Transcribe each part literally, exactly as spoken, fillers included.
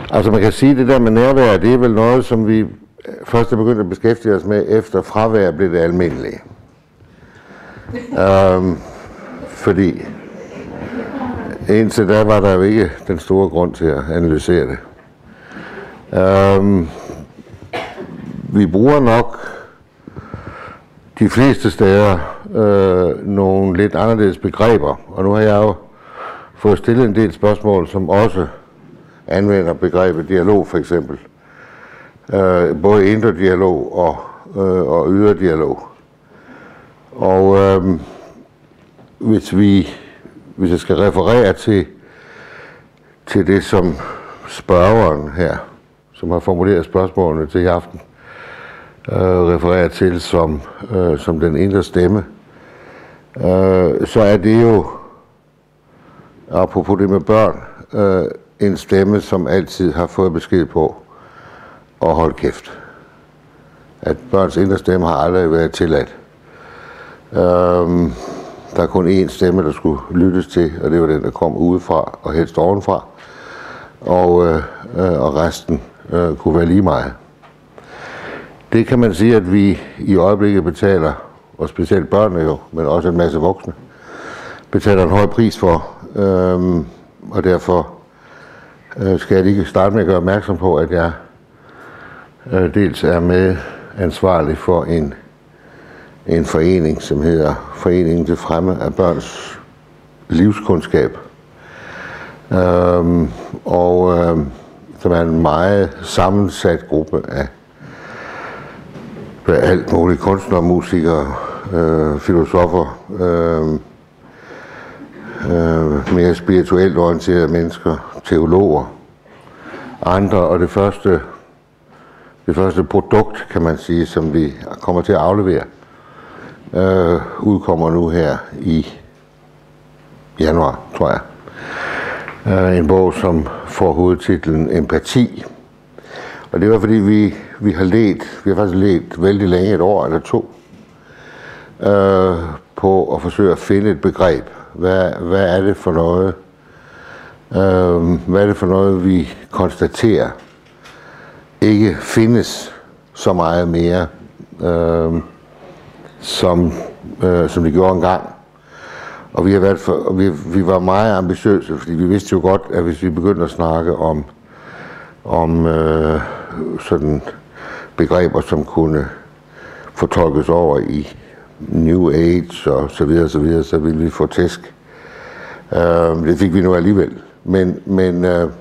Altså man kan sige, at det der med nærvær, det er vel noget, som vi først er begyndt at beskæftige os med, efter fravær blev det almindelige. øhm, fordi indtil da var der jo ikke den store grund til at analysere det. Øhm, vi bruger nok de fleste steder øh, nogle lidt anderledes begreber, og nu har jeg jo fået stillet en del spørgsmål, som også anvender begrebet dialog for eksempel. Øh, både indre dialog og, øh, og ydre dialog. Og øh, hvis vi hvis jeg skal referere til, til det, som spørgeren her, som har formuleret spørgsmålene til i aften, øh, refererer til som, øh, som den indre stemme, øh, så er det jo, apropos det med børn, øh, en stemme, som altid har fået besked på at holde kæft. At børns indre stemme har aldrig været tilladt. Øh, Der er kun én stemme, der skulle lyttes til, og det var den, der kom udefra og helst ovenfra. Og, øh, og resten øh, kunne være lige meget. Det kan man sige, at vi i øjeblikket betaler, og specielt børnene jo, men også en masse voksne, betaler en høj pris for. Øh, og derfor øh, skal jeg lige starte med at gøre opmærksom på, at jeg øh, dels er med ansvarlig for en en forening, som hedder Foreningen til Fremme af Børns Livskundskab. Øhm, og øhm, som er en meget sammensat gruppe af, af alt muligt kunstnere, musikere, øh, filosofer, øh, øh, mere spirituelt orienterede mennesker, teologer, andre, og det første, det første produkt, kan man sige, som vi kommer til at aflevere, Øh, udkommer nu her i januar, tror jeg. Øh, en bog, som får hovedtitlen Empati. Og det var fordi, vi, vi har let, vi har faktisk let vældig længe, et år eller to, øh, på at forsøge at finde et begreb. Hvad, hvad er det for noget, øh, hvad er det for noget, vi konstaterer ikke findes så meget mere, øh, som, øh, som det gjorde engang. Og vi har været for, og vi, vi var meget ambitiøse, fordi vi vidste jo godt, at hvis vi begyndte at snakke om, om øh, sådan begreber, som kunne fortolkes over i New Age og så videre, så videre, så ville vi få tæsk. Øh, det fik vi nu alligevel. Men, men, øh,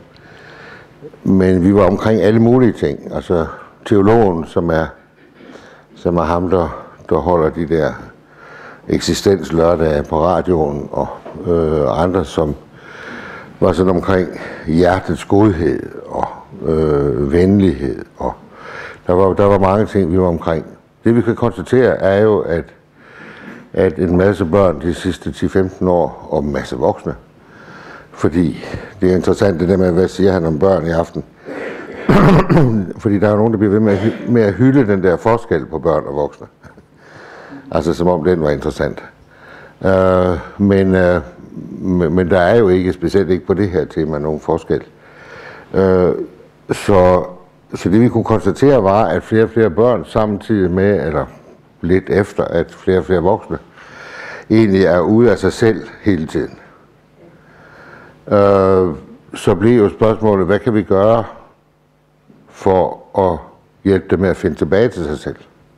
men vi var omkring alle mulige ting. Altså teologen, som er, som er ham, der der holder de der eksistenslørdage på radioen, og øh, andre, som var sådan omkring hjertets godhed og øh, venlighed. Og der var, der var mange ting, vi var omkring. Det vi kan konstatere er jo, at, at en masse børn de sidste ti til femten år, og en masse voksne, fordi det er interessant det der med, hvad siger han om børn i aften. Fordi der er jo nogen, der bliver ved med at, med at hylde den der forskel på børn og voksne. Altså som om den var interessant. Uh, men, uh, men der er jo ikke, specielt ikke på det her tema, nogen forskel. Uh, så, så det vi kunne konstatere var, at flere og flere børn samtidig med, eller lidt efter, at flere og flere voksne egentlig er ude af sig selv hele tiden. Uh, så blev jo spørgsmålet, hvad kan vi gøre for at hjælpe dem med at finde tilbage til sig selv?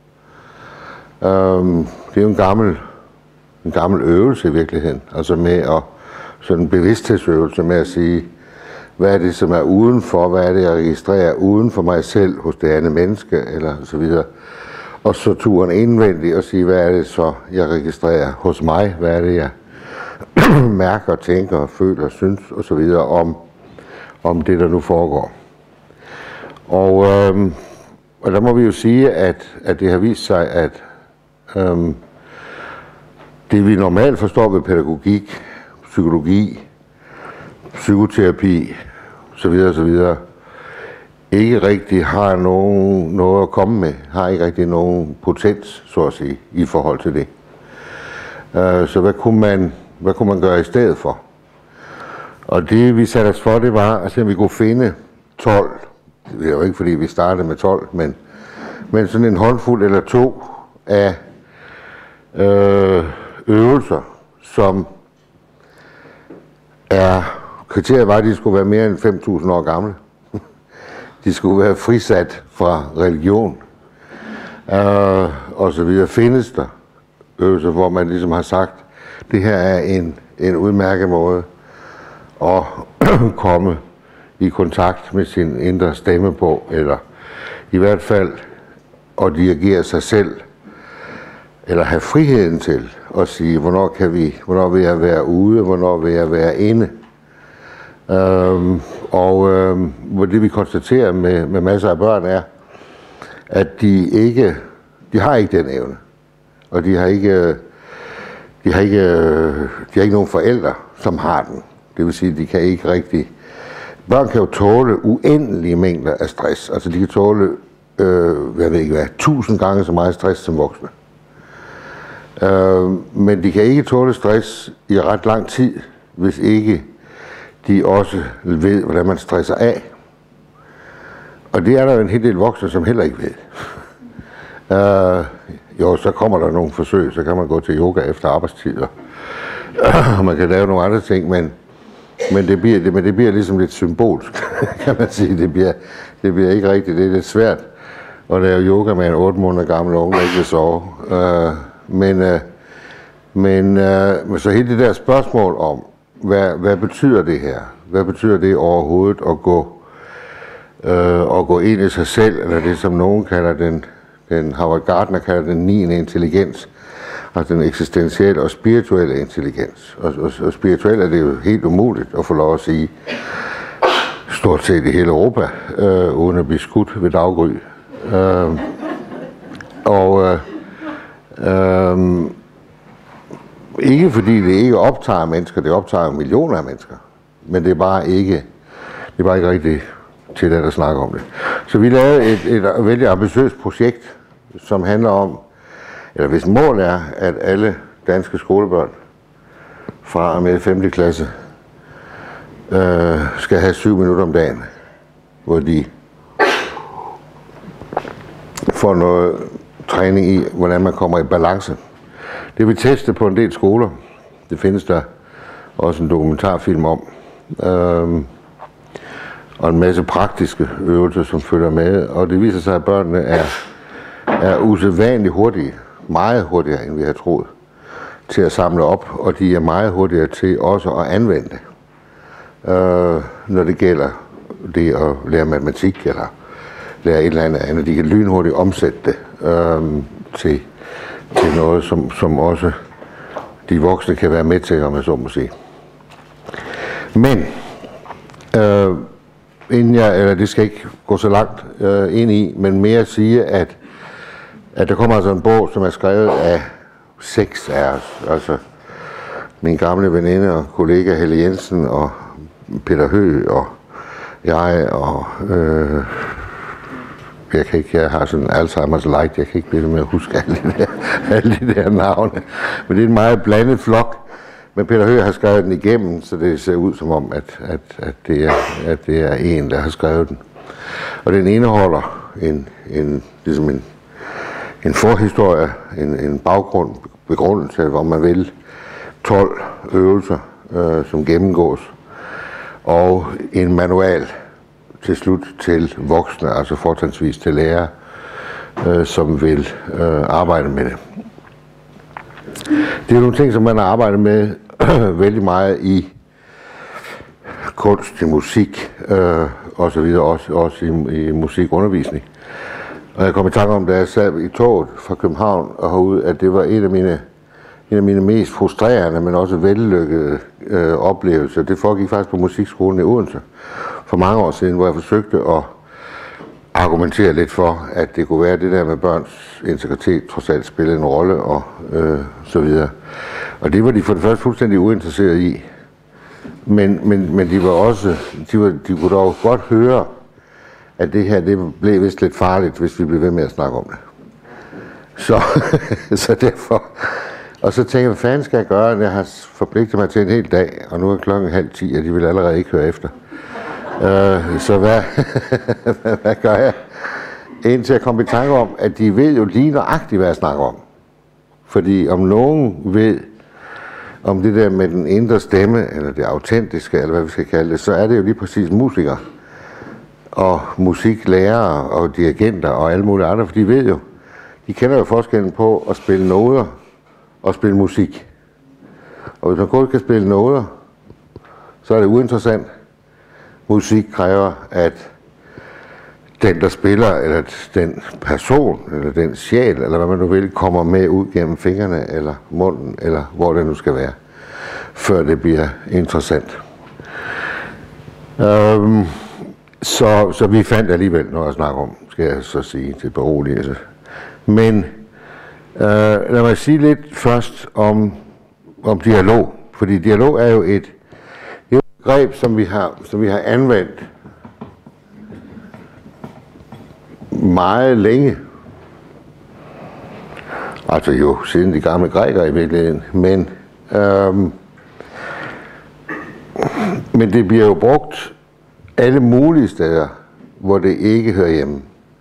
Um, det er jo en gammel, en gammel øvelse i virkeligheden, altså med at, sådan en bevidsthedsøvelse med at sige, hvad er det, som er udenfor, hvad er det, jeg registrerer uden for mig selv hos det andet menneske, eller så videre. Og så turen indvendigt og sige, hvad er det så, jeg registrerer hos mig, hvad er det, jeg mærker, tænker, føler, synes, og så videre om, om det, der nu foregår. Og, øhm, og der må vi jo sige, at, at det har vist sig, at øhm, det vi normalt forstår ved pædagogik, psykologi, psykoterapi, så videre, så videre, ikke rigtig har nogen, noget at komme med, har ikke rigtig nogen potens, så at sige, i forhold til det. Uh, så hvad kunne, man, hvad kunne man gøre i stedet for? Og det vi satte os for, det var, at vi kunne finde tolv, det er jo ikke fordi vi startede med tolv, men, men sådan en håndfuld eller to af øh, øvelser, som er, kriteriet var, at de skulle være mere end fem tusind år gamle. De skulle være frisat fra religion, øh, og så videre. Findes der øvelser, hvor man ligesom har sagt, det her er en, en udmærket måde at komme i kontakt med sin indre stemme på, eller i hvert fald at dirigere sig selv, eller have friheden til at sige, hvornår kan vi, hvornår vil jeg være ude, hvornår vil jeg være inde. Øhm, og øhm, det vi konstaterer med, med masser af børn er, at de ikke, de har ikke den evne, og de har ikke, de har ikke, de har ikke nogen forældre, som har den. Det vil sige, at de kan ikke rigtig. Børn kan jo tåle uendelige mængder af stress. Altså de kan tåle, øh, jeg ved ikke hvad, tusind gange så meget stress som voksne. Øh, men de kan ikke tåle stress i ret lang tid, hvis ikke de også ved, hvordan man stresser af. Og det er der jo en hel del voksne, som heller ikke ved. Øh, jo, så kommer der nogle forsøg, så kan man gå til yoga efter arbejdstid, og man kan lave nogle andre ting, men Men det, bliver, det, men det bliver ligesom lidt symbolsk, kan man sige. Det bliver, det bliver ikke rigtigt. Det er lidt svært at lave yoga med en otte måneder gammel unge, der ikke vil sove. Uh, men uh, men uh, så hele det der spørgsmål om, hvad, hvad betyder det her? Hvad betyder det overhovedet at gå, uh, at gå ind i sig selv, eller det som nogen kalder den, den Howard Gardner kalder den niende intelligens, altså den eksistentielle og spirituelle intelligens. Og, og, og spirituelt er det jo helt umuligt at få lov at sige, stort set i hele Europa, øh, uden at blive skudt ved daggry. Øh, og øh, øh, ikke fordi det ikke optager mennesker, det optager millioner af mennesker, men det er bare ikke, det er bare ikke rigtig tilladt at snakke om det. Så vi lavede et, et vældig ambitiøst projekt, som handler om, eller hvis mål er, at alle danske skolebørn fra og med femte klasse øh, skal have syv minutter om dagen, hvor de får noget træning i, hvordan man kommer i balance. Det vil teste på en del skoler. Det findes der også en dokumentarfilm om. Øh, og en masse praktiske øvelser, som følger med. Og det viser sig, at børnene er, er usædvanligt hurtige. Meget hurtigere, end vi har troet, til at samle op, og de er meget hurtigere til også at anvende det, øh, når det gælder det at lære matematik, eller lære et eller andet andet. De kan lynhurtigt omsætte det øh, til, til noget, som, som også de voksne kan være med til, om jeg så må sige. Men, øh, inden jeg, eller det skal ikke gå så langt øh, ind i, men mere sige, at at der kommer altså en bog, som er skrevet af seks af os. Altså min gamle veninde og kollega Helle Jensen og Peter Høgh og jeg og øh, jeg kan ikke, jeg har sådan Alzheimer's light, jeg kan ikke blive med at huske alle de der, alle de der navne. Men det er en meget blandet flok. Men Peter Høgh har skrevet den igennem, så det ser ud som om, at, at, at, det, er, at det er en, der har skrevet den. Og den indeholder en, en, ligesom en en forhistorie, en, en baggrund, begrundelse, hvor man vil, tolv øvelser, øh, som gennemgås, og en manual til slut til voksne, altså fortrinsvis til lærere, øh, som vil øh, arbejde med det. Det er nogle ting, som man har arbejdet med vældig meget i kunst, i musik, øh, og så videre, også, også i, i musikundervisning. Og jeg kom i tanke om, da jeg sad i toget fra København og herude, at det var en af mine, en af mine mest frustrerende, men også vellykkede øh, oplevelser. Det foregik faktisk på musikskolen i Odense for mange år siden, hvor jeg forsøgte at argumentere lidt for, at det kunne være det der med børns integritet trods alt spillede en rolle og øh, så videre. Og det var de for det første fuldstændig uinteresserede i. Men, men, men de var også, de, var, de kunne dog godt høre, at det her, det blev vist lidt farligt, hvis vi blev ved med at snakke om det. Så, så derfor, og så tænkte jeg, hvad fanden skal jeg gøre, jeg har forpligtet mig til en hel dag, og nu er klokken halv ti, og de vil allerede ikke høre efter. Øh, så hvad, hvad gør jeg? Indtil jeg kom i tanke om, at de ved jo lige nøjagtigt, hvad jeg snakker om. Fordi om nogen ved, om det der med den indre stemme, eller det autentiske, eller hvad vi skal kalde det, så er det jo lige præcis musikere, og musiklærere, og dirigenter, og alle mulige andre, for de ved jo, de kender jo forskellen på at spille noder, og spille musik. Og hvis man kun kan spille noder, så er det uinteressant. Musik kræver, at den, der spiller, eller den person, eller den sjæl, eller hvad man nu vil, kommer med ud gennem fingrene, eller munden, eller hvor det nu skal være, før det bliver interessant. Øhm, så, så vi fandt alligevel noget at snakke om, skal jeg så sige til beroligelse. Men øh, lad mig sige lidt først om, om dialog, fordi dialog er jo et, et begreb, som vi har, som vi har anvendt meget længe. Altså jo siden de gamle grækere i virkeligheden, men, øhm, men det bliver jo brugt alle mulige steder, hvor det ikke hører hjemme.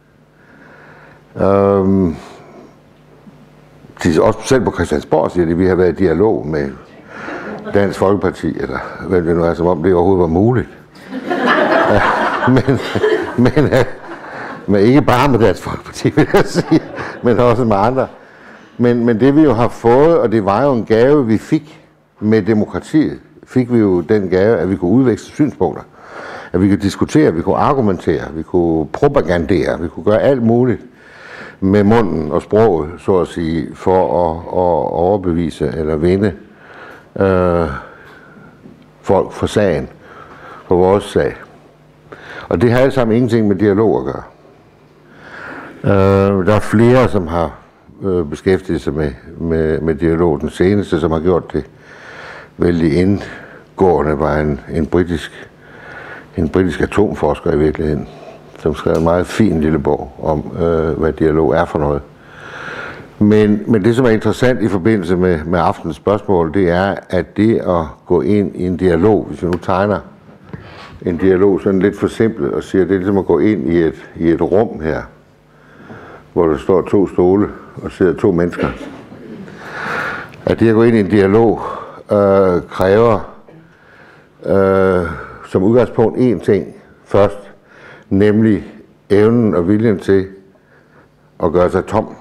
Øhm, de, også selv på Christiansborg siger de, at vi har været i dialog med Dansk Folkeparti, eller hvad det nu er, som om det overhovedet var muligt. Ja, men, men, men ikke bare med Dansk Folkeparti, vil jeg sige, men også med andre. Men, men det vi jo har fået, og det var jo en gave, vi fik med demokratiet, fik vi jo den gave, at vi kunne udveksle synspunkter. At vi kunne diskutere, vi kunne argumentere, vi kunne propagandere, vi kunne gøre alt muligt med munden og sproget, så at sige, for at, at overbevise eller vinde øh, folk for sagen, for vores sag. Og det har alt sammen ingenting med dialog at gøre. Øh, der er flere, som har øh, beskæftiget sig med, med, med dialog. Den seneste, som har gjort det vældig indgående, var en, en britisk en britisk atomforsker i virkeligheden, som skrev en meget fin lille bog om, øh, hvad dialog er for noget. Men, men det, som er interessant i forbindelse med, med aftenens spørgsmål, det er, at det at gå ind i en dialog, hvis vi nu tegner en dialog sådan lidt for simpelt og siger, at det er ligesom at gå ind i et, i et rum her, hvor der står to stole og sidder to mennesker. At det at gå ind i en dialog øh, kræver øh, som udgangspunkt én ting først, nemlig evnen og viljen til at gøre sig tom.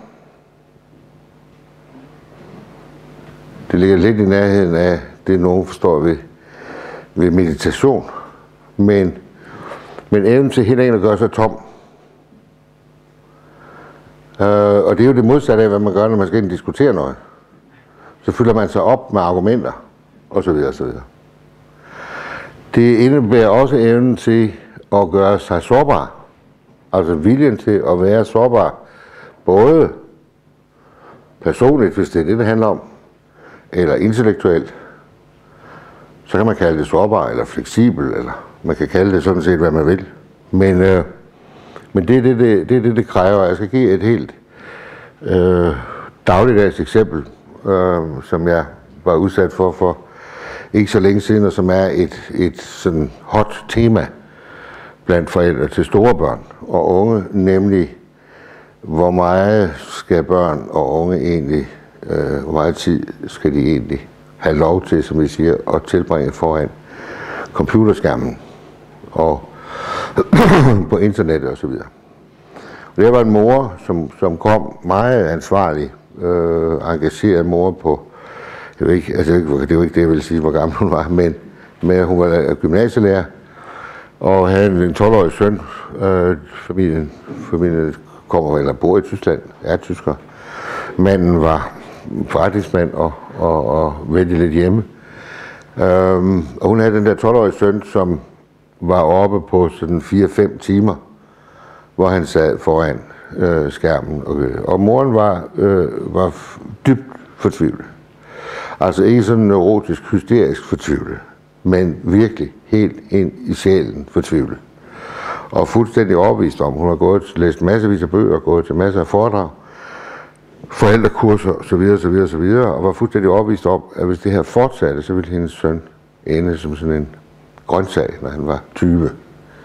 Det ligger lidt i nærheden af det, nogen forstår ved, ved meditation, men, men evnen til helt enkelt at gøre sig tom. Uh, og det er jo det modsatte af, hvad man gør, når man skal ind og diskutere noget. Så fylder man sig op med argumenter, osv. osv. Det indebærer også evnen til at gøre sig sårbar. Altså viljen til at være sårbar. Både personligt, hvis det er det, det handler om, eller intellektuelt. Så kan man kalde det sårbar, eller fleksibel, eller man kan kalde det sådan set, hvad man vil. Men, øh, men det er det det, det, det, det kræver. Jeg skal give et helt øh, dagligdags eksempel, øh, som jeg var udsat for for ikke så længe siden, og som er et, et sådan hot tema blandt forældre til store børn og unge, nemlig hvor meget skal børn og unge egentlig, øh, hvor meget tid skal de egentlig have lov til, som vi siger, at tilbringe foran computerskærmen og på internettet osv. Det var en mor, som, som kom meget ansvarlig, øh, engageret mor på, jeg ved ikke, altså det er jo ikke det, jeg vil sige, hvor gammel hun var, men, men hun var gymnasielærer og havde en tolv-årig søn. Øh, familien, familien kommer eller bor i Tyskland, er tysker. Manden var forretningsmand og, og, og vældig lidt hjemme. Øhm, og hun havde den der tolv-årige søn, som var oppe på sådan fire fem timer, hvor han sad foran øh, skærmen. Og, og moren var, øh, var dybt fortvivlet. Altså ikke sådan neurotisk, hysterisk fortvivlet, men virkelig helt ind i sjælen fortvivlet. Og fuldstændig overbevist om, hun har gået, læst masservis af bøger, gået til masser af foredrag, forældrekurser osv. osv. osv. og var fuldstændig overbevist om, at hvis det her fortsatte, så ville hendes søn ende som sådan en grøntsag, når han var tyve.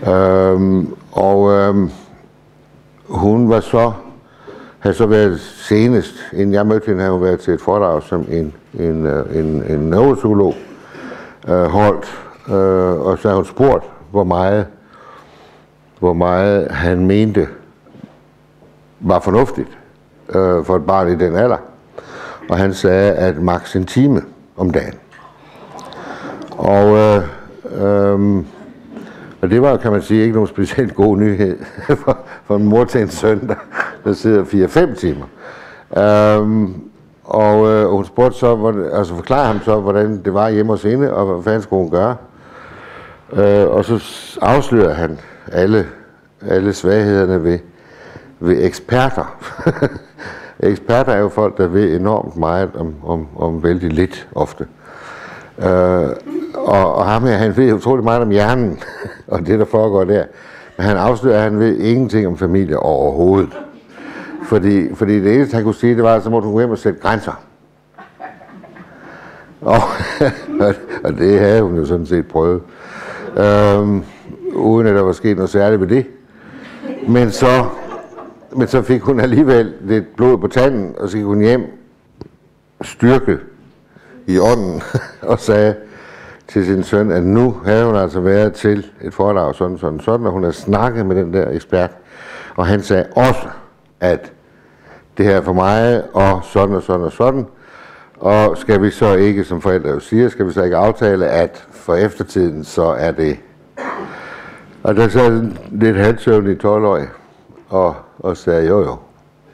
Øhm, og øhm, hun var så, havde så været senest, inden jeg mødte hende, havde hun været til et foredrag som en, en, en, en neuropsykolog øh, holdt, øh, og så havde hun spurgt, hvor meget, hvor meget han mente var fornuftigt øh, for et barn i den alder. Og han sagde, at maks en time om dagen. Og, øh, øh, og det var, kan man sige, ikke nogen specielt god nyhed for, for en mor til en søn, der, der sidder fire fem timer. Øh, og øh, hun spurgte så, hvordan, altså forklarede ham så, hvordan det var hjemme hos hende, og hvad fanden skulle hun gøre. Øh, og så afslører han alle, alle svaghederne ved, ved eksperter. Eksperter er jo folk, der ved enormt meget om, om, om vældig lidt ofte. Øh, og, og ham her, han ved utroligt meget om hjernen, og det, der foregår der. Men han afslører, at han ved ingenting om familie overhovedet. Fordi, fordi det eneste, han kunne sige, det var, at så måtte hun gå hjem og sætte grænser. Og, og det havde hun jo sådan set prøvet. Øh, uden at der var sket noget særligt ved det. Men så... Men så fik hun alligevel lidt blod på tanden, og så gik hun hjem styrke i ånden og sagde til sin søn, at nu havde hun altså været til et foredrag sådan, sådan, sådan, og hun havde snakket med den der ekspert. Og han sagde også, at det her er for mig, og sådan og sådan og sådan. Og skal vi så ikke, som forældre jo siger, skal vi så ikke aftale, at for eftertiden så er det... Og der sad lidt halvsøvnlig tolv-årig. Og, og sagde jo jo.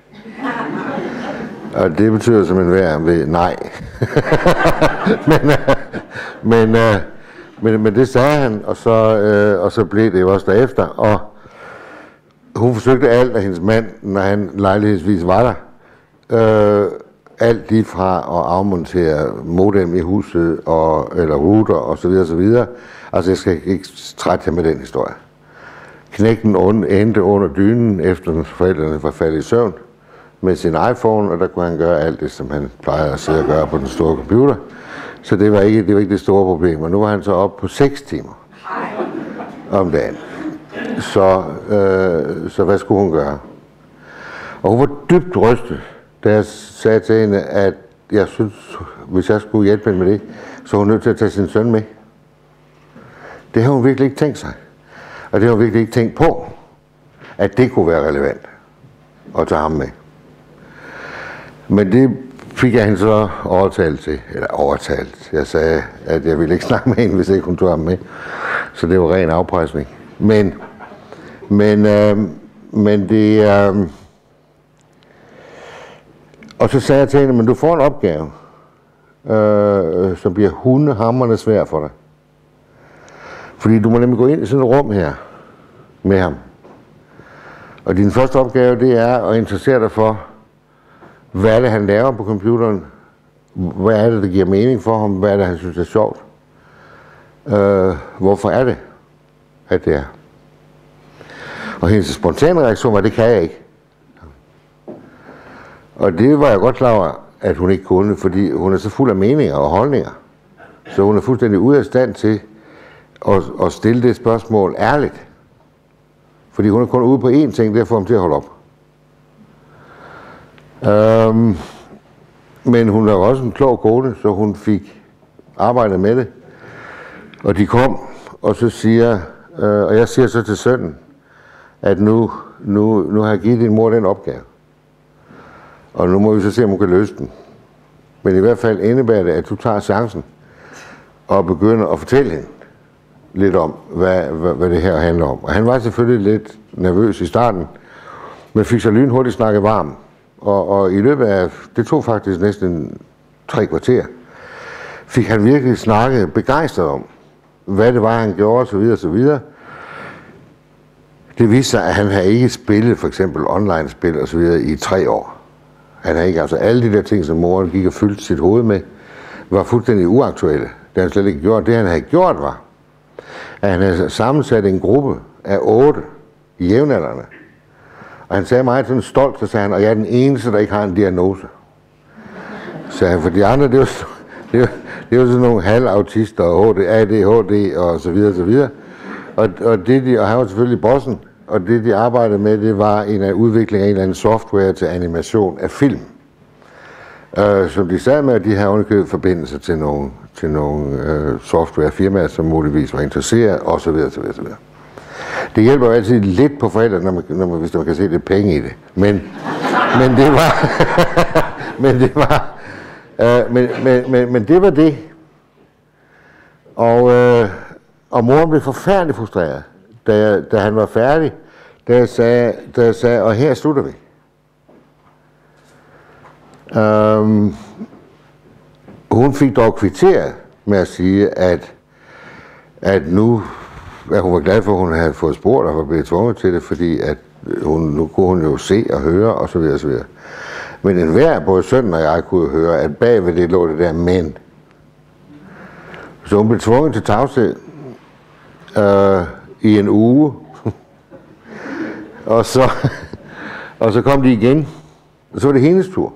Og det betyder som en hver ved nej. men, men, men, men det sagde han, og så, øh, og så blev det jo også derefter. Og hun forsøgte alt af hendes mand, når han lejlighedsvis var der. Øh, alt lige fra at afmontere modem i huset, og, eller router og så videre, så videre. Altså jeg skal ikke trætte jer med den historie. Knægten endte under dynen, efter forældrene var faldet i søvn, med sin iPhone, og der kunne han gøre alt det, som han plejede at sidde og gøre på den store computer. Så det var ikke det, var ikke det store problem, og nu var han så oppe på seks timer om dagen. Så, øh, så hvad skulle hun gøre? Og hun var dybt rystet, da jeg sagde til hende, at jeg synes, hvis jeg skulle hjælpe hende med det, så var hun nødt til at tage sin søn med. Det har hun virkelig ikke tænkt sig. Og det har hun virkelig ikke tænkt på, at det kunne være relevant at tage ham med. Men det fik jeg hende så overtalt til, eller overtalt. Jeg sagde, at jeg ville ikke snakke med hende, hvis ikke hun tog ham med. Så det var ren afpresning. Men, men, øh, men det... Øh, og så sagde jeg til hende, men du får en opgave, øh, som bliver hundehamrende svær for dig. Fordi du må nemlig gå ind i sådan et rum her med ham. Og din første opgave, det er at interessere dig for, hvad er det, han laver på computeren? Hvad er det, der giver mening for ham? Hvad er det, han synes er sjovt? Øh, hvorfor er det, at det er? Og hendes spontane reaktion var, det kan jeg ikke. Og det var jeg godt klar over, at hun ikke kunne, fordi hun er så fuld af meninger og holdninger. Så hun er fuldstændig ude af stand til at, at stille det spørgsmål ærligt. Fordi hun er kun ude på én ting, det er at få ham til at holde op. Øhm, men hun er også en klog kone, så hun fik arbejdet med det. Og de kom, og så siger, øh, og jeg siger så til sønnen, at nu, nu, nu har jeg givet din mor den opgave. Og nu må vi så se, om hun kan løse den. Men i hvert fald indebærer det, at du tager chancen og begynder at fortælle hende lidt om, hvad, hvad, hvad det her handler om. Og han var selvfølgelig lidt nervøs i starten, men fik så lynhurtigt snakket varm. Og, og i løbet af, det tog faktisk næsten tre kvarter, fik han virkelig snakket begejstret om, hvad det var, han gjorde, så videre, så videre. Det viste sig, at han havde ikke spillet for eksempel online-spil og så videre i tre år. Han havde ikke, altså alle de der ting, som moren gik og fyldte sit hoved med, var fuldstændig uaktuelle. Det han slet ikke gjort. Det han havde gjort var, at han havde sammensat en gruppe af otte jævnaldrende. Og han sagde meget sådan stolt, så sagde han, og jeg er den eneste, der ikke har en diagnose. Så han, for de andre, det var, det var, det var sådan nogle halvautister og A D H D og så videre, så videre. Og, og, det, de, og han var selvfølgelig bossen, og det de arbejdede med, det var en af udvikling af en eller anden software til animation af film. Uh, som de sad med, at de havde underkøbet forbindelser til nogle, til nogle uh, softwarefirmaer, som muligvis var interesseret, osv. osv., osv. Det hjælper jo altid lidt på forældre, når man, når man, hvis man kan se lidt penge i det. Men, men det var... men det var... Uh, men, men, men, men det var det. Og, uh, og moren blev forfærdeligt frustreret, da, jeg, da han var færdig, da jeg sagde, da jeg sagde og her slutter vi. Um, hun fik dog kvitteret med at sige, at, at nu, at hun var glad for, at hun havde fået spurgt og var blevet tvunget til det, fordi at hun, nu kunne hun jo se og høre osv. osv. Men enhver, både sønnen og jeg, kunne høre, at bagved det lå det der men. Så hun blev tvunget til tavshed øh, i en uge. og, så, og så kom de igen, og så var det hendes tur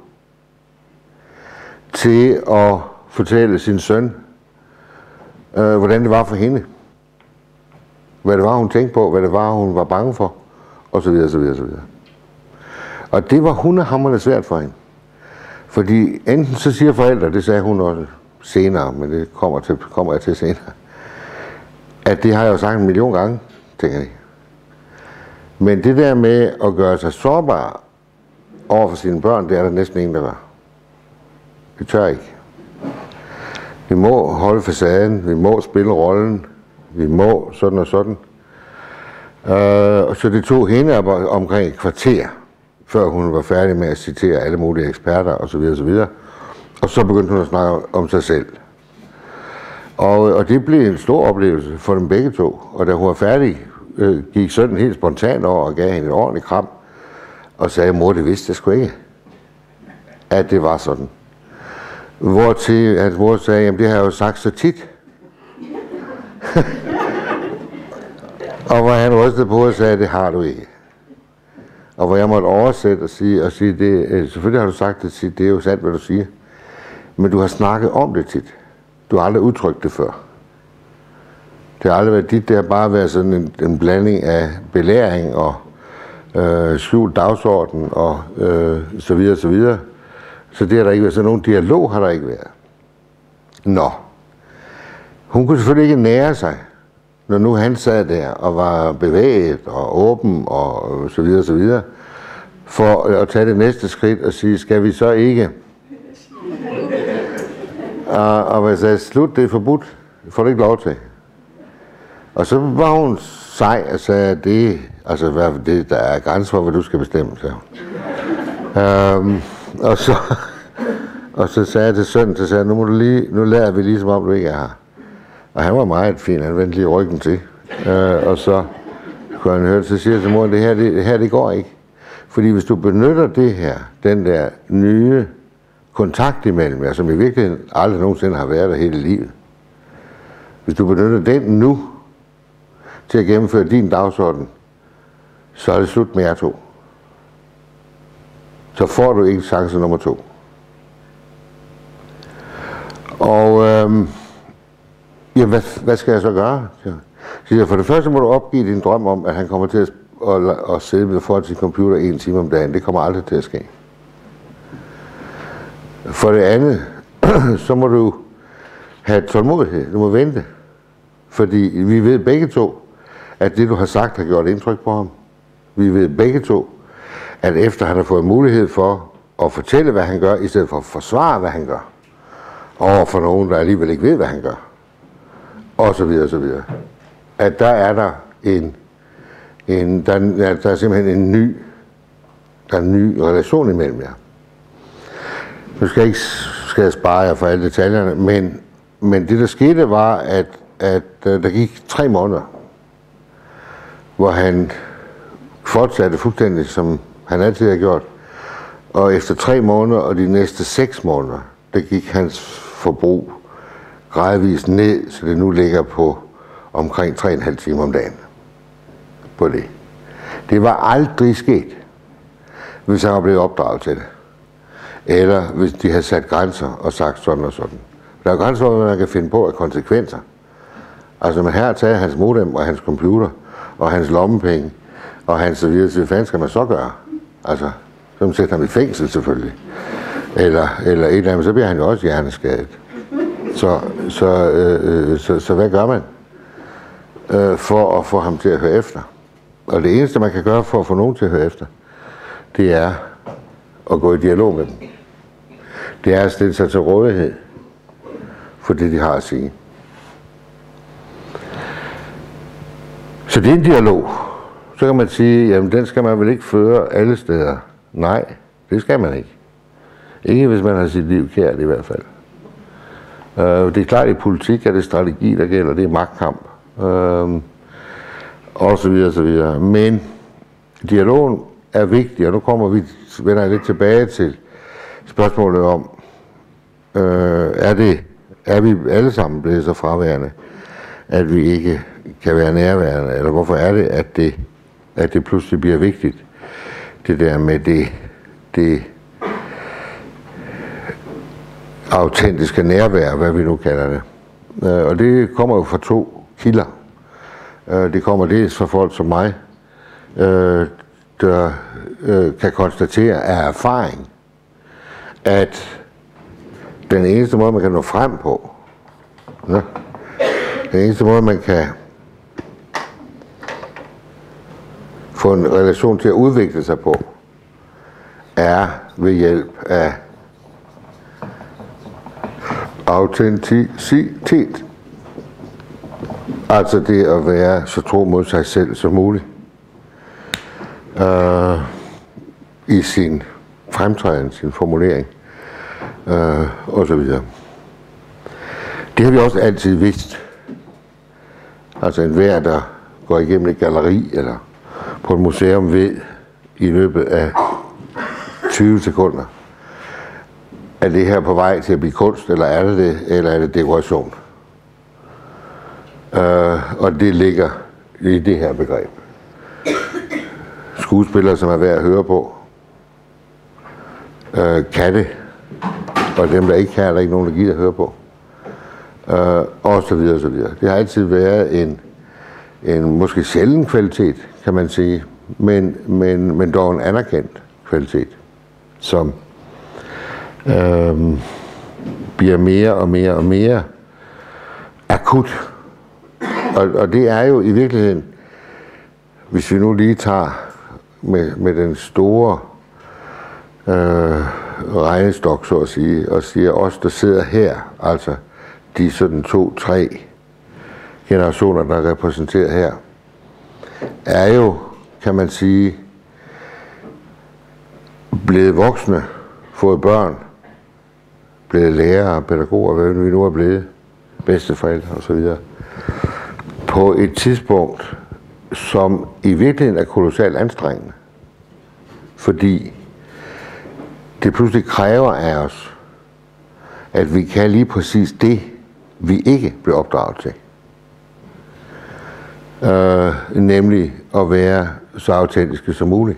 til at fortælle sin søn, øh, hvordan det var for hende. Hvad det var, hun tænkte på, hvad det var, hun var bange for, og så videre, så videre, så videre. Og det var hundehamrende svært for hende. Fordi enten så siger forældre, det sagde hun også senere, men det kommer, til, kommer jeg til senere, at det har jeg jo sagt en million gange, tænker de. Men det der med at gøre sig sårbar over for sine børn, det er der næsten ingen, der gør. Vi tør ikke. Vi må holde facaden, vi må spille rollen, vi må sådan og sådan. Uh, så det tog hende op omkring et kvarter, før hun var færdig med at citere alle mulige eksperter osv. osv. Og så begyndte hun at snakke om sig selv. Og, og det blev en stor oplevelse for dem begge to. Og da hun var færdig, øh, gik sønnen helt spontant over og gav hende et ordentligt kram. Og sagde, mor, det vidste jeg sgu ikke, at det var sådan. Hvortil at mor sagde, jamen det har jeg jo sagt så tit. Og hvor han rystede på og sagde, det har du ikke. Og hvor jeg måtte oversætte og sige, og sige det, selvfølgelig har du sagt det, sige, det er jo sandt, hvad du siger. Men du har snakket om det tit. Du har aldrig udtrykt det før. Det har aldrig været dit, det har bare været sådan en, en blanding af belæring og øh, skjult dagsorden og øh, så videre, så videre. Så det har der ikke været. Så nogen dialog har der ikke været. Nå. Hun kunne selvfølgelig ikke nære sig, når nu han sad der og var bevæget og åben og så videre, så videre, for at tage det næste skridt og sige, skal vi så ikke? Og, og jeg sagde, slut, det er forbudt. Det får du ikke lov til. Og så var hun sej og sagde, det, altså, hvad, det, der er grænser for, hvad du skal bestemme, sagde hun. Um, og, så, og så sagde jeg til sønnen, så sagde jeg, nu, må du lige, nu lærer vi lige, som om du ikke er her. Og han var meget fin, han vendte lige ryggen til. Uh, og så kunne han høre, så siger jeg til mor, det her, det, det her, det går ikke. Fordi hvis du benytter det her, den der nye kontakt imellem jer, som i virkeligheden aldrig nogensinde har været der hele livet. Hvis du benytter den nu til at gennemføre din dagsorden, så er det slut med jer to. Så får du ikke chance nummer to. Og øhm, ja, hvad, hvad skal jeg så gøre? Så for det første må du opgive din drøm om, at han kommer til at, at, at sidde ved foran sin computer en time om dagen. Det kommer aldrig til at ske. For det andet, så må du have tålmodighed. Du må vente. Fordi vi ved begge to, at det du har sagt har gjort indtryk på ham. Vi ved begge to, at efter han har fået mulighed for at fortælle, hvad han gør, i stedet for at forsvare, hvad han gør, over for nogen, der alligevel ikke ved, hvad han gør, og så videre, og så videre, at der er der en, en der, der er simpelthen en ny, der er en ny relation imellem jer. Nu skal jeg ikke skal jeg spare jer for alle detaljerne, men, men det der skete var, at, at der gik tre måneder, hvor han fortsatte fuldstændig, som han altid har gjort. Og efter tre måneder og de næste seks måneder, der gik hans forbrug gradvist ned, så det nu ligger på omkring tre og en halv timer om dagen på det. Det var aldrig sket, hvis han var blevet opdraget til det. Eller hvis de havde sat grænser og sagt sådan og sådan. Der er grænser, hvor man kan finde på af konsekvenser. Altså, man her tager hans modem og hans computer og hans lommepenge og hans så videre, hvad fanden skal man så gøre? Altså, så sætter ham i fængsel selvfølgelig. Eller, eller et eller andet, så bliver han jo også hjerneskadet. Så, så, øh, så, så hvad gør man øh, for at få ham til at høre efter? Og det eneste, man kan gøre for at få nogen til at høre efter, det er at gå i dialog med dem. Det er at stille sig til rådighed for det, de har at sige. Så det er en dialog. Så kan man sige, jamen den skal man vel ikke føre alle steder. Nej, det skal man ikke. Ikke hvis man har sit liv kært i hvert fald. Uh, det er klart, at i politik er det strategi, der gælder. Det er magtkamp. Uh, og så videre, så videre. Men dialogen er vigtig, og nu kommer vi, vender lidt tilbage til spørgsmålet om, uh, er det, er vi alle sammen blevet så fraværende, at vi ikke kan være nærværende, eller hvorfor er det, at det, at det pludselig bliver vigtigt, det der med det, det autentiske nærvær, hvad vi nu kalder det. Og det kommer jo fra to kilder. Det kommer dels fra folk som mig, der kan konstatere af erfaring, at den eneste måde, man kan nå frem på, den eneste måde, man kan få en relation til at udvikle sig på, er ved hjælp af autenticitet. Altså det at være så tro mod sig selv som muligt. Uh, I sin fremtræden, sin formulering, uh, og så videre. Det har vi også altid vidst. Altså enhver, der går igennem et galleri eller på et museum, ved i løbet af tyve sekunder, er det her på vej til at blive kunst, eller er det det, eller er det dekoration? Uh, og det ligger i det her begreb. Skuespillere, som er værd at høre på, uh, kan det, og dem, der ikke kan, er der ikke nogen, der gider at høre på. Uh, og så videre, så videre. Det har altid været en, en måske sjælden kvalitet, kan man sige, men, men, men dog en anerkendt kvalitet, som Øhm, bliver mere og mere og mere akut. Og, og det er jo i virkeligheden, hvis vi nu lige tager med, med den store øh, regnestok, så at sige, og siger os, der sidder her, altså de sådan to, tre generationer, der er repræsenteret her, er jo, kan man sige, blevet voksne, fået børn, blevet lærere, pædagoger, hvad vi nu er blevet, bedsteforældre osv. på et tidspunkt, som i virkeligheden er kolossalt anstrengende. Fordi det pludselig kræver af os, at vi kan lige præcis det, vi ikke blev opdraget til. Uh, nemlig at være så autentiske som muligt.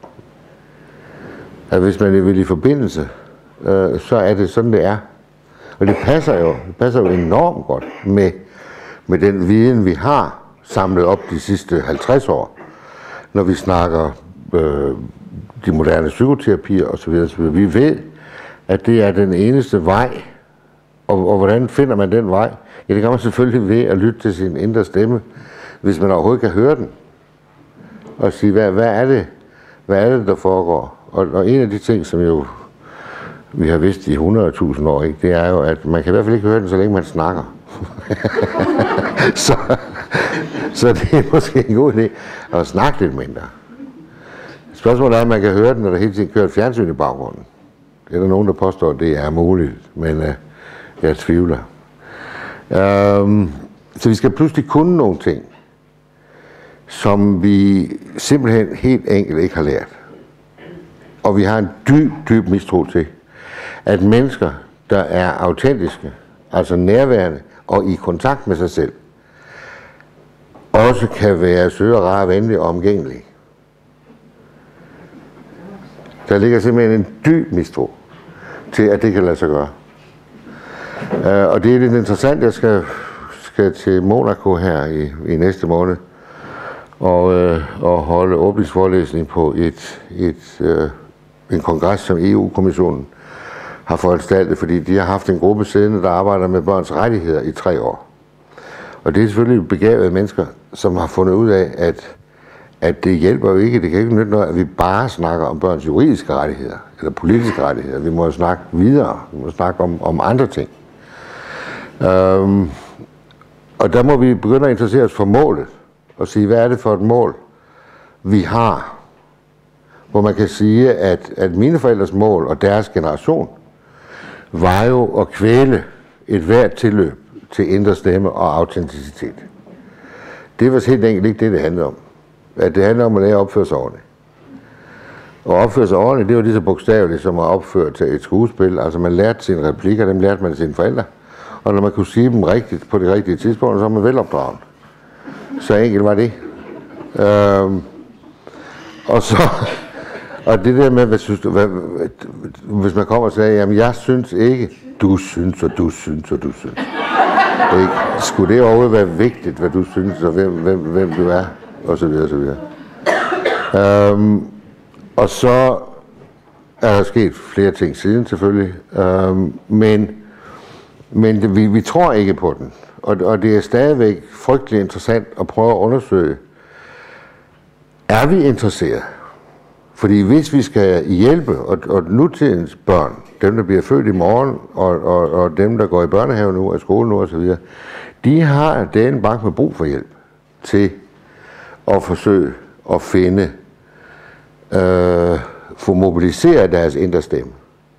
At hvis man vil i forbindelse, øh, så er det sådan, det er. Og det passer jo, det passer jo enormt godt med, med den viden, vi har samlet op de sidste halvtreds år, når vi snakker øh, de moderne psykoterapier osv. Vi ved, at det er den eneste vej, og, og hvordan finder man den vej? Ja, det kan man selvfølgelig ved at lytte til sin indre stemme, hvis man overhovedet kan høre den, og sige, hvad, hvad er det, hvad er det, der foregår? Og, og en af de ting, som jo vi har vidst i hundrede tusind år, ikke, det er jo, at man kan i hvert fald ikke høre den, så længe man snakker. så, så det er måske en god idé at snakke lidt mindre. Spørgsmålet er, at man kan høre den, når der hele tiden kører et fjernsyn i baggrunden. Det er der nogen, der påstår, at det er muligt, men uh, jeg tvivler. Um, så vi skal pludselig kunne nogle ting, som vi simpelthen helt enkelt ikke har lært. Og vi har en dyb, dyb mistro til, at mennesker, der er autentiske, altså nærværende og i kontakt med sig selv, også kan være søde, rare, venlige og omgængelige. Der ligger simpelthen en dyb mistro til, at det kan lade sig gøre. Uh, og det er lidt interessant, jeg skal, skal til Monaco her i, i næste måned og, øh, og holde åbningsforelæsning på et, et, øh, en kongres, som E U-kommissionen har foranstaltet, fordi de har haft en gruppe siddende, der arbejder med børns rettigheder i tre år. Og det er selvfølgelig begavede mennesker, som har fundet ud af, at, at det hjælper jo ikke, det kan ikke nytte noget, at vi bare snakker om børns juridiske rettigheder, eller politiske rettigheder. Vi må jo snakke videre, vi må snakke om, om andre ting. Øhm, og der må vi begynde at interessere os for målet, og sige, hvad er det for et mål, vi har? Hvor man kan sige, at, at mine forældres mål og deres generation var jo at kvæle et hvert tilløb til indre stemme og autenticitet. Det var helt enkelt ikke det, det handlede om. At det handler om at lære at opføre sig ordentligt. Og opføre sig ordentligt, det var lige så bogstaveligt som at opføre til et skuespil. Altså man lærte sine replikker, dem lærte man sine forældre. Og når man kunne sige dem rigtigt på det rigtige tidspunkt, så var man velopdraget. Så enkelt var det. Øhm, og så... Og det der med, hvad synes du, hvad, hvis man kommer og siger, jamen jeg synes ikke, du synes, og du synes, og du synes. Ikke? Skulle det overhovedet være vigtigt, hvad du synes, og hvem, hvem, hvem du er, og så videre, og så videre. Øhm, og så er der sket flere ting siden, selvfølgelig, øhm, men, men det, vi, vi tror ikke på den. Og, og det er stadigvæk frygtelig interessant at prøve at undersøge, er vi interesseret? Fordi hvis vi skal hjælpe, og, og nutidens børn, dem der bliver født i morgen, og, og, og dem der går i børnehave nu, og skole nu osv., de har den bank med brug for hjælp til at forsøge at finde, øh, få mobiliseret deres indre stemme,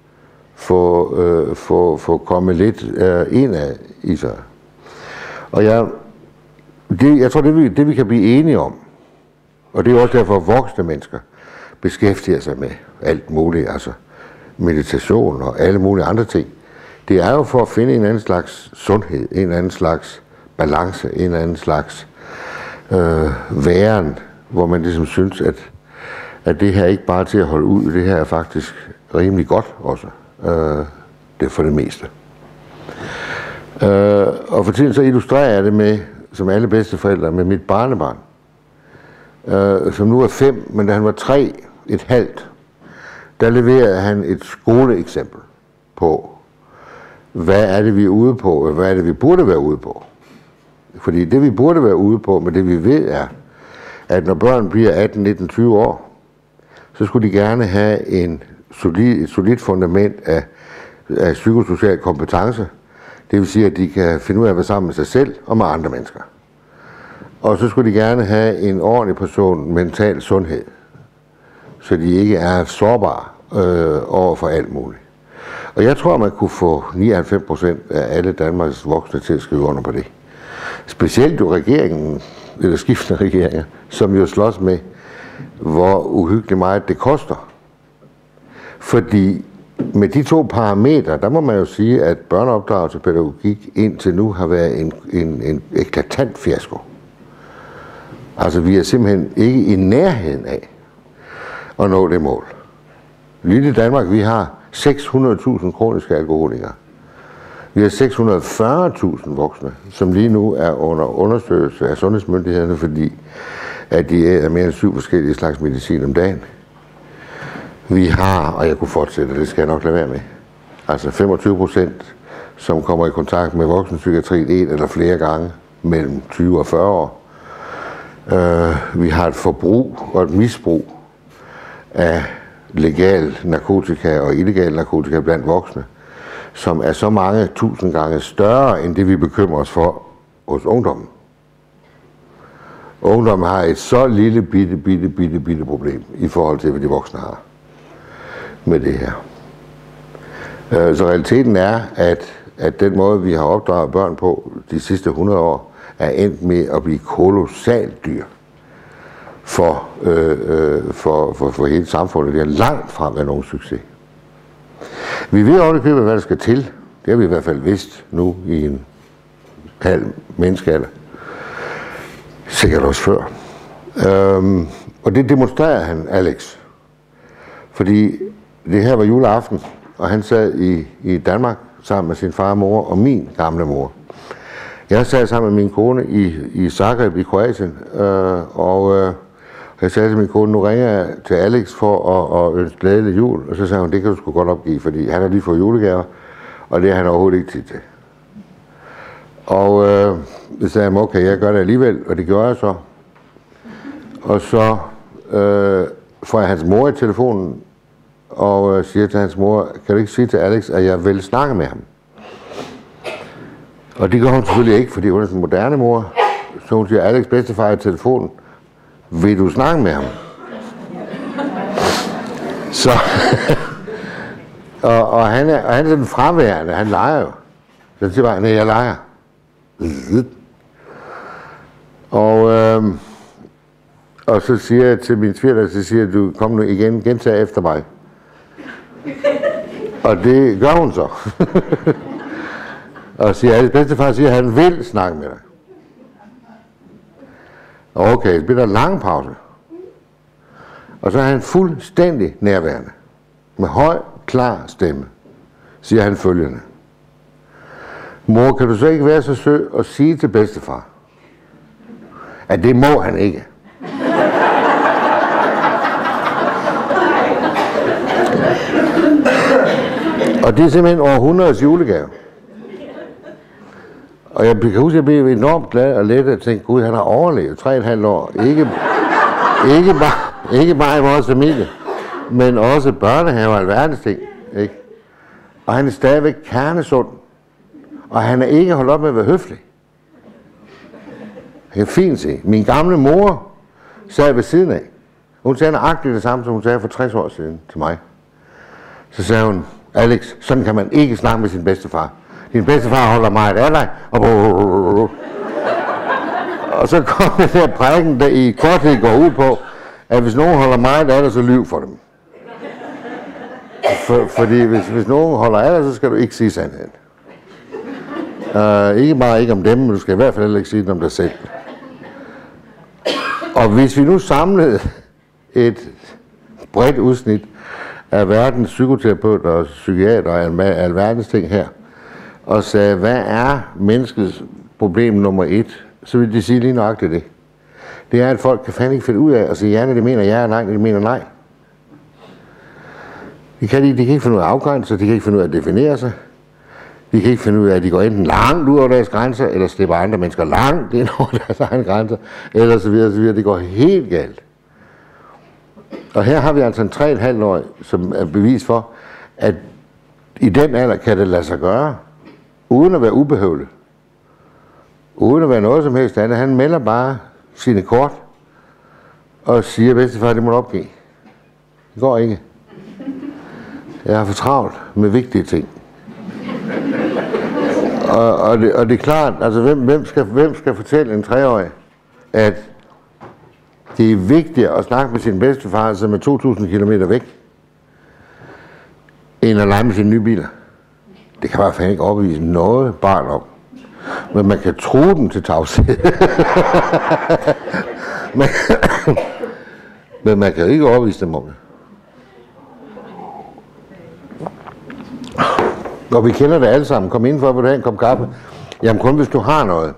få, øh, få, få komme lidt øh, indad i sig. Og jeg, det, jeg tror, det vi, det vi kan blive enige om, og det er også derfor voksne mennesker, beskæftiger sig med alt muligt, altså meditation og alle mulige andre ting. Det er jo for at finde en anden slags sundhed, en anden slags balance, en anden slags øh, væren, hvor man ligesom synes, at, at det her ikke bare er til at holde ud, det her er faktisk rimelig godt også, øh, det er for det meste. Øh, og for tiden så illustrerer jeg det med, som alle bedsteforældre, med mit barnebarn, øh, som nu er fem, men da han var tre, et halvt, der leverede han et skoleeksempel på, hvad er det, vi er ude på, og hvad er det, vi burde være ude på. Fordi det, vi burde være ude på, men det vi ved er, at når børn bliver atten, nitten, tyve år, så skulle de gerne have en solid, et solidt fundament af, af psykosocial kompetence. Det vil sige, at de kan finde ud af at være sammen med sig selv og med andre mennesker. Og så skulle de gerne have en ordentlig portion mental sundhed, så de ikke er sårbare øh, over for alt muligt. Og jeg tror, man kunne få nioghalvfems procent af alle Danmarks voksne til at skrive under på det. Specielt jo regeringen, eller skiftende regeringer, som jo slås med, hvor uhyggeligt meget det koster. Fordi med de to parametre, der må man jo sige, at børneopdragelse og pædagogik indtil nu har været en, en, en eklatant fiasko. Altså vi er simpelthen ikke i nærheden af at nå det mål. Lille Danmark, vi har seks hundrede tusind kroniske alkoholikere. Vi har seks hundrede og fyrre tusind voksne, som lige nu er under undersøgelse af sundhedsmyndighederne, fordi at de er mere end syv forskellige slags medicin om dagen. Vi har, og jeg kunne fortsætte, det skal jeg nok lade være med, altså femogtyve procent, som kommer i kontakt med voksenpsykiatrien en eller flere gange mellem tyve og fyrre år. Uh, vi har et forbrug og et misbrug af legal narkotika og illegal narkotika blandt voksne, som er så mange tusind gange større end det, vi bekymrer os for hos ungdommen. Ungdommen har et så lille, bitte, bitte, bitte, bitte problem i forhold til, hvad de voksne har med det her. Uh, så realiteten er, at, at den måde, vi har opdraget børn på de sidste hundrede år, er endt med at blive kolossalt dyr for, øh, øh, for, for, for hele samfundet. Det er langt fra at være nogen succes. Vi ved også, hvad der skal til. Det har vi i hvert fald vidst nu i en halv menneskealder. Sikkert også før. Øhm, og det demonstrerede han, Alex. Fordi det her var juleaften, og han sad i, i Danmark sammen med sin far og mor og min gamle mor. Jeg sad sammen med min kone i, i Zagreb i Kroatien, øh, og øh, jeg sagde til min kone, nu ringer jeg til Alex for at, at ønske glædelig jul, og så sagde hun, det kan du sgu godt opgive, fordi han har lige fået julegaver, og det har han overhovedet ikke tid til. Og øh, så sagde jeg, okay, jeg gør det alligevel, og det gjorde jeg så. Og så øh, får jeg hans mor i telefonen, og øh, siger til hans mor, kan du ikke sige til Alex, at jeg vil snakke med ham? Og det gør hun selvfølgelig ikke, fordi hun er sådan en moderne mor. Så hun siger, Alex bedstefar i telefonen, vil du snakke med ham? Så, og, og, han er, og han er sådan fraværende, han leger jo. Så han siger bare, nej, jeg leger. Og, øh, og så siger jeg til min svigerdatter, så siger jeg, du kom nu igen, gentag efter mig. Og det gør hun så. Og siger, at bedstefar siger, at han vil snakke med dig. Okay, så bliver der en lang pause. Og så er han fuldstændig nærværende. Med høj, klar stemme, siger han følgende. Mor, kan du så ikke være så sød og sige til bedstefar, at det må han ikke? Og det er simpelthen århundredets julegave. Og jeg kan huske, at jeg blev enormt glad og let og tænkte, gud, han har overlevet tre og et halvt år. Ikke, ikke, bare, ikke bare i vores familie, men også børnehave og alverdens ting. Ikke? Og han er stadigvæk kernesund. Og han er ikke holdt op med at være høflig. Jeg kan fint se. Min gamle mor sad ved siden af. Hun sagde nøjagtigt det samme, som hun sagde for tres år siden til mig. Så sagde hun, Alex, sådan kan man ikke snakke med sin bedstefar. Din bedstefar holder meget af dig. Og, og så kom den der prædiken, der i korthed går ud på, at hvis nogen holder meget af dig, så lyv for dem. For, fordi hvis, hvis nogen holder af dig, så skal du ikke sige sandheden. Uh, ikke bare ikke om dem, men du skal i hvert fald heller ikke sige det om dig selv. Og hvis vi nu samlede et bredt udsnit af verdens psykoterapeuter og psykiater og alverdens ting her, og sagde, hvad er menneskets problem nummer et, så vil de sige lige nøjagtigt det. Det er, at folk kan fandme ikke finde ud af at sige ja, når de mener ja, og nej, når de mener nej. De kan, de, de kan ikke finde ud af at afgrænse, de kan ikke finde ud af at definere sig. De kan ikke finde ud af, at de går enten langt ud over deres grænser, eller slipper andre mennesker langt ind over deres egen grænser, eller så videre, så videre. Det går helt galt. Og her har vi altså en tre og et halvt år, som er bevis for, at i den alder kan det lade sig gøre, uden at være ubehøvlet. Uden at være noget som helst andet. Han melder bare sine kort, og siger, bedstefar, det må du opgive. Det går ikke. Jeg har for travlt med vigtige ting. Og, og, det, og det er klart, altså hvem, hvem, skal, hvem skal fortælle en treårig, at det er vigtigere at snakke med sin bedstefar, som er to tusind kilometer væk, end at lege med sine nye biler. Det kan bare fandme ikke overbevise noget barn om. Men man kan true dem til tavshed. men, men man kan ikke overbevise dem om det. Og vi kender det alle sammen. Kom indenfor, vil du have en kop kaffe? Jamen kun hvis du har noget.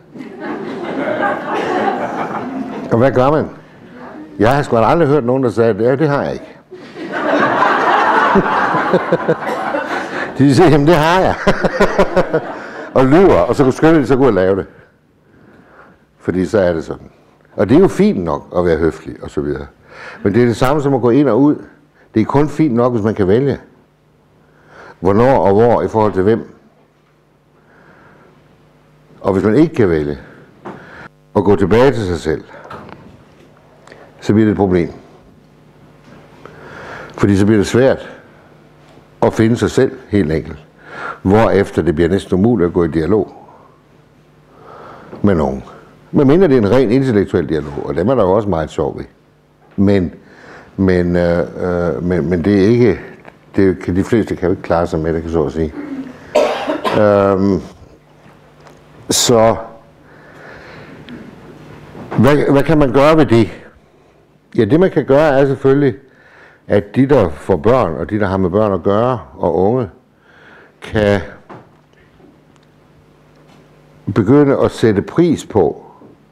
Og hvad gør man? Jeg har sgu aldrig hørt nogen, der sagde, ja, det har jeg ikke. De siger, jamen det har jeg. Og lyver, og så kunne skynde så gå og lave det. Fordi så er det sådan. Og det er jo fint nok at være høflig, og så videre. Men det er det samme som at gå ind og ud. Det er kun fint nok, hvis man kan vælge. Hvornår og hvor i forhold til hvem. Og hvis man ikke kan vælge, og gå tilbage til sig selv, så bliver det et problem. Fordi så bliver det svært at finde sig selv helt enkelt. Hvorefter det bliver næsten umuligt at gå i dialog med nogen. Men mindre det er en ren intellektuel dialog, og dem er der jo også meget sjov ved. Men, men, øh, øh, men, men det er ikke, det kan, de fleste kan jo ikke klare sig med det, kan så at sige. Øhm, så, hvad, hvad kan man gøre ved det? Ja, det man kan gøre er selvfølgelig, at de, der får børn, og de, der har med børn at gøre, og unge, kan begynde at sætte pris på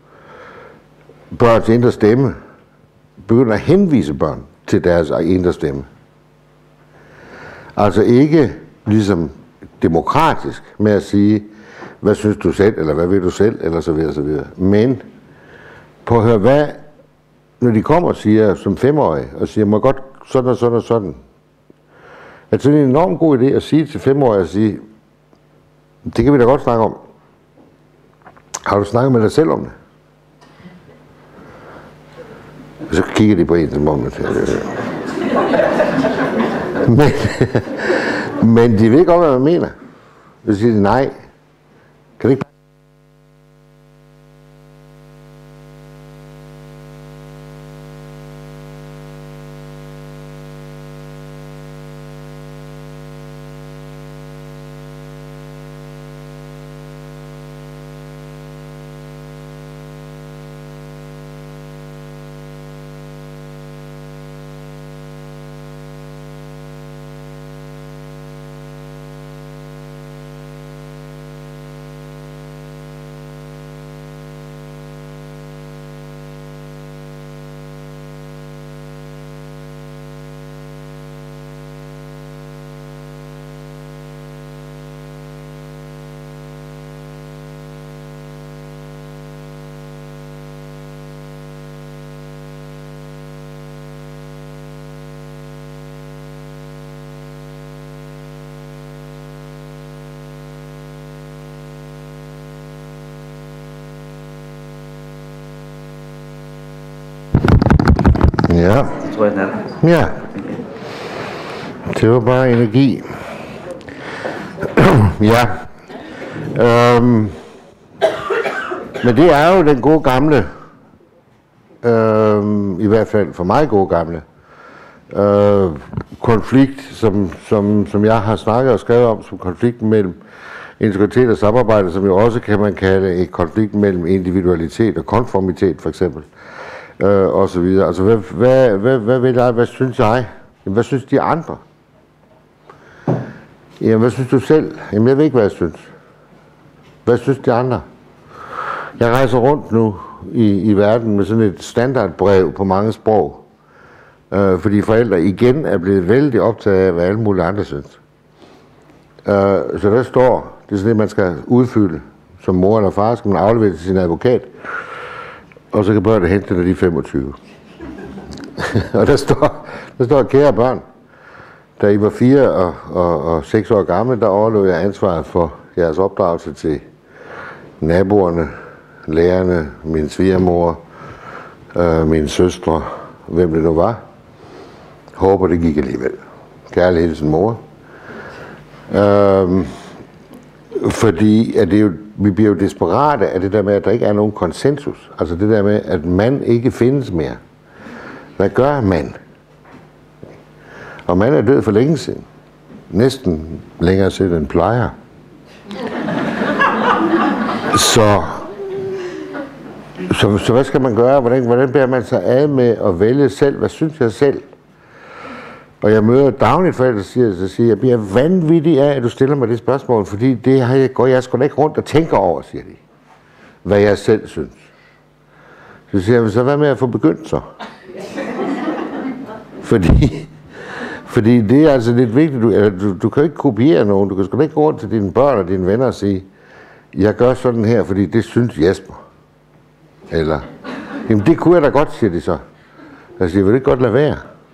børns indre stemme, begynde at henvise børn til deres indre stemme. Altså ikke ligesom demokratisk med at sige, hvad synes du selv, eller hvad vil du selv, eller så videre, så videre. Men på at høre, hvad, når de kommer og siger, som femårige, og siger, må godt sådan og sådan og sådan, at det er en enormt god idé at sige til femårige, at sige, det kan vi da godt snakke om. Har du snakket med dig selv om det? Og så kigger de på en som om det. Men, men de ved godt, hvad man mener. Så siger de, nej. Kan det ikke? Ja. Tror jeg, den er. Ja. Det var bare energi. Ja. Øhm. Men det er jo den gode gamle, øhm, i hvert fald for mig gode gamle, øh, konflikt, som, som, som jeg har snakket og skrevet om, som konflikten mellem integritet og samarbejde, som jo også kan man kalde et konflikt mellem individualitet og konformitet, for eksempel. Øh, og så videre. Altså, hvad, hvad, hvad, hvad vil jeg? Hvad synes jeg? Jamen, hvad synes de andre? Jamen, hvad synes du selv? Jamen, jeg ved ikke, hvad jeg synes. Hvad synes de andre? Jeg rejser rundt nu i, i verden med sådan et standardbrev på mange sprog, øh, fordi forældre igen er blevet vældig optaget af, hvad alle mulige andre synes. Øh, så der står, det er sådan det, man skal udfylde som mor eller far, skal man aflevere til sin advokat, og så kan børnene hente det, når de er femogtyve. Og der står, der står, kære børn, da I var fire og, og, og seks år gamle, der overlod jeg ansvaret for jeres opdragelse til naboerne, lærerne, min svigermor, øh, mine søstre, hvem det nu var. Håber, det gik alligevel. Kærlig hilsen, mor. Øh, fordi at det jo, vi bliver jo desperate af det der med, at der ikke er nogen konsensus. Altså det der med, at man ikke findes mere. Hvad gør man? Og man er død for længe siden. Næsten længere siden end plejer. Så, så, så hvad skal man gøre? Hvordan, hvordan bærer man sig af med at vælge selv? Hvad synes jeg selv? Og jeg møder dagligt forældre, der siger, så siger, jeg bliver vanvittig af, at du stiller mig det spørgsmål, fordi det har jeg, går jeg sgu da ikke rundt og tænker over, siger de. Hvad jeg selv synes. Så siger jeg, så hvad med at få begyndt så? Fordi, fordi det er altså lidt vigtigt, du, eller, du, du kan ikke kopiere nogen, du kan sgu da ikke gå rundt til dine børn og dine venner og sige, jeg gør sådan her, fordi det synes Jesper. Eller, jamen det kunne jeg da godt, siger de så. Jeg siger, vil du ikke godt lade være?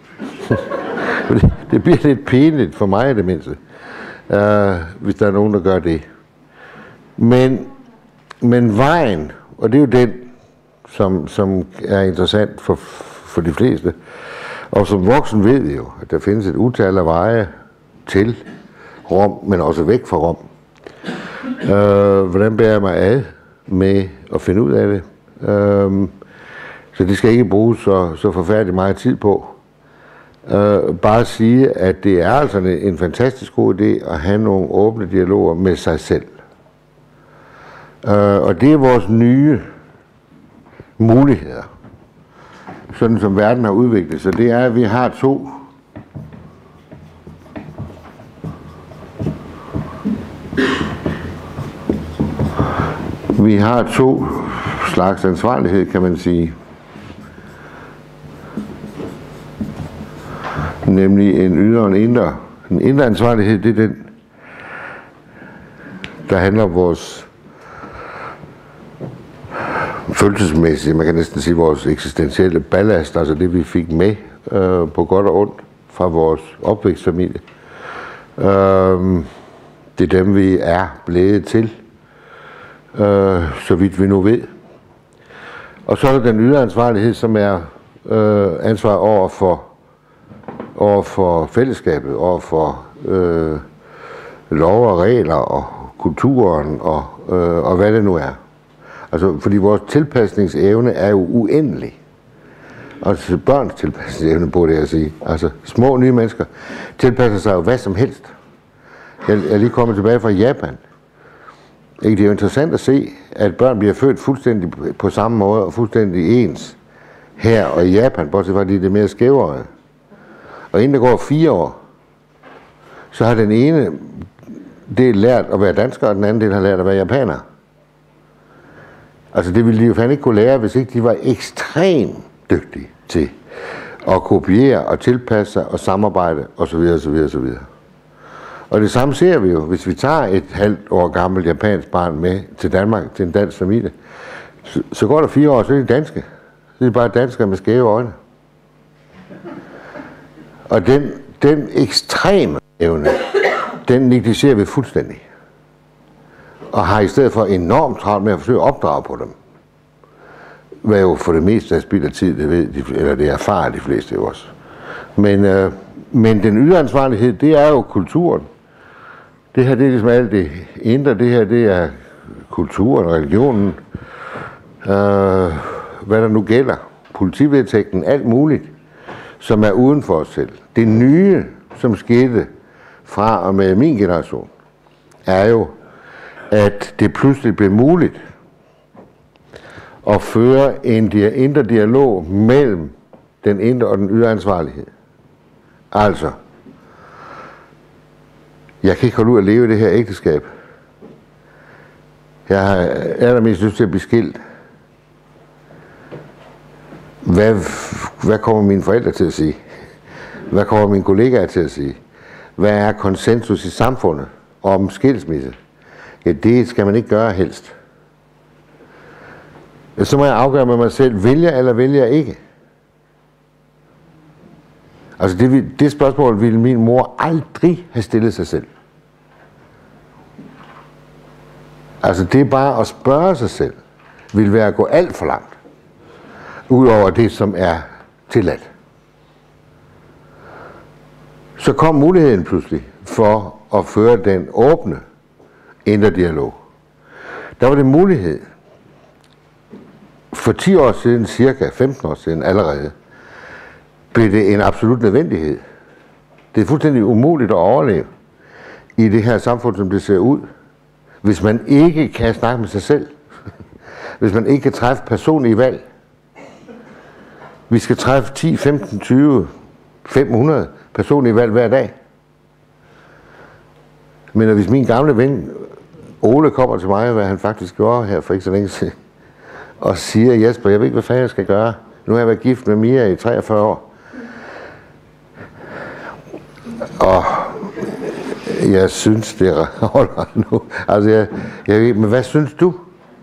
Det bliver lidt pinligt for mig i det mindste, uh, hvis der er nogen, der gør det. Men, men vejen, og det er jo den, som, som er interessant for, for de fleste, og som voksen ved vi jo, at der findes et utal af veje til Rom, men også væk fra Rom. Uh, hvordan bærer jeg mig ad med at finde ud af det? Uh, så det skal ikke bruges så, så forfærdeligt meget tid på. Uh, bare sige, at det er altså en, en fantastisk god idé at have nogle åbne dialoger med sig selv. Uh, og det er vores nye muligheder, sådan som verden har udviklet sig. Det er, at vi har to Vi har to slags ansvarlighed, kan man sige. Nemlig en ydre og en indre. En indre ansvarlighed, det er den, der handler om vores følelsesmæssige, man kan næsten sige vores eksistentielle ballast, altså det vi fik med øh, på godt og ondt fra vores opvækstfamilie. Øh, det er dem, vi er blevet til, øh, så vidt vi nu ved. Og så er der den ydre ansvarlighed, som er øh, ansvar over for, over for fællesskabet, over for øh, lov og regler og kulturen og, øh, og hvad det nu er. Altså, fordi vores tilpasningsevne er jo uendelig. Altså børns tilpasningsevne, burde jeg sige. Altså små nye mennesker tilpasser sig jo hvad som helst. Jeg er lige kommet tilbage fra Japan. Det er jo interessant at se, at børn bliver født fuldstændig på samme måde og fuldstændig ens her og i Japan, bortset fra at de er det mere skævere. Og inden der går fire år, så har den ene del lært at være dansker, og den anden del har lært at være japaner. Altså det ville de jo fandme ikke kunne lære, hvis ikke de var ekstremt dygtige til at kopiere og tilpasse sig og samarbejde osv. osv. osv. Og det samme ser vi jo, hvis vi tager et halvt år gammelt japansk barn med til Danmark, til en dansk familie, så, så går der fire år, så er de danske. Så er de bare danskere med skæve øjne. Og den, den ekstreme evne, den negligerer vi fuldstændig. Og har i stedet for enormt travlt med at forsøge at opdrage på dem. Hvad jo for det meste er spild af tid, det ved de, eller det erfarer de fleste jo også. Men, øh, men den ydre ansvarlighed, det er jo kulturen. Det her, det er ligesom alt det indre, det her, det er kulturen, religionen, øh, hvad der nu gælder, politivedtægten, alt muligt, som er uden for os selv. Det nye, som skete fra og med min generation, er jo, at det pludselig blev muligt at føre en indre dialog mellem den indre og den ydre ansvarlighed. Altså, jeg kan ikke holde ud at leve i det her ægteskab. Jeg har allermest lyst til at blive skilt. Hvad, hvad kommer mine forældre til at sige? Hvad kommer mine kollegaer til at sige? Hvad er konsensus i samfundet om skilsmisse? Ja, det skal man ikke gøre helst. Så må jeg afgøre med mig selv, vælger eller vælger ikke. Altså det, det spørgsmål ville min mor aldrig have stillet sig selv. Altså det er bare at spørge sig selv, vil være at gå alt for langt, udover det, som er tilladt. Så kom muligheden pludselig for at føre den åbne indre dialog. Der var det mulighed for ti år siden, cirka femten år siden allerede, blev det en absolut nødvendighed. Det er fuldstændig umuligt at overleve i det her samfund, som det ser ud, hvis man ikke kan snakke med sig selv. Hvis man ikke kan træffe personlige valg. Vi skal træffe ti, femten, tyve, fem hundrede personlige valg hver dag. Men hvis min gamle ven Ole kommer til mig, hvad han faktisk gjorde her for ikke så længe siden, og siger, Jesper, jeg ved ikke, hvad fanden jeg skal gøre. Nu har jeg været gift med Mia i treogfyrre år. Og jeg synes, det holder nu. Altså, jeg, jeg ved, men hvad synes du?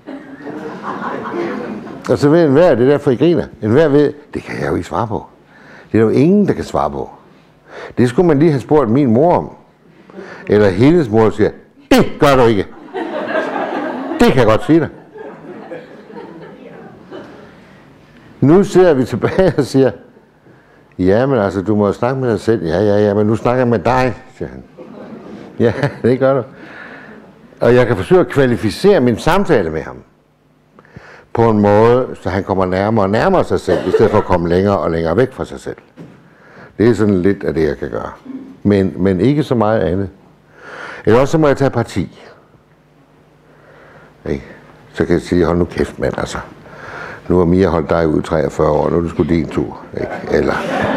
Og så ved enhver, det er derfor I griner. Enhver ved, det kan jeg jo ikke svare på. Det er jo ingen, der kan svare på. Det skulle man lige have spurgt min mor om. Eller hendes mor siger, det gør du ikke. Det kan jeg godt sige dig. Nu sidder vi tilbage og siger, ja, men altså, du må snakke med dig selv. Ja, ja, ja, men nu snakker jeg med dig, siger han. Ja, det gør du. Og jeg kan forsøge at kvalificere min samtale med ham på en måde, så han kommer nærmere og nærmere sig selv, i stedet for at komme længere og længere væk fra sig selv. Det er sådan lidt af det, jeg kan gøre. Men, men ikke så meget andet. Eller også så må jeg tage parti. Ikke? Så kan jeg sige, hold nu kæft, mand, altså. Nu har Mia holdt dig ud i treogfyrre år, nu er det sgu din tur. Ikke? Eller...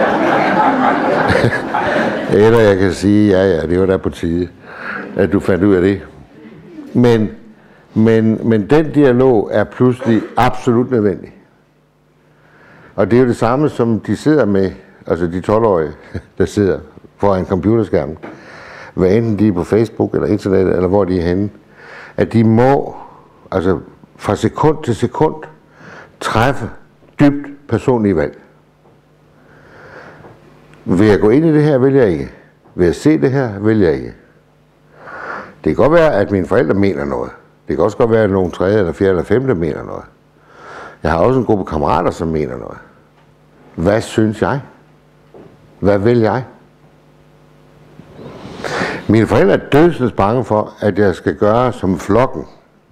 Eller jeg kan sige, ja, ja, det var da på tide, at du fandt ud af det. Men Men, men den dialog er pludselig absolut nødvendig. Og det er jo det samme, som de sidder med, altså de tolv-årige, der sidder foran en computerskærm, hvad enten de er på Facebook eller internet, eller hvor de er henne, at de må, altså fra sekund til sekund, træffe dybt personlige valg. Vil jeg gå ind i det her, vil jeg ikke. Vil jeg se det her, vil jeg ikke. Det kan godt være, at mine forældre mener noget. Det kan også godt være, at nogen tredje, eller fjerde, eller femte mener noget. Jeg har også en gruppe kammerater, som mener noget. Hvad synes jeg? Hvad vil jeg? Mine forældre er dødsens bange for, at jeg skal gøre som flokken.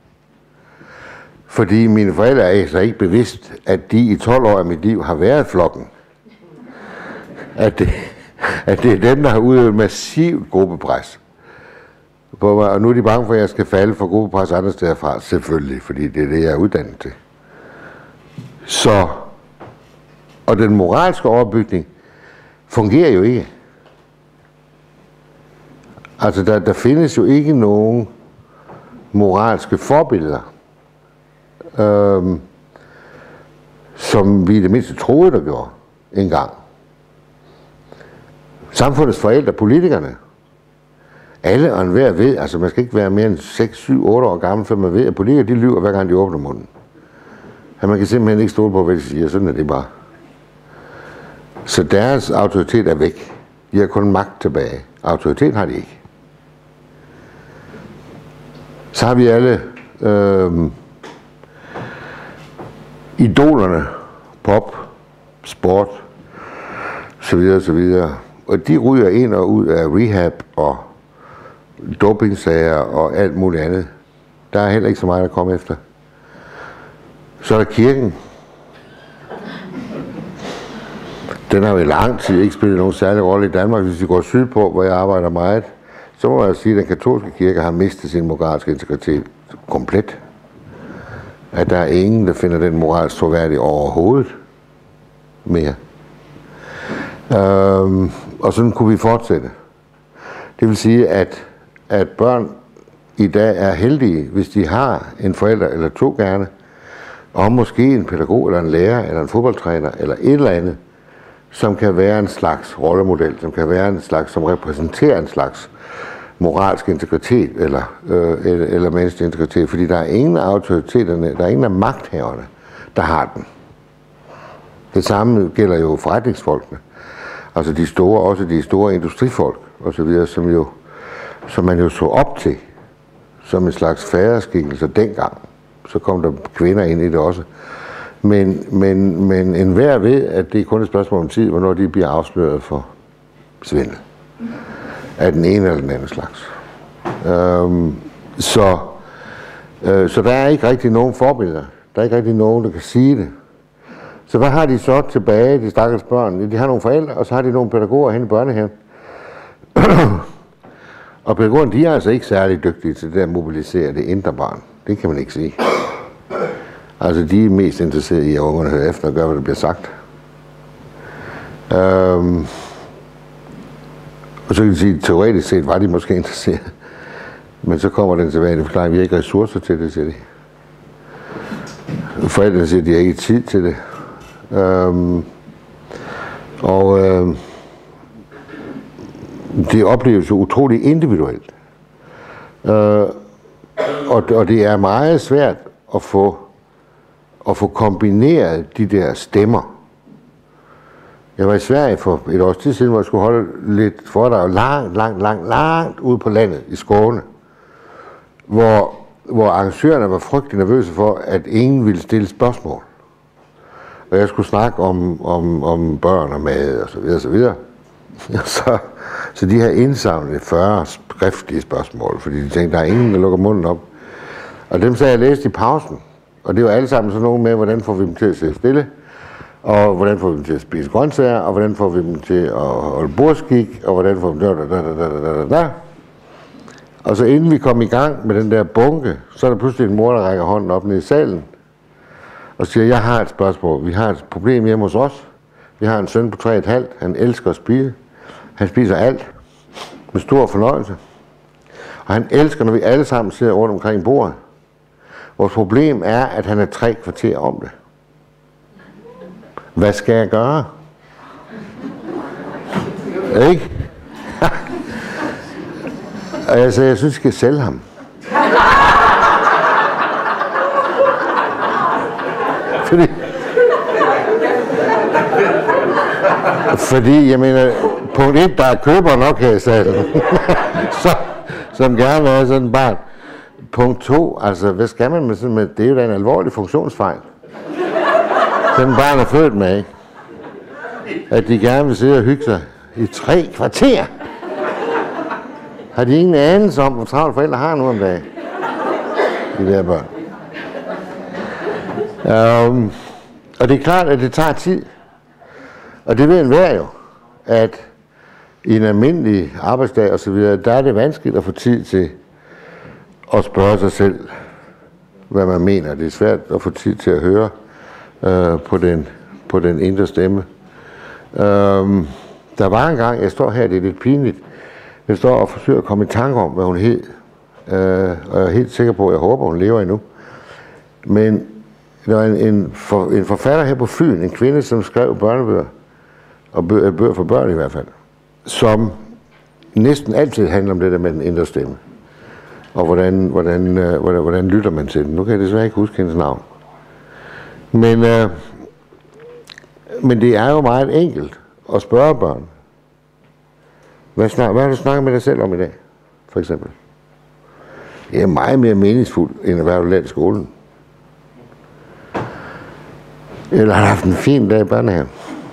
Fordi mine forældre er altså ikke bevidst, at de i tolv år af mit liv har været flokken. At det, at det er dem, der har udøvet massivt gruppepres på mig, og nu er de bange for, at jeg skal falde for gruppepres andre steder fra, selvfølgelig, fordi det er det, jeg er uddannet til. Så, og den moralske overbygning fungerer jo ikke. Altså, der, der findes jo ikke nogen moralske forbilleder, øhm, som vi i det mindste troede, der gjorde engang. Samfundets forældre, politikerne, alle og enhver ved, altså man skal ikke være mere end seks, syv, otte år gammel, før man ved, at politikere, de lyver hver gang de åbner munden. At man kan simpelthen ikke stole på, hvad de siger, sådan er det bare. Så deres autoritet er væk. De har kun magt tilbage. Autoritet har de ikke. Så har vi alle øh, idolerne, pop, sport, så videre, så videre. Og de ryger ind og ud af rehab og dopingsager og alt muligt andet. Der er heller ikke så meget at komme efter. Så er der kirken. Den har jo i lang tid ikke spillet nogen særlig rolle i Danmark. Hvis vi går sydpå, hvor jeg arbejder meget, så må jeg sige, at den katolske kirke har mistet sin moralske integritet komplet. At der er ingen, der finder den moralsk troværdig overhovedet mere. Øhm, og sådan kunne vi fortsætte. Det vil sige, at, at børn i dag er heldige, hvis de har en forælder eller to gerne, og måske en pædagog eller en lærer eller en fodboldtræner eller et eller andet, som kan være en slags rollemodel, som kan være en slags, som repræsenterer en slags moralsk integritet eller, øh, eller, eller menneskelig integritet, fordi der er ingen af autoriteterne, der er ingen af magthaverne, der har den. Det samme gælder jo forretningsfolkene. Altså de store, også de store industrifolk og så videre, som, jo, som man jo så op til som en slags faderskikkelse dengang. Så kom der kvinder ind i det også. Men, men, men enhver ved, at det er kun et spørgsmål om tid, hvornår de bliver afsløret for svindel. Af den ene eller den anden slags. Øhm, så, øh, så der er ikke rigtig nogen forbilleder. Der er ikke rigtig nogen, der kan sige det. Så hvad har de så tilbage, de stakkels børn? De har nogle forældre, og så har de nogle pædagoger hen i børnehaven. Og pædagogerne, de er altså ikke særlig dygtige til det at mobilisere det indre barn. Det kan man ikke sige. Altså, de er mest interesserede i, at ungerne hører efter og gør, hvad der bliver sagt. Øhm, og så kan de sige, at teoretisk set var de måske interesserede. Men så kommer den tilbage, forklaring, at vi har ikke ressourcer til det, siger de. Forældrene siger, at de har ikke tid til det. Øhm, og øhm, det opleves jo utroligt individuelt. Øh, og, og det er meget svært at få, at få kombineret de der stemmer. Jeg var i Sverige for et års tid siden, hvor jeg skulle holde lidt foredrag langt, langt, langt, langt ude på landet i Skåne, hvor, hvor arrangørerne var frygtelig nervøse for, at ingen ville stille spørgsmål. Og jeg skulle snakke om, om, om børn og mad og så videre, og så videre. Så, så de har indsamlet fyrre skriftlige spørgsmål, fordi de tænkte, der er ingen, der lukker munden op. Og dem så jeg læst i pausen. Og det var alle sammen sådan nogle med, hvordan får vi dem til at sidde stille, og hvordan får vi dem til at spise grøntsager, og hvordan får vi dem til at holde bordskik, og hvordan får vi dem til at... Og så inden vi kom i gang med den der bunke, så er der pludselig en mor, der rækker hånden op ned i salen, og siger, jeg har et spørgsmål. Vi har et problem hjemme hos os. Vi har en søn på tre og et halvt. Han elsker at spise. Han spiser alt med stor fornøjelse. Og han elsker, når vi alle sammen sidder rundt omkring bordet. Vores problem er, at han er tre kvarter om det. Hvad skal jeg gøre? Ikke? Altså, jeg synes, jeg skal sælge ham. Fordi, fordi jeg mener, punkt et, der er køber nok her i salen, så, som gerne vil have sådan en barn. Punkt to, altså, hvad skal man med sådan med, det er jo da en alvorlig funktionsfejl. Sådan en barn er født med, ikke? At de gerne vil sidde og hygge sig i tre kvarter. Har de ingen anelse om, hvor travlt forældre har nu om dagen? De der børn. Um, og det er klart, at det tager tid. Og det ved enhver jo, at i en almindelig arbejdsdag og så videre, der er det vanskeligt at få tid til at spørge sig selv, hvad man mener. Det er svært at få tid til at høre øh, på, den, på den indre stemme. Um, der var en gang, jeg står her, det er lidt pinligt, jeg står og forsøger at komme i tanke om, hvad hun hed. Uh, og jeg er helt sikker på, at jeg håber, hun lever endnu. Men der var en, en, for, en forfatter her på Fyn, en kvinde, som skrev børnebøger, og bøger, bøger for børn i hvert fald, som næsten altid handler om det der med den indre stemme. Og hvordan, hvordan, uh, hvordan, hvordan lytter man til den. Nu kan jeg desværre ikke huske hendes navn. Men, uh, men det er jo meget enkelt at spørge børn. Hvad, snak, hvad har du snakket med dig selv om i dag, for eksempel? Det er meget mere meningsfuldt, end at være lært i skolen. Eller har haft en fin dag i børnehaven.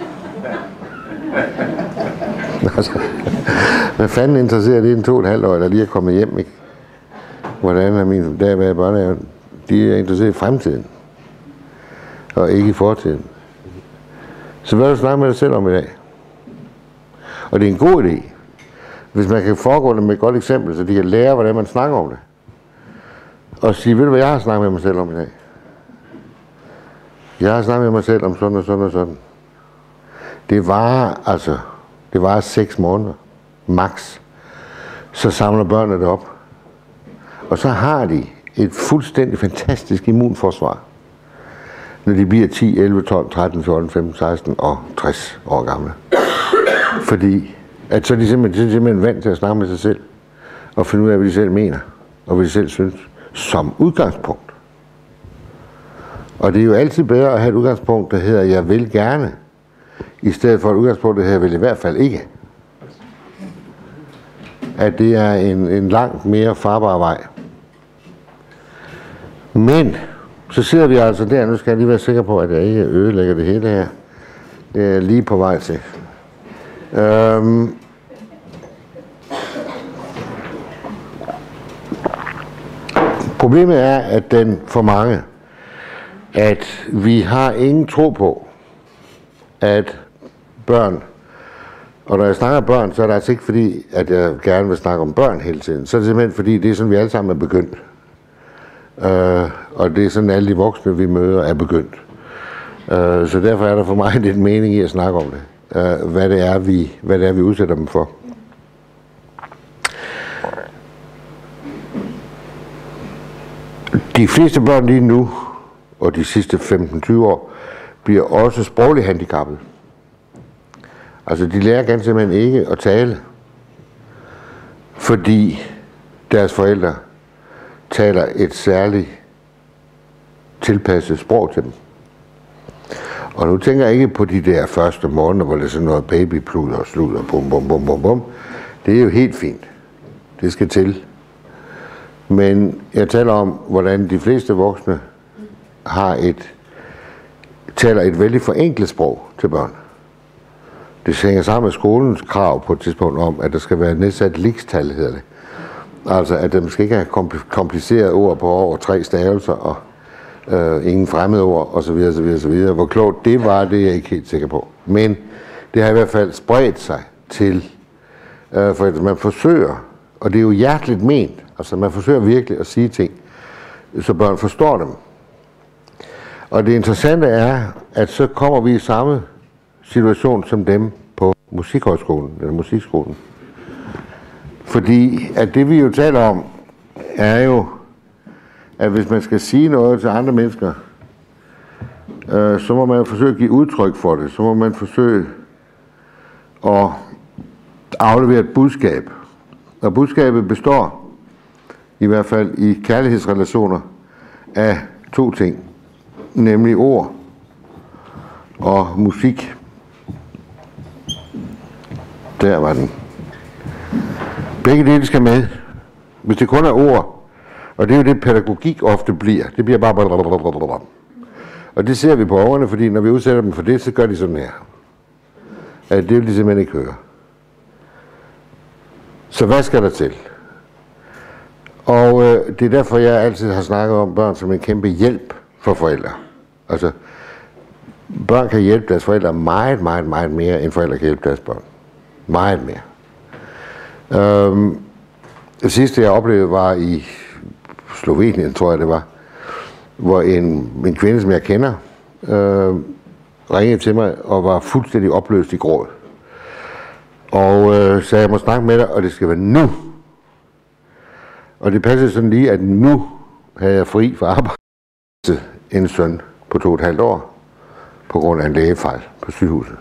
Altså, hvad fanden interesserer det en to og et halvt år, der lige er kommet hjem, ikke? Hvordan er min dag været i børnehaven? De er interesseret i fremtiden, og ikke i fortiden. Så hvad har du snakket med dig selv om i dag? Og det er en god idé, hvis man kan foregå det med et godt eksempel, så de kan lære, hvordan man snakker om det. Og sige, ved du hvad jeg har snakket med mig selv om i dag? Jeg har snakket med mig selv om sådan og sådan og sådan. Det var altså, det var seks måneder, max. Så samler børnene det op. Og så har de et fuldstændig fantastisk immunforsvar, når de bliver ti, elleve, tolv, tretten, fjorten, femten, seksten og tres år gamle. Fordi at så er de simpelthen, de er simpelthen vant til at snakke med sig selv, og finde ud af, hvad de selv mener, og hvad de selv synes, som udgangspunkt. Og det er jo altid bedre at have et udgangspunkt, der hedder, jeg vil gerne, i stedet for et udgangspunkt, der hedder, jeg vil i hvert fald ikke. At det er en, en langt mere farbar vej. Men, så sidder vi altså der, nu skal jeg lige være sikker på, at jeg ikke ødelægger det hele her. Det er lige på vej til. Øhm, Problemet er, at den for mange, at vi har ingen tro på, at børn, og når jeg snakker om børn, så er det altså ikke fordi, at jeg gerne vil snakke om børn hele tiden. Så er det simpelthen fordi, det er sådan, vi alle sammen er begyndt. Uh, og det er sådan, alle de voksne, vi møder, er begyndt. Uh, så derfor er der for mig lidt mening i at snakke om det. Uh, hvad det er, vi, hvad det er, vi udsætter dem for. De fleste børn lige nu, og de sidste femten til tyve år, bliver også sprogligt handicappet. Altså, de lærer ganske simpelthen ikke at tale, fordi deres forældre taler et særligt tilpasset sprog til dem. Og nu tænker jeg ikke på de der første måneder, hvor det er sådan noget babyplud og slud og bum, bum, bum, bum, bum. Det er jo helt fint. Det skal til. Men jeg taler om, hvordan de fleste voksne har et, taler et vældig forenklet sprog til børn. Det hænger sammen med skolens krav på et tidspunkt om, at der skal være nedsat ligestal, hedder det. Altså, at der skal ikke have komplicerede ord på over tre stavelser og øh, ingen fremmede ord osv. osv. osv. Hvor klogt det var, det er jeg ikke helt sikker på. Men det har i hvert fald spredt sig til, øh, for at man forsøger, og det er jo hjerteligt ment, altså man forsøger virkelig at sige ting, så børn forstår dem. Og det interessante er, at så kommer vi i samme situation som dem på musikhøjskolen, eller musikskolen. Fordi at det vi jo taler om, er jo, at hvis man skal sige noget til andre mennesker, øh, så må man forsøge at give udtryk for det. Så må man forsøge at aflevere et budskab. Og budskabet består, i hvert fald i kærlighedsrelationer, af to ting. Nemlig ord og musik. Der var den. Begge dele skal med. Hvis det kun er ord, og det er jo det, pædagogik ofte bliver. Det bliver bare blablabla. Og det ser vi på ungerne, fordi når vi udsætter dem for det, så gør de sådan her. At det vil de simpelthen ikke høre. Så hvad skal der til? Og øh, det er derfor, jeg altid har snakket om børn som en kæmpe hjælp for forældre. Altså, børn kan hjælpe deres forældre meget, meget, meget mere, end forældre kan hjælpe deres børn. Meget mere. Øhm, det sidste, jeg oplevede, var i Slovenien, tror jeg det var, hvor en, en kvinde, som jeg kender, øh, ringede til mig og var fuldstændig opløst i gråd. Og øh, sagde, jeg må snakke med dig, og det skal være nu. Og det passede sådan lige, at nu havde jeg fri for arbejde. En søn på to og et halvt år, på grund af en lægefejl på sygehuset.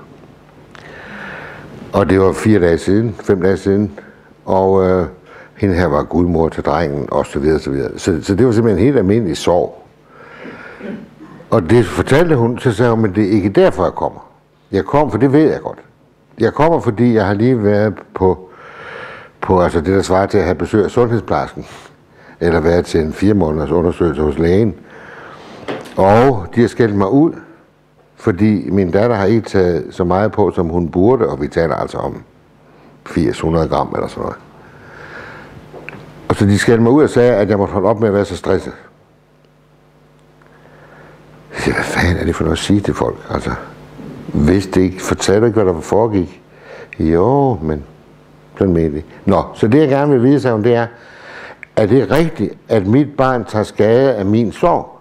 Og det var fire dage siden, fem dage siden, og øh, hende her var gudmor til drengen, og så videre, så videre. Så, så det var simpelthen en helt almindelig sorg. Og det fortalte hun, så sagde hun, men det er ikke derfor, jeg kommer. Jeg kommer, for det ved jeg godt. Jeg kommer, fordi jeg har lige været på, på altså det, der svarer til at have besøg af sundhedsplejersken, eller været til en fire måneders undersøgelse hos lægen. Og de har skældt mig ud, fordi min datter har ikke taget så meget på, som hun burde, og vi taler altså om firs hundrede gram eller sådan noget. Og så de skældte mig ud og sagde, at jeg måtte holde op med at være så stresset. Jeg siger, hvad fanden er det for noget at sige til folk? Altså, vidste ikke, fortalte ikke, hvad der foregik? Jo, men sådan mente de. Nå, så det jeg gerne vil vide sig om, det er, er det rigtigt, at mit barn tager skade af min sorg?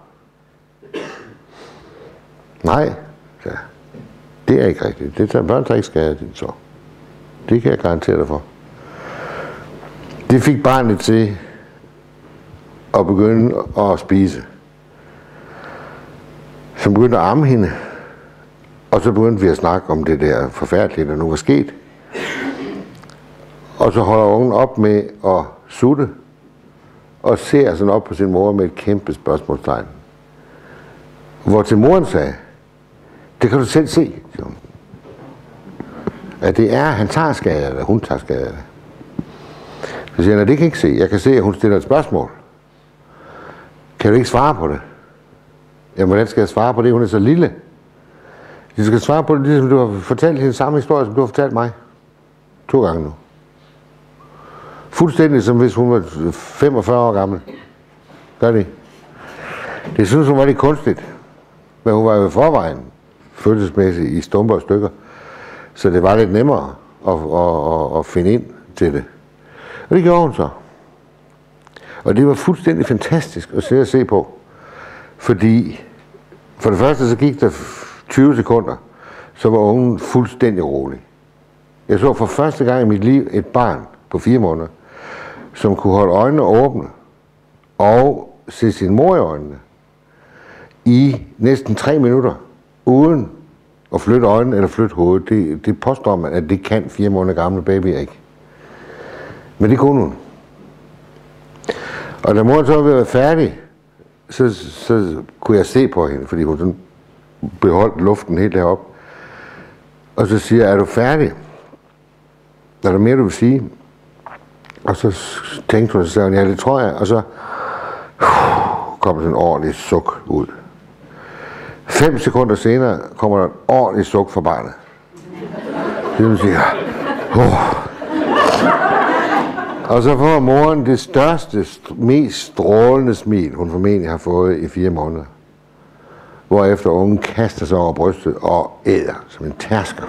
Nej, ja. Det er ikke rigtigt. Det tager, børn tager ikke skade af din sorg. Det kan jeg garantere dig for. Det fik barnet til at begynde at spise. Så begyndte at amme hende, og så begyndte vi at snakke om det der forfærdelige, der nu var sket. Og så holder ungen op med at sutte, og ser sådan op på sin mor med et kæmpe spørgsmålstegn. Hvor til moren sagde, det kan du selv se, at det er, han tager skade af det, hun tager skade af det. Så siger han, det kan jeg ikke se. Jeg kan se, at hun stiller et spørgsmål. Kan du ikke svare på det? Jamen, hvordan skal jeg svare på det? Hun er så lille. Du skal svare på det, ligesom du har fortalt hende samme historie, som du har fortalt mig. To gange nu. Fuldstændig som hvis hun var femogfyrre år gammel. Gør det. Det synes hun var lidt kunstigt. Men hun var jo i forvejen følelsesmæssigt i stumper og stykker. Så det var lidt nemmere at, at, at, at finde ind til det. Og det gjorde hun så. Og det var fuldstændig fantastisk at se og se på. Fordi for det første så gik der tyve sekunder, så var ungen fuldstændig rolig. Jeg så for første gang i mit liv et barn på fire måneder, som kunne holde øjnene åbne og se sin mor i øjnene i næsten tre minutter, uden at flytte øjnene eller flytte hovedet. Det, det påstår man, at det kan fire måneder gamle babyer ikke. Men det kunne hun. Og da moren så var ved at være færdig, så, så kunne jeg se på hende, fordi hun sådan beholdt luften helt deroppe. Og så siger jeg, er du færdig? Er der mere, du vil sige? Og så tænkte hun, og så sagde hun, ja, det tror jeg. Og så uh, kom sådan en ordentlig suk ud. Fem sekunder senere kommer der en ordentlig suk fra barnet. Det vil sige, uh. Og så får moren det største, mest strålende smil, hun formentlig har fået i fire måneder. Hvorefter ungen kaster sig over brystet og æder som en tærsker.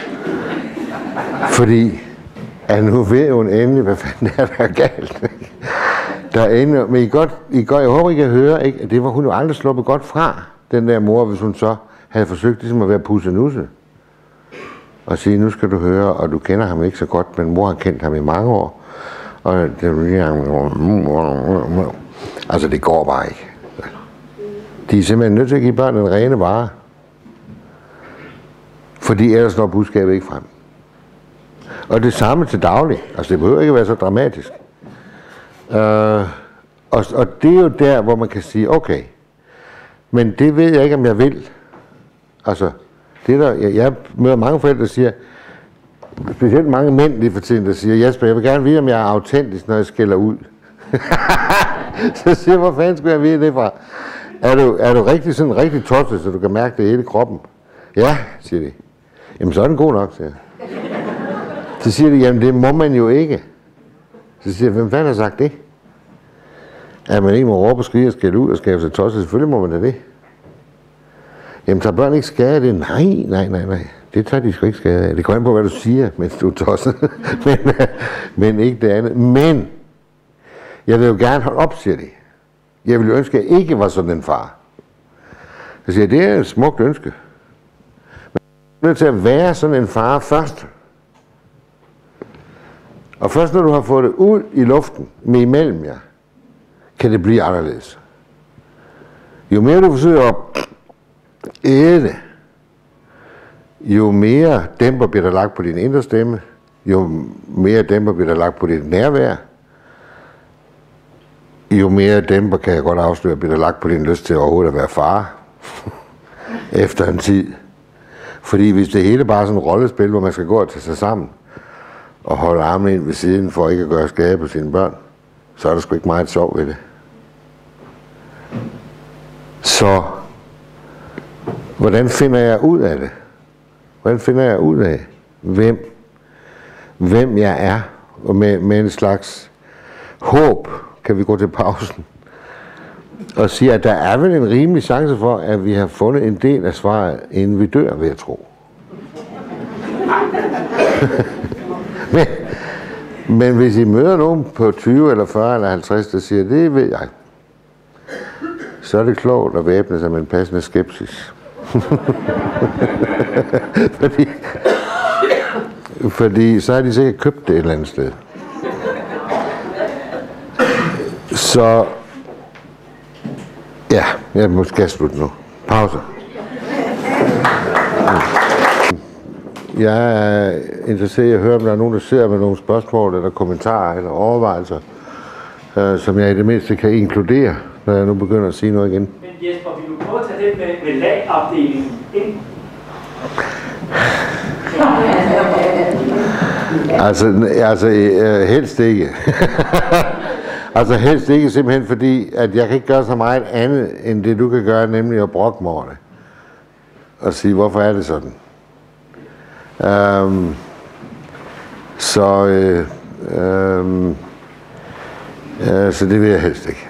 Fordi, at nu ved hun endelig, hvad fanden er der er galt. Der er endelig, men I godt, I godt, jeg håber, I kan høre, ikke, at det var hun jo aldrig sluppet godt fra, den der mor, hvis hun så havde forsøgt ligesom at være pussenusse. Og sige, nu skal du høre, og du kender ham ikke så godt, men mor har kendt ham i mange år. Og det Altså, det går bare ikke. De er simpelthen nødt til at give børn en rene vare. Fordi ellers når budskabet ikke frem. Og det samme til daglig. Altså, det behøver ikke være så dramatisk. Uh, og, og det er jo der, hvor man kan sige, okay, men det ved jeg ikke, om jeg vil. Altså, det der, jeg, jeg møder mange forældre, der siger, specielt mange mænd lige for tiden, der siger, Jasper, jeg vil gerne vide, om jeg er autentisk, når jeg skælder ud. Så siger jeg, hvor fanden skulle jeg vide det fra? Er du, er du rigtig sådan rigtig tosset, så du kan mærke det hele kroppen? Ja, siger de. Jamen, så er den god nok, siger jeg. Så siger de, jamen det må man jo ikke. Så siger jeg, hvem fanden har sagt det? At man ikke må råbe og skrige og skælde ud og skabe sig tosset, selvfølgelig må man da det. Jamen, tager børn ikke skade af det? Nej, nej, nej, nej. Det tager de sgu ikke skade af. Det kommer an på, hvad du siger, mens du er tosset. men, men ikke det andet. Men, jeg vil jo gerne holde op, siger de. Jeg ville ønske, at jeg ikke var sådan en far. Så siger jeg, det er et smukt ønske. Men du er nødt til at være sådan en far først. Og først når du har fået det ud i luften, med imellem jer, kan det blive anderledes. Jo mere du forsøger at æde det, jo mere dæmper bliver der lagt på din indre stemme, jo mere dæmper bliver der lagt på dit nærvær, jo mere dæmper, kan jeg godt afsløre, bliver der lagt på din lyst til overhovedet at være far efter en tid. Fordi hvis det hele bare er sådan et rollespil, hvor man skal gå og tage sig sammen og holde armen ind ved siden for ikke at gøre skade på sine børn, så er der sgu ikke meget sjov ved det. Så hvordan finder jeg ud af det? Hvordan finder jeg ud af, hvem, hvem jeg er? Og med, med en slags håb kan vi gå til pausen og sige, at der er vel en rimelig chance for, at vi har fundet en del af svaret, inden vi dør, vil jeg tro. men, men hvis I møder nogen på tyve eller fyrre eller halvtreds, der siger, det ved jeg, så er det klogt at væbne sig med en passende skepsis. fordi, fordi så har de sikkert købt det et eller andet sted. Så ja, jeg må skal slutte nu. Pause. Jeg er interesseret i at høre, om der er nogen, der sidder med nogle spørgsmål eller kommentarer eller overvejelser, øh, som jeg i det mindste kan inkludere, når jeg nu begynder at sige noget igen. Men Jesper, vil du prøve at tage det med, med lagafdelingen ind? altså, altså øh, helst ikke. altså helst ikke simpelthen fordi, at jeg kan ikke gøre så meget andet, end det du kan gøre, nemlig at brokke mig over det. Og sige, hvorfor er det sådan? Um, så, øh, øh, øh, så det vil jeg helst ikke.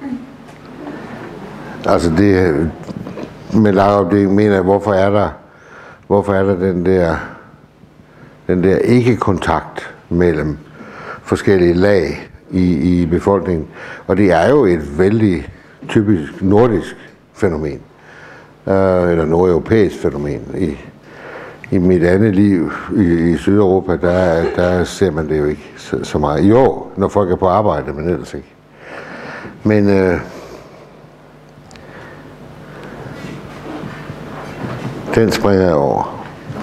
Altså det med lagopdelingen mener jeg, hvorfor er der, hvorfor er der den der, den der ikke-kontakt mellem forskellige lag i, i befolkningen. Og det er jo et vældig typisk nordisk fænomen, øh, eller nordeuropæisk fænomen. I, I mit andet liv i, i Sydeuropa, der, der ser man det jo ikke så, så meget. Jo, når folk er på arbejde, men ellers ikke. Men øh, den springer jeg over.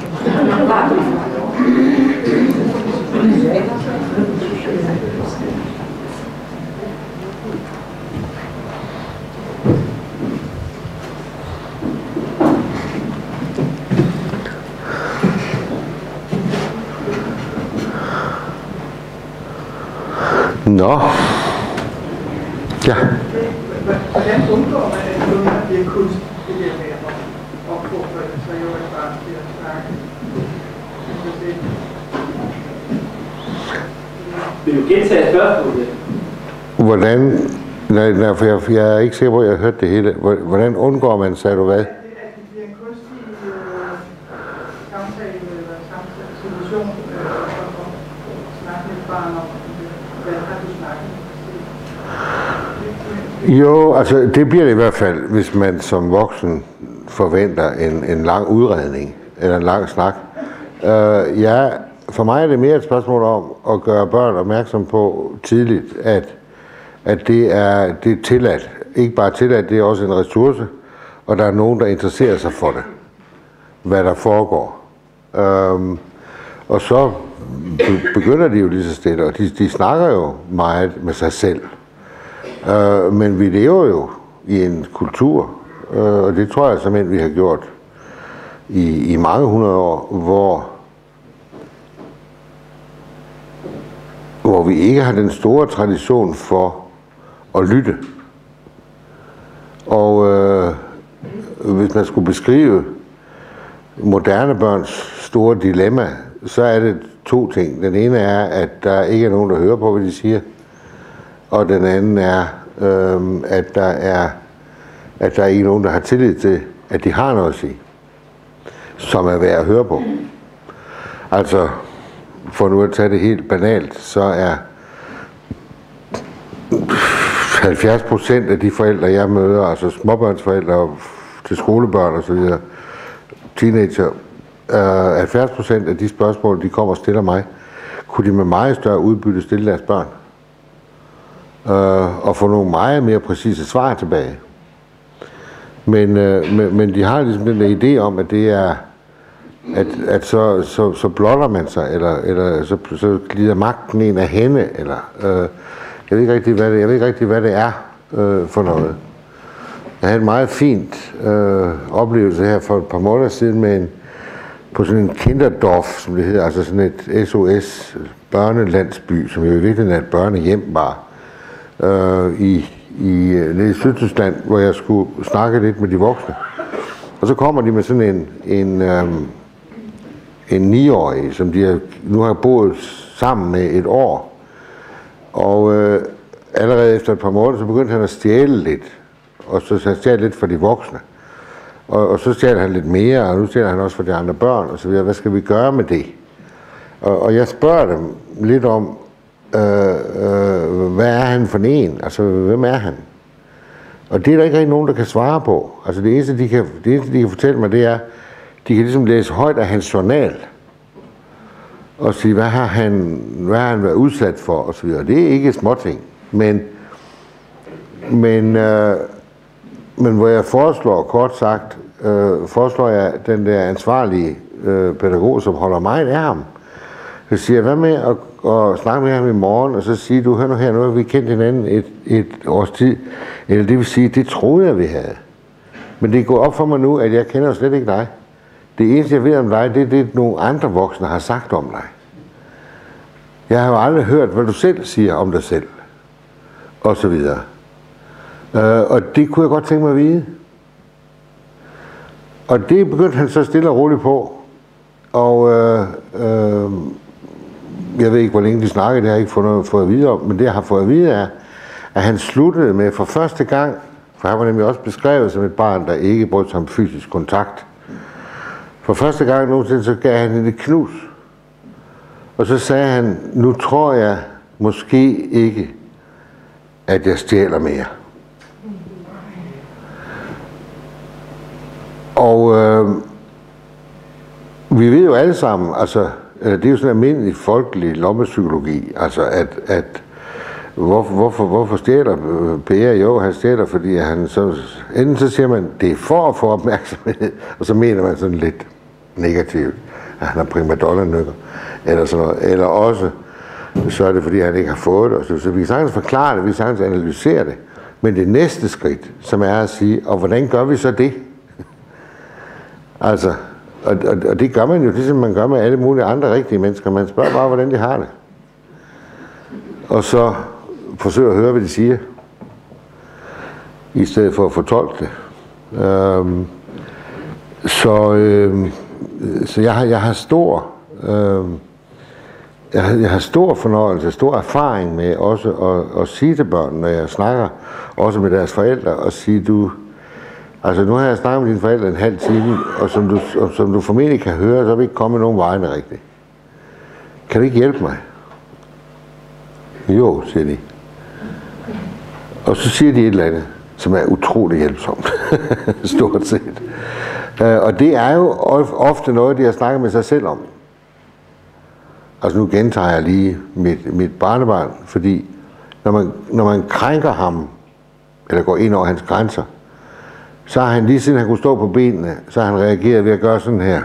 Nå. Ja. Hvordan undgår man, at noget bliver kunst, det der med at opfordre sig jo et barn til at snakke? Vil du gentage spørgsmålet? Hvordan, nej, nej, for jeg, jeg er ikke sikker på, at jeg har hørt det hele. Hvordan undgår man, sagde du hvad? At det bliver en kunstig øh, samtale eller samtale situation, øh, og snakke med et barn om, hvad har du snakket? Jo, altså det bliver det i hvert fald, hvis man som voksen forventer en, en lang udredning eller en lang snak. Uh, ja, for mig er det mere et spørgsmål om at gøre børn opmærksom på tidligt, at, at det er, det er tilladt. Ikke bare tilladt, det er også en ressource, og der er nogen, der interesserer sig for det, hvad der foregår. Øhm, og så begynder de jo lige så stille, og de, de snakker jo meget med sig selv. Øh, men vi lever jo i en kultur, øh, og det tror jeg simpelthen, vi har gjort i, i mange hundrede år, hvor, hvor vi ikke har den store tradition for at lytte. Og øh, hvis man skulle beskrive moderne børns store dilemma, så er det to ting. Den ene er, at der ikke er nogen, der hører på, hvad de siger. Og den anden er, øh, at der er at der er ikke nogen, der har tillid til, at de har noget at sige, som er værd at høre på. Altså, for nu at tage det helt banalt, så er halvfjerds procent af de forældre, jeg møder, altså småbørnsforældre til skolebørn og så videre, teenager, øh, halvfjerds procent af de spørgsmål, de kommer og stiller mig, kunne de med meget større udbytte stille deres børn. Øh, og få nogle meget mere præcise svar tilbage. Men, øh, men, men de har ligesom den der idé om, at det er, at, at så, så, så blotter man sig, eller, eller så, så glider magten en af hende, eller øh, jeg ved ikke rigtig, hvad det, jeg ved ikke rigtig, hvad det er øh, for noget. Jeg havde en meget fint øh, oplevelse her for et par måneder siden med en, på sådan en kinderdorf, som det hedder, altså sådan et S O S børnelandsby, som jo i virkeligheden er et børnehjem bare, øh, i, i, nede i Sydtyskland, hvor jeg skulle snakke lidt med de voksne. Og så kommer de med sådan en, en, øhm, en niårig, som de har, nu har boet sammen med et år. Og øh, allerede efter et par måneder, så begyndte han at stjæle lidt. Og så han stjælte lidt for de voksne. Og, og så stjæler han lidt mere, og nu stjæler han også for de andre børn, og så videre. Hvad skal vi gøre med det? Og, og jeg spørger dem lidt om, øh, øh, hvad er han for en? Altså, hvem er han? Og det er der ikke rigtig nogen, der kan svare på. Altså det eneste, de kan, det eneste, de kan fortælle mig, det er, de kan ligesom læse højt af hans journal. Og sige, hvad har han, hvad har han været udsat for, og så videre. Det er ikke småting. Men, men, øh, men hvor jeg foreslår, kort sagt, øh, foreslår jeg den der ansvarlige øh, pædagog, som holder meget af ham. Så siger jeg, hvad med at, at snakke med ham i morgen, og så sige, du hør nu her, nu har vi kendt hinanden et, et års tid. Eller det vil sige, det troede jeg, vi havde. Men det går op for mig nu, at jeg kender slet ikke dig. Det eneste, jeg ved om dig, det er det, nogle andre voksne har sagt om dig. Jeg har jo aldrig hørt, hvad du selv siger om dig selv. Og så videre. Uh, og det kunne jeg godt tænke mig at vide. Og det begyndte han så stille og roligt på. Og uh, uh, jeg ved ikke, hvor længe de snakkede, det har jeg ikke fået, fået at vide om, men det, jeg har fået at vide, er, at han sluttede med for første gang, for han var nemlig også beskrevet som et barn, der ikke brugte ham fysisk kontakt. For første gang nogensinde, så gav han et knus. Og så sagde han, nu tror jeg måske ikke, at jeg stjæler mere. Og øh, vi ved jo alle sammen, altså, det er jo sådan en almindelig folkelig lommepsykologi, altså at, at hvorfor, hvorfor, hvorfor stjæler Per? Jo, han stjæler, fordi han så, enten så siger man, det er for at få opmærksomhed, og så mener man sådan lidt negativt, at han har primadonna-nykker, eller sådan noget, eller også, så er det fordi, han ikke har fået det, så, så vi kan sagtens forklare det, vi kan sagtens analysere det, men det næste skridt, som er at sige, og hvordan gør vi så det? Altså, Og, og, og det gør man jo, ligesom man gør med alle mulige andre rigtige mennesker. Man spørger bare, hvordan de har det. Og så forsøger at høre, hvad de siger, i stedet for at fortolke det. Øhm, så øhm, så jeg, har, jeg har stor øhm, jeg, har, jeg har stor fornøjelse, stor erfaring med også at, at sige til børn, når jeg snakker også med deres forældre, og sige, du altså nu har jeg snakket med dine forældre en halv time, og som du, og som du formentlig kan høre, så er vi ikke kommet nogen vegne rigtigt. Kan du ikke hjælpe mig? Jo, siger de. Og så siger de et eller andet, som er utrolig hjælpsomt. Stort set. Og det er jo ofte noget, de har snakket med sig selv om. Altså nu gentager jeg lige mit, mit barnebarn, fordi når man, når man krænker ham, eller går ind over hans grænser, så har han lige siden han kunne stå på benene, så har han reageret ved at gøre sådan her.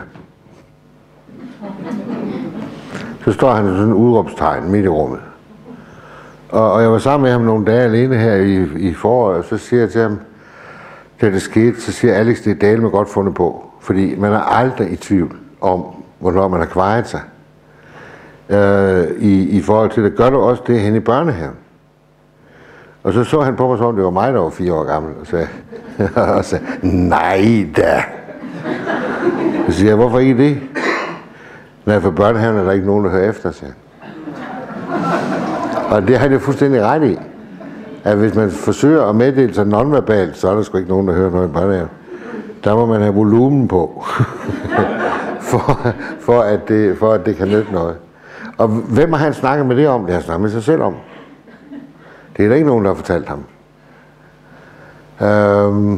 Så står han sådan en udråbstegn midt i rummet. Og, og jeg var sammen med ham nogle dage alene her i, i foråret, og så siger jeg til ham, da det skete, så siger Alex, det er dælme godt fundet på. Fordi man er aldrig i tvivl om, hvornår man har kvejet sig. Øh, i, I forhold til det. Gør du også det hen i børnehaven? Og så så han på mig, som det var mig, der var fire år gammel, og sagde, og sagde nej da. Så siger jeg, hvorfor ikke det? Nej, for børnehaven er der ikke nogen, der hører efter, siger han. Og det har jeg fuldstændig ret i. At hvis man forsøger at meddele sig nonverbalt, så er der sgu ikke nogen, der hører noget i børnehaven. Der må man have volumen på, for, for, at det, for at det kan nytte noget. Og hvem har han snakket med det om? Det har han snakket med sig selv om. Det er der ikke nogen, der har fortalt ham. Øhm,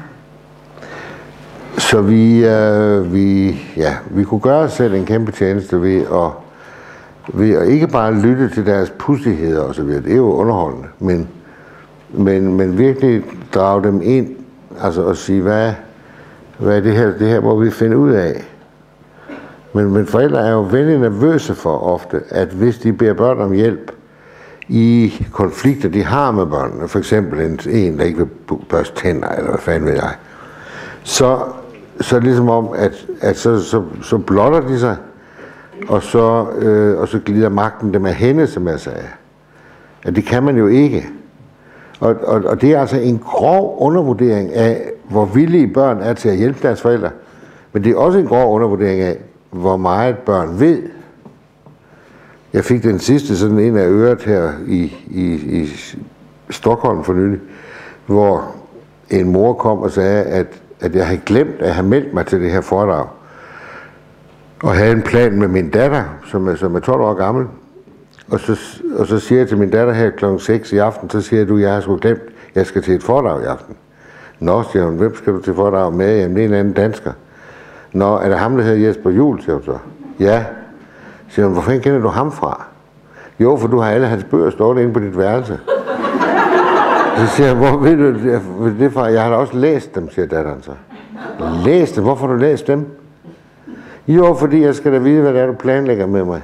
så vi, øh, vi, ja, vi kunne gøre os selv en kæmpe tjeneste ved at, ved at ikke bare lytte til deres pudsigheder og så videre. Det er jo underholdende, men, men, men virkelig drage dem ind, altså at sige, hvad, hvad er det her, det her må vi finde ud af. Men, men forældre er jo vældig nervøse for ofte, at hvis de beder børn om hjælp i konflikter, de har med børnene, for eksempel en, en der ikke vil børste tænder, eller hvad fanden ved jeg, så, så ligesom om, at, at så, så, så blotter de sig, og så, øh, og så glider magten dem af hende, som jeg sagde. At det kan man jo ikke. Og, og, og det er altså en grov undervurdering af, hvor villige børn er til at hjælpe deres forældre. Men det er også en grov undervurdering af, hvor meget børn ved. Jeg fik den sidste sådan en af øret her i, i, i Stockholm for nylig, hvor en mor kom og sagde, at, at jeg havde glemt at have meldt mig til det her foredrag. Og havde en plan med min datter, som er, som er tolv år gammel. Og så, og så siger jeg til min datter her klokken seks i aften, så siger du, jeg har sgu glemt, jeg skal til et foredrag i aften. Nå, siger hun, hvem skal du til foredrag med? Jamen, det er en anden dansker. Nå, er det ham, der hedder Jesper Juhl, siger hun så. Ja. Siger hun, hvorfor kender du ham fra? Jo, for du har alle hans bøger stående inde på dit værelse. Så siger jeg, hvor ved du det fra? Jeg har da også læst dem, siger datteren så. Læst dem? Hvorfor har du læst dem? Jo, fordi jeg skal da vide, hvad det er, du planlægger med mig.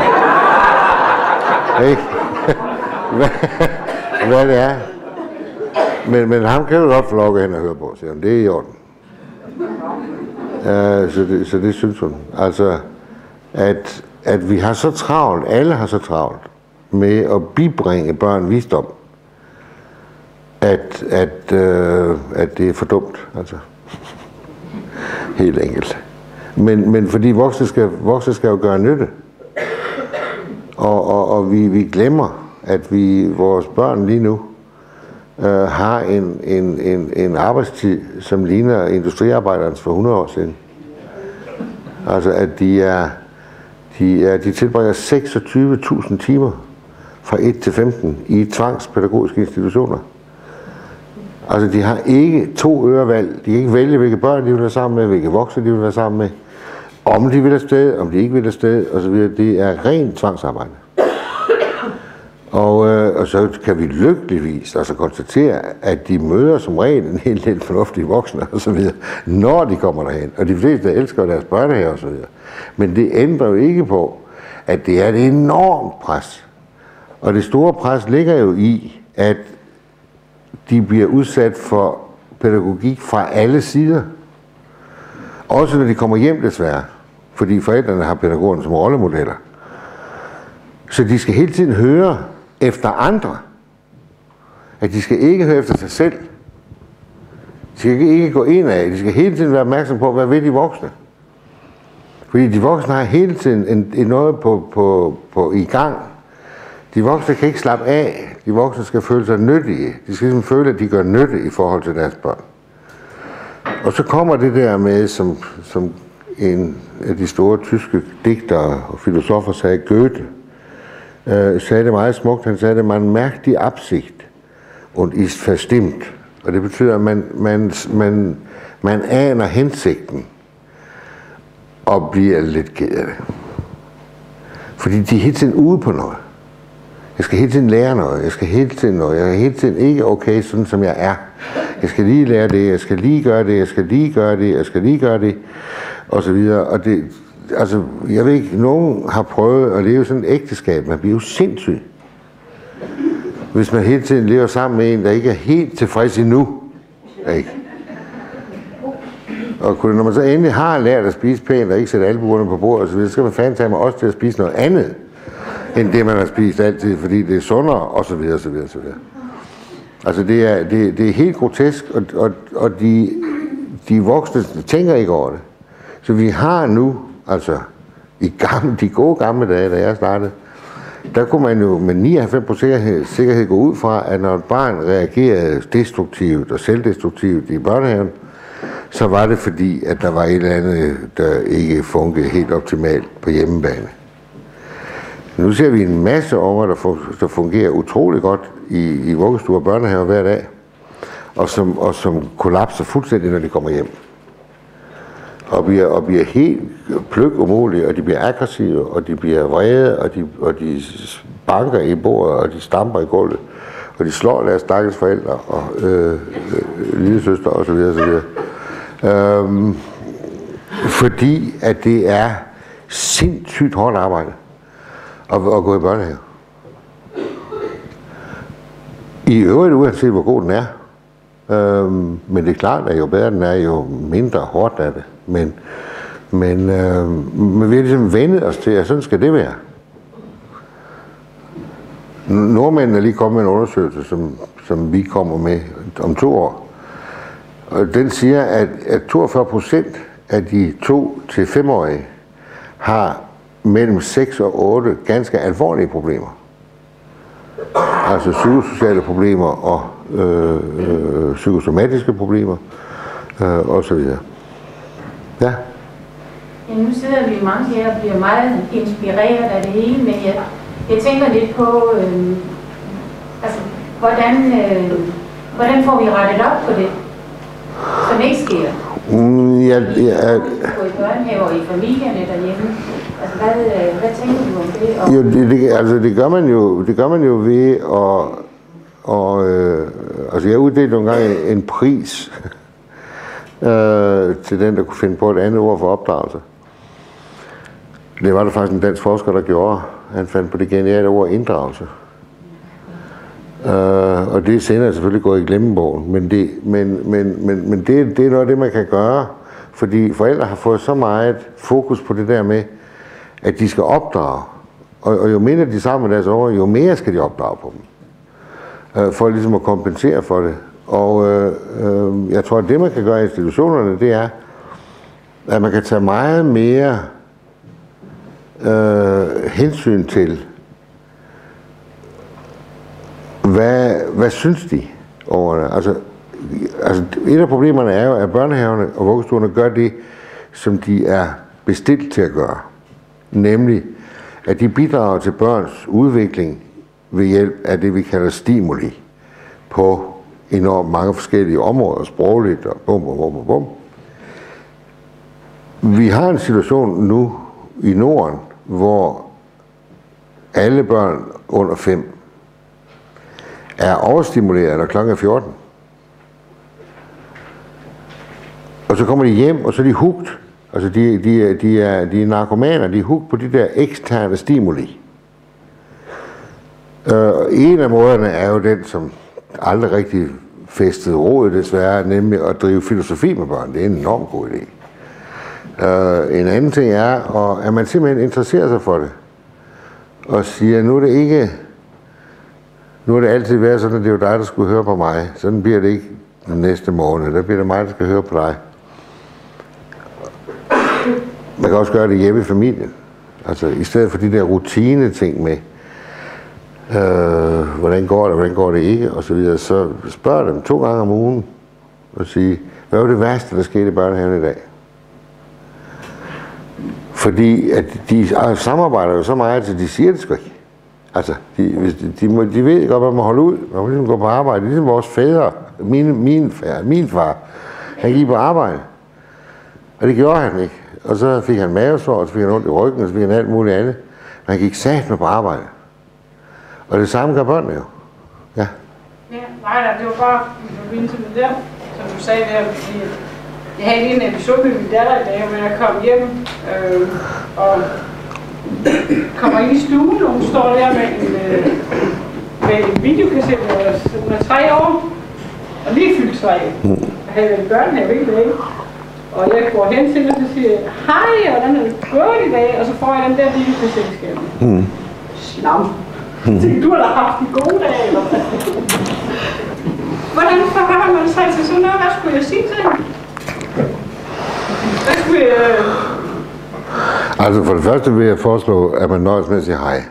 Ikke? hvad, hvad det er. Men, men ham kan du godt få lov at hen og høre på, siger hun. Det er i orden. Uh, så, det, så det synes hun. Altså, at, at vi har så travlt, alle har så travlt, med at bibringe børn visdom, at, at, uh, at det er for dumt. Altså. Helt enkelt. Men, men fordi voksne skal, voksne skal jo gøre nytte. Og, og, og vi, vi glemmer, at vi, vores børn lige nu øh, har en, en, en, en arbejdstid, som ligner industriarbejderens for hundrede år siden. Altså at de, er, de, er, de tilbringer seksogtyve tusind timer fra et til femten i tvangspædagogiske institutioner. Altså de har ikke to ørevalg. De kan ikke vælge, hvilke børn de vil være sammen med, hvilke voksne de vil være sammen med. Om de vil afsted, om de ikke vil afsted, og så videre. Det er rent tvangsarbejde. Og, øh, og så kan vi lykkeligvis altså konstatere, at de møder som regel en helt, helt fornuftige voksne, og så videre, når de kommer derhen. Og de fleste elsker deres børnehave, og så videre. Men det ændrer jo ikke på, at det er et enormt pres. Og det store pres ligger jo i, at de bliver udsat for pædagogik fra alle sider. Også når de kommer hjem desværre, fordi forældrene har pædagogerne som rollemodeller. Så de skal hele tiden høre efter andre. At de skal ikke høre efter sig selv. De skal ikke gå ind af. De skal hele tiden være opmærksom på, hvad vil de voksne. Fordi de voksne har hele tiden en, en noget på, på, på i gang. De voksne kan ikke slappe af. De voksne skal føle sig nyttige. De skal ligesom føle, at de gør nytte i forhold til deres børn. Og så kommer det der med, som, som en af de store tyske digtere og filosofer sagde, Goethe, øh, sagde det meget smukt. Han sagde det, man merkt die Absicht und ist verstimmt. Og det betyder, at man, man, man, man aner hensigten og bliver lidt ked af det. Fordi de er hele tiden ude på noget. Jeg skal hele tiden lære noget, jeg skal hele tiden noget, jeg er hele tiden ikke okay, sådan som jeg er. Jeg skal lige lære det, jeg skal lige gøre det, jeg skal lige gøre det, jeg skal lige gøre det, og så videre. Og det, altså, jeg ved ikke, nogen har prøvet at leve sådan et ægteskab, man bliver jo sindssyg. Hvis man hele tiden lever sammen med en, der ikke er helt tilfreds endnu. Ikke? Og når man så endelig har lært at spise pænt, og ikke sætte albuerne på bordet, så skal man fandme tage mig også til at spise noget andet, end det man har spist altid, fordi det er sundere, og så videre, så videre, så videre. Altså det er, det, det er helt grotesk, og, og, og de, de voksne tænker ikke over det. Så vi har nu, altså i gamle, de gode gamle dage, da jeg startede, der kunne man jo med nioghalvfems procent sikkerhed, sikkerhed gå ud fra, at når et barn reagerede destruktivt og selvdestruktivt i børnehaven, så var det fordi, at der var et eller andet, der ikke fungerede helt optimalt på hjemmebane. Nu ser vi en masse unger, der fungerer utrolig godt i, i vuggestuer og børnehaver hver dag, og som, og som kollapser fuldstændig, når de kommer hjem. Og bliver, og bliver helt pløk umulige, og de bliver aggressive, og de bliver vrede, og de, og de banker i bordet, og de stamper i gulvet, og de slår deres stakkels forældre, og øh, øh, lillesøster osv. osv. Øhm, fordi at det er sindssygt hårdt arbejde at, at gå i børnehave. I øvrigt uanset hvor god den er. Øhm, men det er klart, at jo bedre den er, jo mindre hårdt er det. Men, men, øhm, men vi har ligesom vendet os til, at sådan skal det være. Nordmændene er lige kommet med en undersøgelse, som, som vi kommer med om to år. Og den siger, at, at toogfyrre procent af de to til femårige har mellem seks og otte ganske alvorlige problemer. Altså psykosociale problemer og øh, øh, psykosomatiske problemer øh, og så videre. Ja. Ja, nu sidder vi mange her og bliver meget inspireret af det hele, men jeg, jeg tænker lidt på, øh, altså, hvordan, øh, hvordan får vi rettet op på det, som ikke sker? Mm, ja, ja, Gå i børnehaver og i familierne derhjemme. Altså, hvad, hvad tænker du om det? Og jo, det, det, altså, det gør man jo, det gør man jo ved at, og, øh, altså jeg uddelte nogle gange en pris øh, til den, der kunne finde på et andet ord for opdragelse. Det var der faktisk en dansk forsker, der gjorde. Han fandt på det geniale ord inddragelse. Uh, og det er senere selvfølgelig gået i glemmebogen, men, det, men, men, men, men det, det er noget af det, man kan gøre, fordi forældre har fået så meget fokus på det der med, at de skal opdrage, og, og jo mindre de sammen med deres unger, jo mere skal de opdrage på dem, uh, for ligesom at kompensere for det. Og uh, uh, jeg tror, at det, man kan gøre i institutionerne, det er, at man kan tage meget mere uh, hensyn til, Hvad, hvad synes de over det? Altså, altså, et af problemerne er jo, at børnehaverne og vuggestuerne gør det, som de er bestilt til at gøre. Nemlig, at de bidrager til børns udvikling ved hjælp af det, vi kalder stimuli på enormt mange forskellige områder, sprogligt og bum, bum, bum, bum. Vi har en situation nu i Norden, hvor alle børn under fem er overstimuleret, når klokken er fjorten. Og så kommer de hjem, og så er de hugt. Altså, de, de, de, er, de er narkomaner, de er hugt på de der eksterne stimuli. Uh, en af måderne er jo den, som aldrig rigtig fæstede rådet desværre, nemlig at drive filosofi med børn. Det er en enormt god idé. Uh, en anden ting er, og at man simpelthen interesserer sig for det. Og siger, nu er det ikke... Nu har det altid været sådan, at det er jo dig, der skulle høre på mig. Sådan bliver det ikke den næste måned. Der bliver det mig, der skal høre på dig. Man kan også gøre det hjemme i familien. Altså i stedet for de der rutine ting med, øh, hvordan går det, hvordan går det ikke, og så videre. Så spørg dem to gange om ugen og sige, hvad var det værste, der skete i børnehaven i dag? Fordi at de samarbejder jo så meget, at de siger det sgu ikke. Altså, de, hvis de, de, må, de ved godt, hvad man holder ud. Man må ligesom gå på arbejde. Ligesom vores fædre, min, min, far, min far, han gik på arbejde. Og det gjorde han ikke. Og så fik han mavesår, og så fik han ondt i ryggen, og så fik han alt muligt andet. Men han gik satme på arbejde. Og det samme gør børnene jo. Ja. Ja, nej, nej, det var bare i forbindelse med det, som du sagde der, fordi jeg havde lige en episode med min datter i dag, hvor jeg kom hjem øh, og kommer ind i stuen, og hun står der med en, øh, med en videokassette, hvor hun er tre år, og lige fyldt tre. Jeg havde været i børnehave hele dagen, og jeg går hen til hende og siger, hej, hvordan er det gået i dag? Og så får jeg den der videokassette i skærmen. Mm. Slam. Mm. Du har da haft en god dag, eller hvad? Hvordan forholder man sig til sådan noget? Hvad skulle jeg sige til hende? Hvad skulle jeg... Altså for det første vil jeg foreslå, at man nøjes med at sige hej.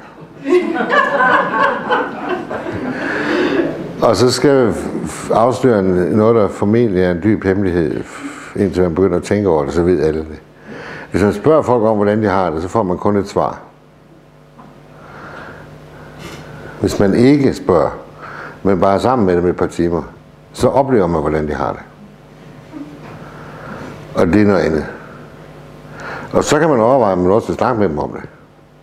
Og så skal jeg afsløre noget, der formentlig er en dyb hemmelighed, indtil man begynder at tænke over det, så ved alle det. Hvis man spørger folk om, hvordan de har det, så får man kun et svar. Hvis man ikke spørger, men bare er sammen med dem et par timer, så oplever man, hvordan de har det. Og det er noget andet. Og så kan man overveje, at man også vil snakke med dem om det.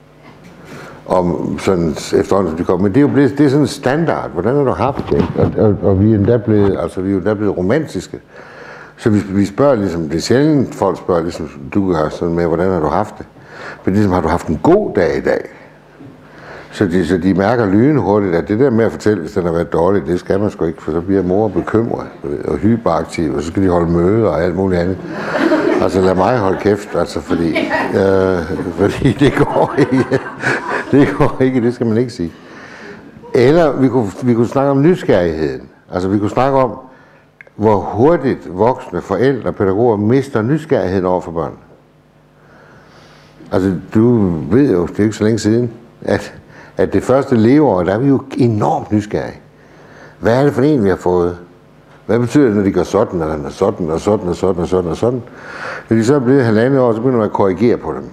Om sådan efterhånden, som de kommer. Men det er jo blevet, det er sådan en standard. Hvordan har du haft det? Og, og, og vi er endda blevet, altså vi er endda blevet romantiske. Så vi, vi spørger ligesom, det er sjældent, folk spørger ligesom, du gør sådan med, hvordan har du haft det? Men ligesom, har du haft en god dag i dag? Så de, så de mærker lynhurtigt, at det der med at fortælle, hvis den har været dårlig, det skal man sgu ikke, for så bliver mor bekymret og hyperaktiv, og så skal de holde møder og alt muligt andet. Altså lad mig holde kæft, altså fordi, øh, fordi det går ikke. Det går ikke, det skal man ikke sige. Eller vi kunne, vi kunne snakke om nysgerrigheden. Altså vi kunne snakke om, hvor hurtigt voksne, forældre og pædagoger mister nysgerrigheden over for børn. Altså du ved jo, det er ikke så længe siden, at at det første leveår, der er vi jo enormt nysgerrige. Hvad er det for en, vi har fået? Hvad betyder det, når de gør sådan, eller når sådan, og sådan, og sådan, og sådan, og sådan? Når de så er blevet halvandet år, så begynder man at korrigere på dem.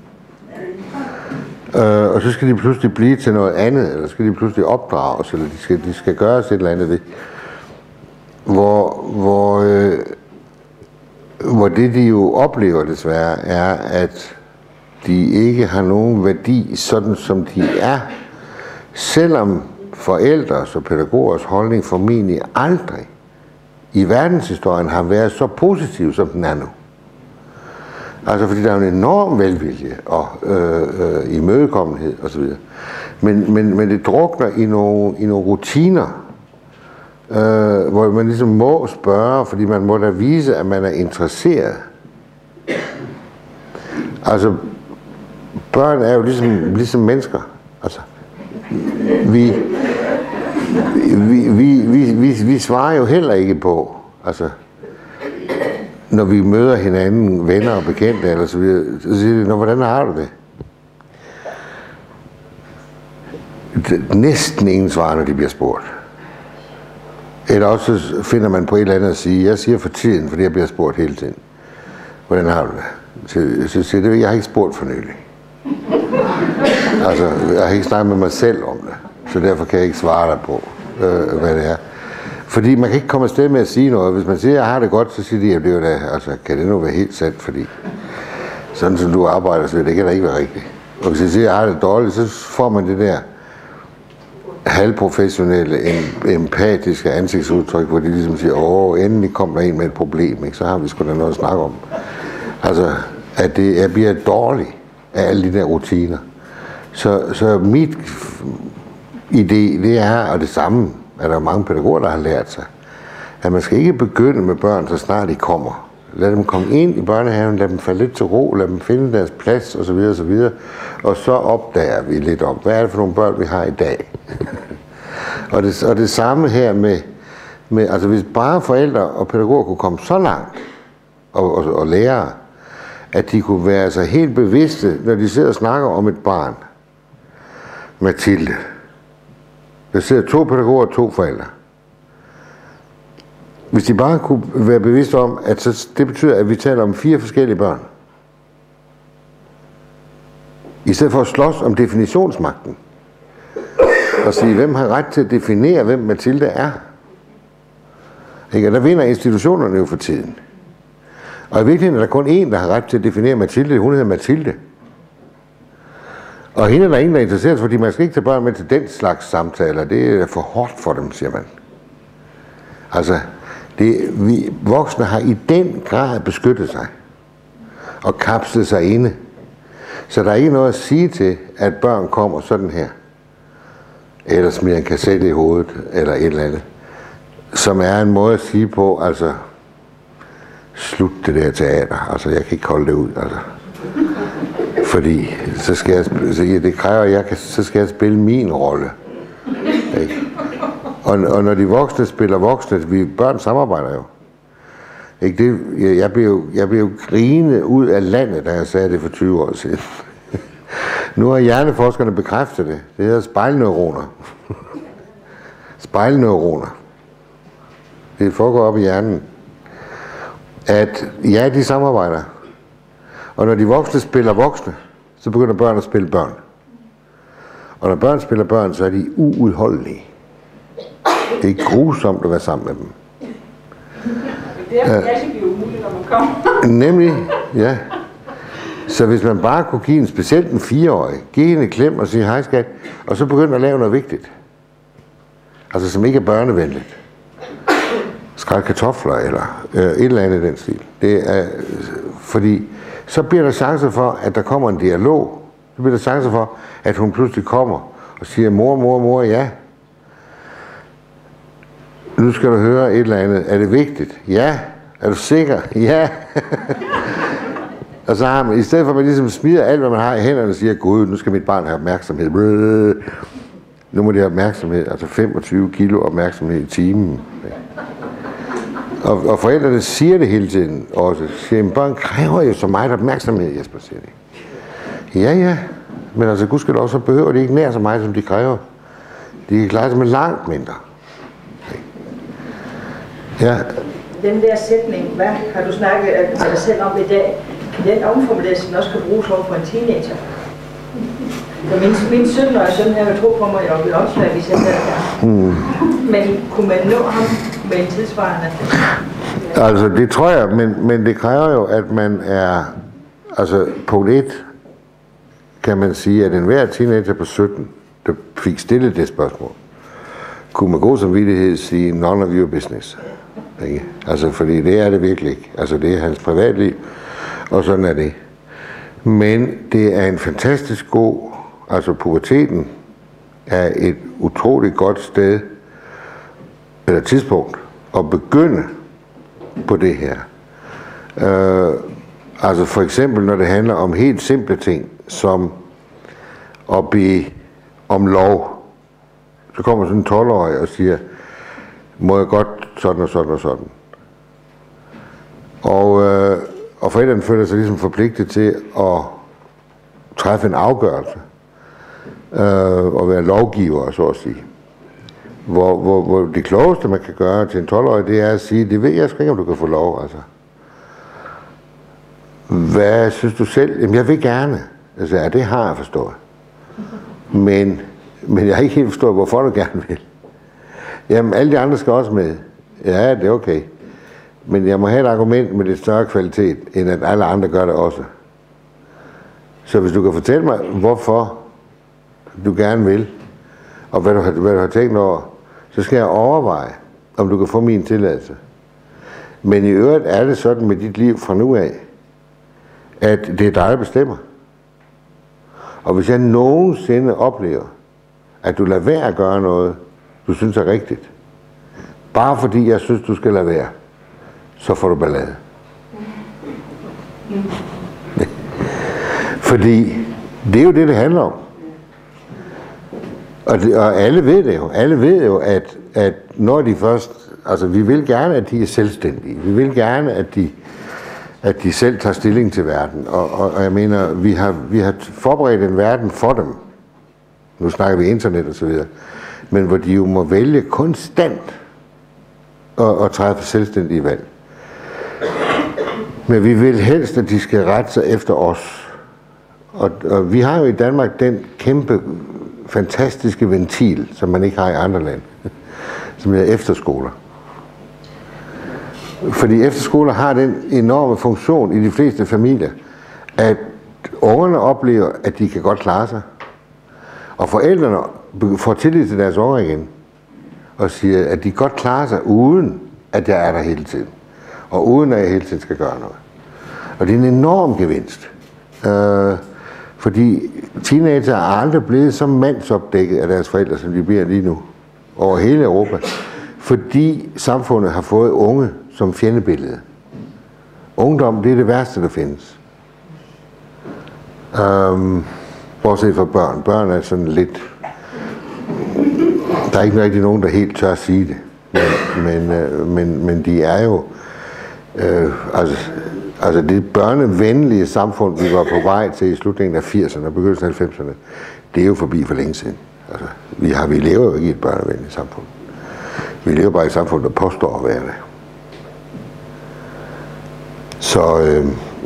Øh, og så skal de pludselig blive til noget andet, eller skal de pludselig opdrages, eller de skal, de skal gøres et eller andet det. Hvor, hvor, øh, hvor det, de jo oplever desværre, er, at de ikke har nogen værdi, sådan som de er, selvom forældres og pædagogers holdning formentlig aldrig i verdenshistorien har været så positiv, som den er nu. Altså fordi der er en enorm velvilje og øh, øh, imødekommenhed osv. Men, men, men det drukner i nogle, i nogle rutiner, øh, hvor man ligesom må spørge, fordi man må da vise, at man er interesseret. Altså børn er jo ligesom, ligesom mennesker. Altså, vi, vi, vi, vi, vi, vi svarer jo heller ikke på, altså, når vi møder hinanden, venner og bekendte, eller så videre, så siger de, hvordan har du det? Næsten ingen svarer, når de bliver spurgt. Eller også finder man på et eller andet at sige, jeg siger for tiden, fordi jeg bliver spurgt hele tiden. Hvordan har du det? Så, så siger det, jeg har ikke spurgt for nylig. Altså, jeg har ikke snakket med mig selv om det, så derfor kan jeg ikke svare dig på, øh, hvad det er. Fordi man kan ikke komme afsted med at sige noget. Hvis man siger, at jeg har det godt, så siger de, at det er jo da, altså, kan det nu være helt sandt, fordi sådan som du arbejder, så det kan da ikke være rigtigt. Og hvis jeg siger, at jeg har det dårligt, så får man det der halvprofessionelle, empatiske ansigtsudtryk, hvor de ligesom siger, åh, endelig kom der en med et problem, ikke? Så har vi sgu da noget at snakke om. Altså, at det, jeg bliver dårlig af alle de der rutiner. Så, så mit idé, det er, og det samme, at der er mange pædagoger, der har lært sig, at man skal ikke begynde med børn, så snart de kommer. Lad dem komme ind i børnehaven, lad dem falde lidt til ro, lad dem finde deres plads osv. osv. Og så opdager vi lidt om, hvad er det for nogle børn, vi har i dag. og, det, og det samme her med, med, altså hvis bare forældre og pædagoger kunne komme så langt, og, og, og lærere, at de kunne være så helt bevidste, når de sidder og snakker om et barn. Mathilde. Der sidder to pædagoger og to forældre. Hvis de bare kunne være bevidste om, at så det betyder, at vi taler om fire forskellige børn. I stedet for at slås om definitionsmagten. Og sige, hvem har ret til at definere, hvem Mathilde er. Ikke? Og der vinder institutionerne jo for tiden. Og i virkeligheden er der kun én, der har ret til at definere Mathilde. Hun hedder Mathilde. Og hende er der ingen, der er interesseret, fordi man skal ikke tage børn med til den slags samtaler. Det er for hårdt for dem, siger man. Altså, det, vi voksne har i den grad beskyttet sig og kapslet sig inde. Så der er ikke noget at sige til, at børn kommer sådan her. Eller smider en kassette i hovedet, eller et eller andet. Som er en måde at sige på, altså, slut det der teater. Altså, jeg kan ikke holde det ud, altså. Fordi, så skal jeg, så det kræver, at jeg kan, så skal jeg spille min rolle. Ikke? Og, og når de voksne spiller voksne, vi børn samarbejder jo. Ikke det, jeg, jeg, blev jo, jeg blev jo grinet ud af landet, da jeg sagde det for tyve år siden. Nu har hjerneforskerne bekræftet det. Det hedder spejlneuroner. Spejlneuroner. Det foregår op i hjernen. At ja, de samarbejder. Og når de voksne spiller voksne, så begynder børn at spille børn. Og når børn spiller børn, så er de uudholdelige. Det er grusomt at være sammen med dem. Det er faktisk umuligt, når man kommer. Nemlig, ja. Så hvis man bare kunne give en specielt en fireårig, give hende et klem og sige hej skat, og så begynde at lave noget vigtigt. Altså som ikke er børnevenligt. Skræl kartofler eller øh, et eller andet i den stil. Det er, fordi så bliver der chancer for, at der kommer en dialog. Så bliver der chancer for, at hun pludselig kommer og siger, mor, mor, mor, ja. Nu skal du høre et eller andet. Er det vigtigt? Ja. Er du sikker? Ja. Og så har man, i stedet for at man ligesom smider alt, hvad man har i hænderne, og siger, gud, nu skal mit barn have opmærksomhed. Nu må de have opmærksomhed, altså femogtyve kilo opmærksomhed i timen. Og, og forældrene siger det hele tiden også. Siger, børn kræver jo så meget opmærksomhed, Jesper, siger de. Ja, ja. Men altså, gudskelov, så behøver de ikke nær så meget, som de kræver. De kan klare sig med langt mindre. Ja. Den der sætning, hvad har du snakket med dig selv om i dag, kan den omformuleres, den også kan bruges over for en teenager? For min, min sytten-årige søn her vil tro på mig, og jeg vil opsvare, hvis jeg der her. Mm. Men kunne man nå ham med en tidsvarende? Altså, det tror jeg, men, men det kræver jo, at man er, altså, punkt et, kan man sige, at enhver teenager på sytten, der fik stillet det spørgsmål, kunne med god samvittighed sige, none of your business. Ikke? Altså, fordi det er det virkelig ikke. Altså, det er hans privatliv, og sådan er det. Men det er en fantastisk god, altså puberteten er et utroligt godt sted, eller tidspunkt, at begynde på det her. Øh, altså for eksempel, når det handler om helt simple ting, som at bede om lov. Så kommer sådan en tolv-årig og siger, må jeg godt sådan og sådan og sådan. Og, øh, og forældrene føler sig ligesom forpligtet til at træffe en afgørelse øh, og være lovgiver, så at sige. Hvor, hvor, hvor det klogeste, man kan gøre til en tolv-årig, det er at sige, det ved jeg sgu ikke, om du kan få lov, altså. Hvad synes du selv? Jamen, jeg vil gerne. Altså, ja, det har jeg forstået. Men, men jeg har ikke helt forstået, hvorfor du gerne vil. Jamen, alle de andre skal også med. Ja, det er okay. Men jeg må have et argument med lidt større kvalitet, end at alle andre gør det også. Så hvis du kan fortælle mig, hvorfor du gerne vil, og hvad du har, hvad du har tænkt over, så skal jeg overveje, om du kan få min tilladelse. Men i øvrigt er det sådan med dit liv fra nu af, at det er dig, der bestemmer. Og hvis jeg nogensinde oplever, at du lader være at gøre noget, du synes er rigtigt, bare fordi jeg synes, du skal lade være, så får du ballade. Fordi det er jo det, det handler om. Og, det, og alle ved det jo. Alle ved jo, at, at når de først... Altså, vi vil gerne, at de er selvstændige. Vi vil gerne, at de, at de selv tager stilling til verden. Og, og, og jeg mener, vi har, vi har forberedt en verden for dem. Nu snakker vi internet og så videre. Men hvor de jo må vælge konstant at, at træffe selvstændige valg. Men vi vil helst, at de skal rette sig efter os. Og, og vi har jo i Danmark den kæmpe, fantastiske ventil, som man ikke har i andre lande, som hedder efterskoler. Fordi efterskoler har den enorme funktion i de fleste familier, at ungerne oplever, at de kan godt klare sig. Og forældrene får tillid til deres unger igen, og siger, at de godt klarer sig, uden at jeg er der hele tiden. Og uden at jeg hele tiden skal gøre noget. Og det er en enorm gevinst. Øh, fordi teenager er aldrig blevet så mandsopdækket af deres forældre, som de bliver lige nu. Over hele Europa. Fordi samfundet har fået unge som fjendebillede. Ungdom, det er det værste, der findes. Um, bortset fra børn. Børn er sådan lidt... Der er ikke rigtig nogen, der helt tør at sige det. Men, men, men, men de er jo... Øh, altså, altså det børnevenlige samfund, vi var på vej til i slutningen af firserne og begyndelsen af halvfemserne, det er jo forbi for længe siden. Altså, vi, har, vi lever jo ikke i et børnevenligt samfund. Vi lever bare i et samfund, der påstår at være det. Så øh,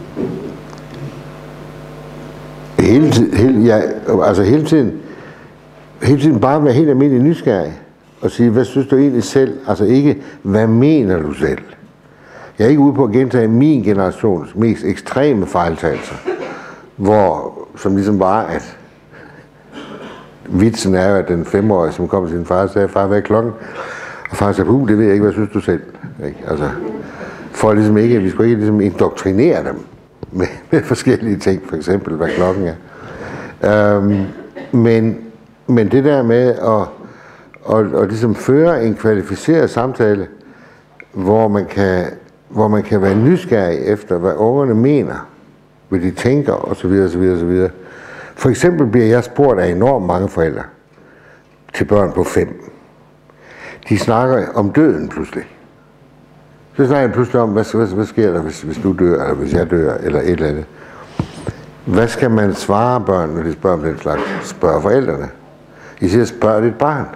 hele, hele, ja, altså hele tiden, hele tiden bare være helt almindelig nysgerrig og sige, hvad synes du egentlig selv? Altså ikke, hvad mener du selv? Jeg er ikke ude på at gentage min generations mest ekstreme fejltagelser, hvor, som ligesom var, at vitsen er jo, at den femårige, som kom til sin far, sagde, far, hvad er klokken? Og far sagde, uh, det ved jeg ikke, hvad synes du selv? Ikke? Altså, for ligesom ikke, vi skulle ikke ligesom indoktrinere dem med, med forskellige ting, for eksempel, hvad klokken er. Øhm, men, men det der med at, at, at ligesom føre en kvalificeret samtale, hvor man kan, hvor man kan være nysgerrig efter, hvad ungerne mener, hvad de tænker, osv. osv., osv. For eksempel bliver jeg spurgt af enormt mange forældre til børn på fem. De snakker om døden pludselig. Så snakker jeg pludselig om, hvad, hvad, hvad sker der, hvis, hvis du dør, eller hvis jeg dør, eller et eller andet. Hvad skal man svare børn, når de spørger om den slags? Spørg forældrene. I siger, spørg dit barn.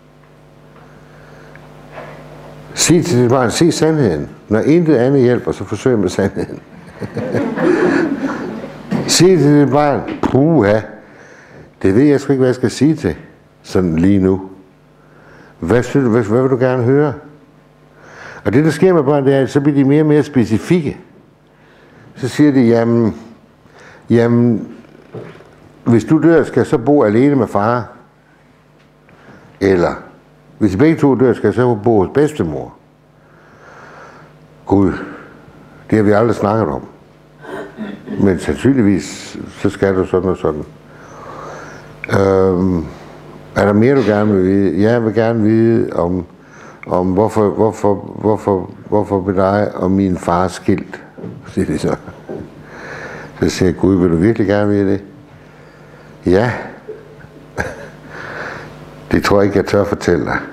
Sig til dit barn, sig sandheden. Når intet andet hjælper, så forsøg med sandheden. Sig til dit barn, puha, det ved jeg sgu ikke, hvad jeg skal sige til, sådan lige nu. Hvad, synes du, hvad, hvad vil du gerne høre? Og det, der sker med børn, det er, at så bliver de mere og mere specifikke. Så siger de, jamen, jamen, hvis du dør, skal jeg så bo alene med far? Eller, hvis I begge to dør, skal jeg så bo hos bedstemor? Gud, det har vi aldrig snakket om. Men sandsynligvis, så skal du sådan og sådan. Øhm, er der mere, du gerne vil vide? Jeg vil gerne vide om, om hvorfor, hvorfor, hvorfor, hvorfor med dig og min far skilt, siger de så. Så siger jeg, Gud, vil du virkelig gerne vide det? Ja. Det tror jeg ikke, jeg tør fortælle dig.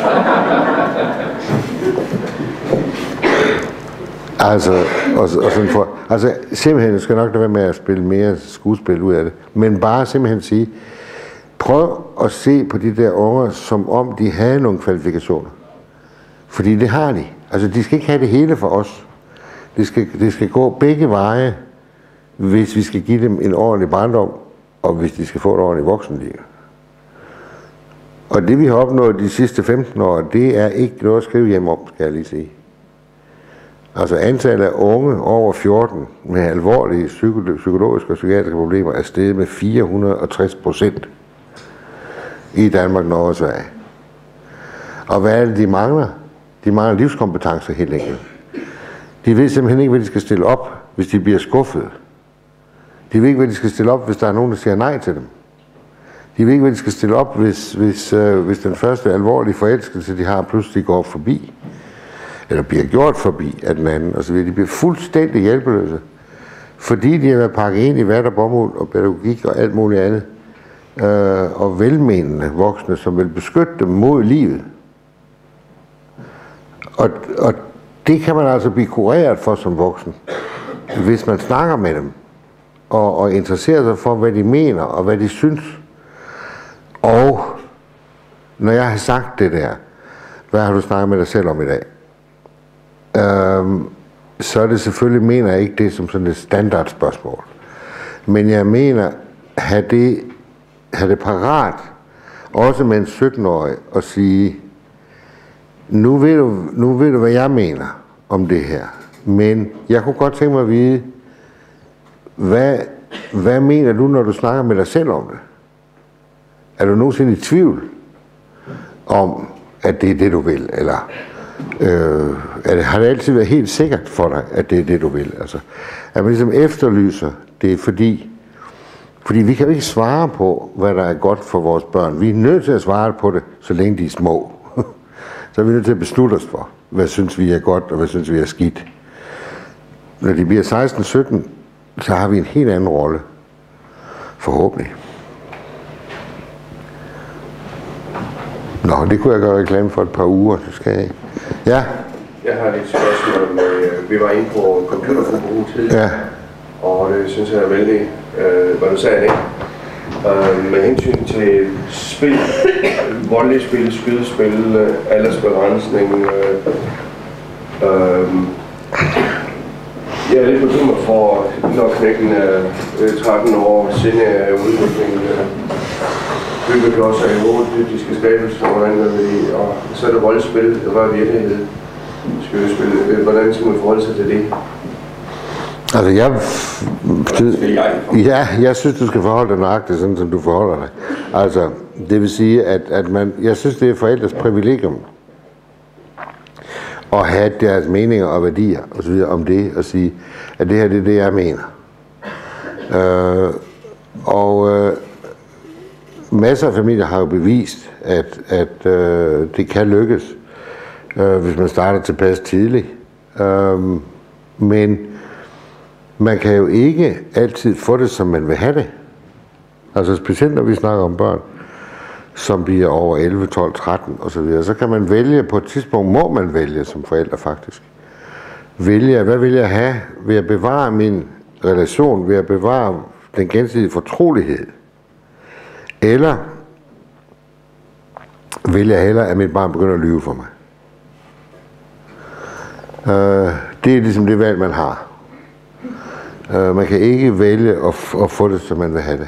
Altså, og, og sådan for, altså simpelthen, jeg skal nok lade være med at spille mere skuespil ud af det, men bare simpelthen sige, prøv at se på de der unger, som om de havde nogle kvalifikationer. Fordi det har de. Altså, de skal ikke have det hele for os. Det skal, det skal gå begge veje, hvis vi skal give dem en ordentlig barndom, og hvis de skal få et ordentligt voksenliv. Og det, vi har opnået de sidste femten år, det er ikke noget at skrive hjem om, skal jeg lige sige. Altså antallet af unge over fjorten med alvorlige psykologiske og psykiatriske problemer er steget med fire hundrede og tres procent i Danmark, Norge og Sverige. Og hvad er det, de mangler? De mangler livskompetencer helt enkelt. De ved simpelthen ikke, hvad de skal stille op, hvis de bliver skuffet. De ved ikke, hvad de skal stille op, hvis der er nogen, der siger nej til dem. De ved ikke, hvad de skal stille op, hvis, hvis, øh, hvis den første alvorlige forelskelse, de har, pludselig går forbi. Eller bliver gjort forbi af den anden, og så videre. De bliver fuldstændig hjælpeløse. Fordi de har været pakket ind i vat og bomuld og pædagogik og alt muligt andet. Øh, og velmenende voksne, som vil beskytte dem mod livet. Og, og det kan man altså blive kureret for som voksen, hvis man snakker med dem. Og, og interesserer sig for, hvad de mener og hvad de synes. Og når jeg har sagt det der, hvad har du snakket med dig selv om i dag? Øhm, så er det selvfølgelig, mener jeg ikke det som sådan et standardspørgsmål. Men jeg mener, have det, have det parat, også med en sytten-årig, at sige, nu ved, du, nu ved du, hvad jeg mener om det her. Men jeg kunne godt tænke mig at vide, hvad, hvad mener du, når du snakker med dig selv om det? er du nogensinde i tvivl om, at det er det, du vil? Eller øh, er det, har det altid været helt sikkert for dig, at det er det, du vil? Altså, at man ligesom efterlyser, det er fordi, fordi vi kan jo ikke svare på, hvad der er godt for vores børn. Vi er nødt til at svare på det, så længe de er små. Så er vi nødt til at beslutte os for, hvad synes vi er godt, og hvad synes vi er skidt. Når de bliver seksten sytten, så har vi en helt anden rolle. Forhåbentlig. Nå, det kunne jeg gøre reklame for et par uger, så skal jeg. Ja? Jeg har lidt spørgsmål. Vi var inde på computerforbrug tidligere. Ja. Og det synes jeg er vældig, øh, hvad du sagde det. Øh, med hensyn til spil, voldelige spil, skydespil, aldersbegrænsning. Øh, øh, jeg er lidt bekymret for, når knækken er tretten år, siden af udviklingen, bygger det også af i hovedet, de skal skabes, og så er det voldspil, det var virkelighed, skydespil. Hvordan skal man forholde sig til det? Altså, jeg, ja, jeg synes, du skal forholde dig nøjagtigt, sådan som du forholder dig. Altså, det vil sige, at, at man, jeg synes, det er forældres privilegium at have deres meninger og værdier og så videre om det, og sige, at det her, det er det, jeg mener. Øh, og øh, masser af familier har jo bevist, at, at øh, det kan lykkes, øh, hvis man starter tilpas tidligt. Øh, men man kan jo ikke altid få det, som man vil have det. Altså specielt når vi snakker om børn, som bliver over elleve, tolv, tretten osv., så kan man vælge, på et tidspunkt må man vælge som forældre faktisk. Vælge, hvad vil jeg have? Vil jeg bevare min relation? Vil jeg bevare den gensidige fortrolighed? Eller vil jeg hellere, at mit barn begynder at lyve for mig? Uh, det er ligesom det valg, man har. Uh, man kan ikke vælge at, at få det, som man vil have det.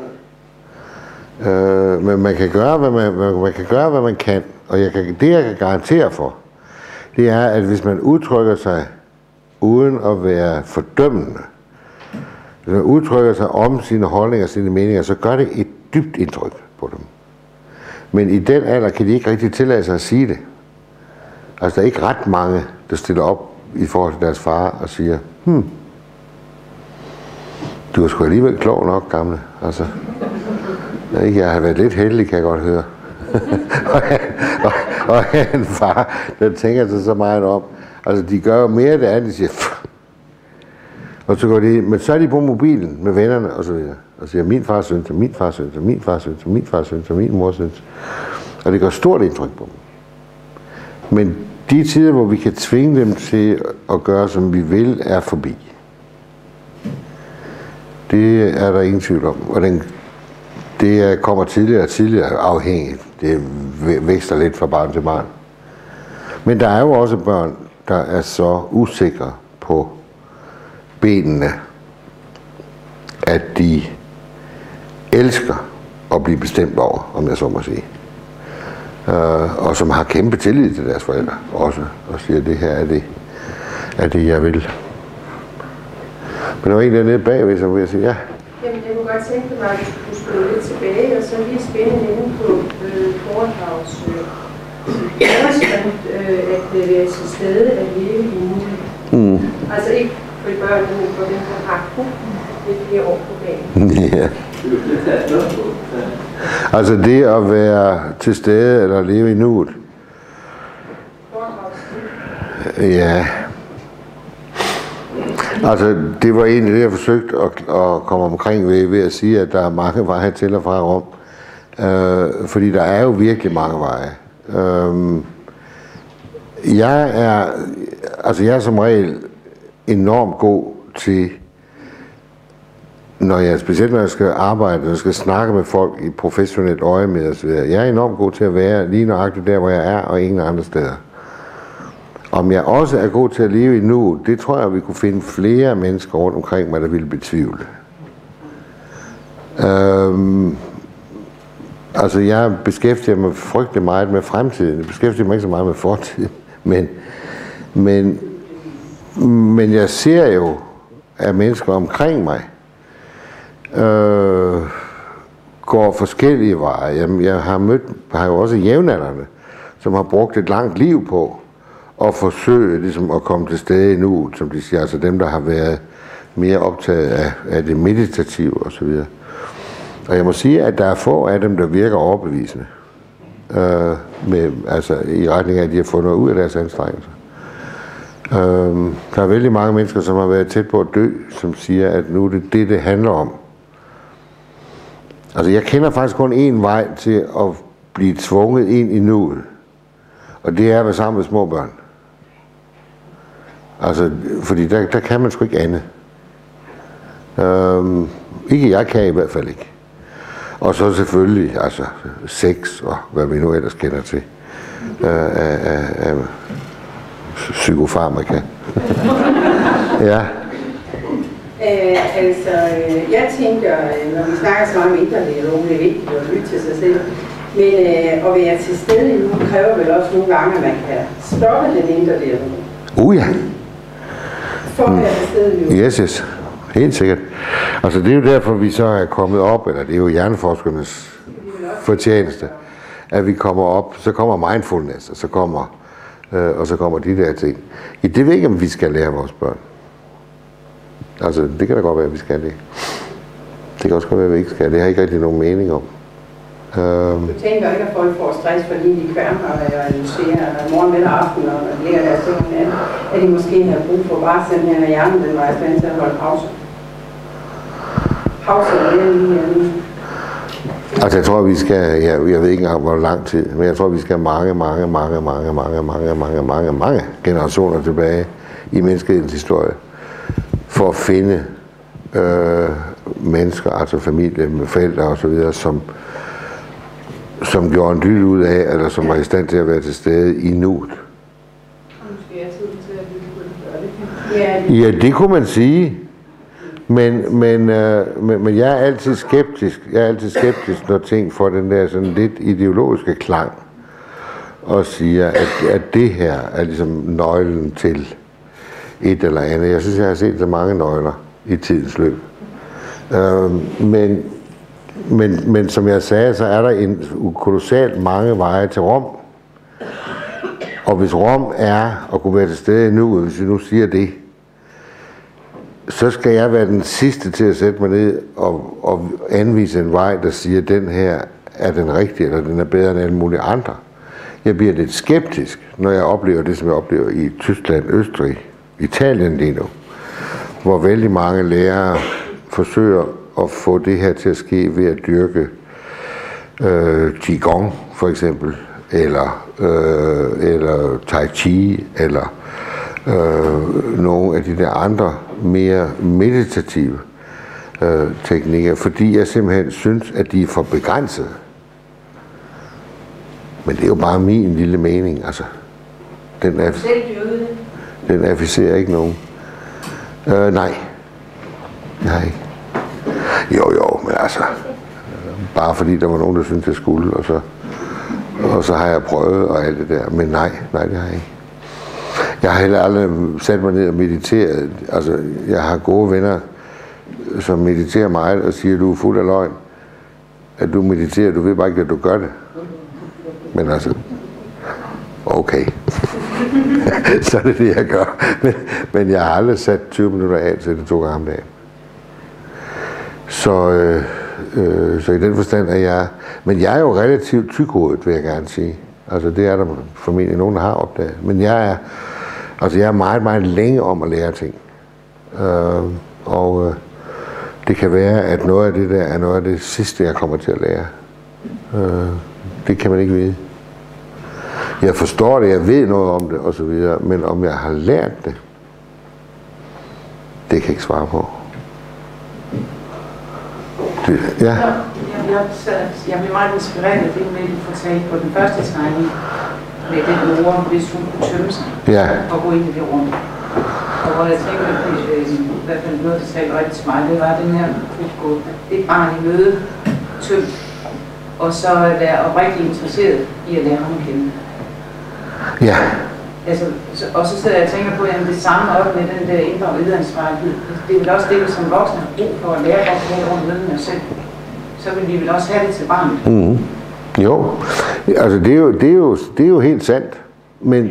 Uh, men man kan gøre, hvad man, man, man kan gøre, hvad man kan. Og jeg kan, det, jeg kan garantere for, det er, at hvis man udtrykker sig uden at være fordømmende, hvis man udtrykker sig om sine holdninger og sine meninger, så gør det et dybt indtryk på dem. Men i den alder kan de ikke rigtig tillade sig at sige det. Altså, der er ikke ret mange, der stiller op i forhold til deres far og siger, hmm, du er sgu alligevel klog nok, gamle. Altså, jeg har været lidt heldig, kan jeg godt høre. og, og, og en far, der tænker sig så meget om. Altså, de gør jo mere det andet, de siger, pff. Og så går de, men så er de på mobilen med vennerne og så videre. Og siger, min far synes, og min far synes, og min far synes, og min far synes, og min mor synes. Og det gør stort indtryk på dem. Men de tider, hvor vi kan tvinge dem til at gøre, som vi vil, er forbi. Det er der ingen tvivl om. Og den, det kommer tidligere og tidligere afhængigt. Det vækster lidt fra barn til barn. Men der er jo også børn, der er så usikre på benene, at de elsker at blive bestemt over, om jeg så må sige. Uh, og som har kæmpe tillid til deres forældre også, og siger, at det her er det, er det, jeg vil. Men der var en dernede bagved, så vil jeg sige, ja. Jamen, jeg kunne godt tænke mig, at du skulle skrive lidt tilbage, og så lige spænde inde på øh, Foredrags øh, øh, at det er til stede at leve i nuet. Mm. Altså ikke for børnene, men for dem, der har lidt flere år på banen. Ja. Altså det at være til stede eller leve i nuet. Ja. Altså det var egentlig det, jeg forsøgte at, at komme omkring ved, ved at sige, at der er mange veje til og fra Rom. Øh, fordi der er jo virkelig mange veje. Øh, jeg er, altså jeg er som regel enormt god til, når jeg, specielt når jeg skal arbejde, når jeg skal snakke med folk i professionelt øje med osv. Jeg er enormt god til at være lige nøjagtigt der, hvor jeg er, og ingen andre steder. Om jeg også er god til at leve i nu, det tror jeg, vi kunne finde flere mennesker rundt omkring mig, der ville betvivle. Øhm, altså, jeg beskæftiger mig frygtelig meget med fremtiden. Jeg beskæftiger mig ikke så meget med fortiden. Men, men, men jeg ser jo, at mennesker omkring mig øh, går forskellige veje. Jamen, jeg har mødt, har jo også jævnaldrende, som har brugt et langt liv på at forsøge ligesom, at komme til stede nu, som de siger, altså dem, der har været mere optaget af, af det meditative osv. Og jeg må sige, at der er få af dem, der virker overbevisende. Øh, med, altså i retning af, at de har fået noget ud af deres anstrengelser. Øh, der er vældig mange mennesker, som har været tæt på at dø, som siger, at nu er det det, det handler om. Altså jeg kender faktisk kun én vej til at blive tvunget ind i nuet. Og det er at være sammen med små børn. Altså, fordi der, der kan man sgu ikke andet. Øh, ikke jeg kan i hvert fald ikke. Og så selvfølgelig, altså, sex og hvad vi nu ellers kender til øh, af, af, af psykofarmaka. Ja. Øh, altså, øh, jeg tænker, når vi snakker så meget om interdialog, det er vigtigt at lytte til sig selv. Men øh, at være til stede nu kræver vel også nogle gange, at man kan stoppe den interdialog. Uh ja. For at være til stede nu. Yes, yes. Helt sikkert. Altså det er jo derfor, vi så er kommet op, eller det er jo hjerneforskernes fortjeneste, at vi kommer op, så kommer mindfulness, og så kommer, øh, og så kommer de der ting. I det ved ikke, om vi skal lære vores børn. Altså det kan da godt være, at vi skal det. Det kan også godt være, at vi ikke skal. Det har ikke rigtig nogen mening om. Du tænker ikke, at folk får stress, fordi de kværner og analyserer morgen, middag og aften, og lægger deres ting om natten, at de måske har brug for bare sådan her, når hjernen den var i stand til at holde pause. Pause er det lige andet. Altså jeg tror, vi skal, jeg, jeg ved ikke engang, hvor lang tid, men jeg tror, vi skal mange, mange, mange, mange, mange, mange, mange, mange, mange generationer tilbage i menneskehedens historie, for at finde øh, mennesker, altså familie med forældre og så videre, som som gjorde en dyd ud af, eller som var i stand til at være til stede i nuet. Ja, det kunne man sige. Men, men, øh, men, men jeg er altid skeptisk. Jeg er altid skeptisk, når ting får den der sådan lidt ideologiske klang, og siger, at, at det her er ligesom nøglen til et eller andet. Jeg synes, jeg har set så mange nøgler i tidens løb. Øh, men Men, men som jeg sagde, så er der en kolossalt mange veje til Rom. Og hvis Rom er at kunne være til stede nu, hvis vi nu siger det, så skal jeg være den sidste til at sætte mig ned og, og anvise en vej, der siger, at den her er den rigtige, eller den er bedre end alle mulige andre. Jeg bliver lidt skeptisk, når jeg oplever det, som jeg oplever i Tyskland, Østrig, Italien lige nu, hvor vældig mange lærere forsøger at få det her til at ske ved at dyrke øh, Qigong for eksempel, eller, øh, eller Tai Chi, eller øh, nogle af de der andre mere meditative øh, teknikker, fordi jeg simpelthen synes, at de er for begrænsede. Men det er jo bare min lille mening, altså. Den, af, den afficerer ikke nogen. Øh, nej. Nej. Jo, jo, men altså, bare fordi der var nogen, der syntes, jeg skulle, og så, og så har jeg prøvet og alt det der. Men nej, nej, det har jeg ikke. Jeg har heller aldrig sat mig ned og mediteret. Altså, jeg har gode venner, som mediterer meget og siger, at du er fuld af løgn. At du mediterer, du ved bare ikke, at du gør det. Men altså, okay. Så er det det, jeg gør. Men, men jeg har aldrig sat tyve minutter af til det to gange om dagen. Så, øh, øh, så i den forstand er jeg... Men jeg er jo relativt tykhovedet, vil jeg gerne sige. Altså det er der formentlig nogen, der har opdaget. Men jeg er, altså jeg er meget, meget længe om at lære ting. Øh, og øh, det kan være, at noget af det der er noget af det sidste, jeg kommer til at lære. Øh, det kan man ikke vide. Jeg forstår det, jeg ved noget om det, og så videre. Men om jeg har lært det, det kan jeg ikke svare på. Det, ja. Jeg, jeg, jeg blev meget inspireret af det med, at du fortalte på den første tegning med den ord, hvis hun kunne tømme sig ja. og gå ind i det rum. Og hvor jeg tænkte, at det, i hvert fald noget, der talte rigtig til mig, det var den her kunne gå det barn i møde, tømt, og så være oprigtigt interesseret i at lære ham at kende. Ja. Altså, så, og så sidder jeg og tænker på, at det samme op med den der indre ydansvarlighed. Det er vel også det, vi som voksne har brug for at lære at gå rundt med os selv. så vil vi vel også have det til barnet. Mm-hmm. Jo, altså det er jo, det er jo, det er jo helt sandt, men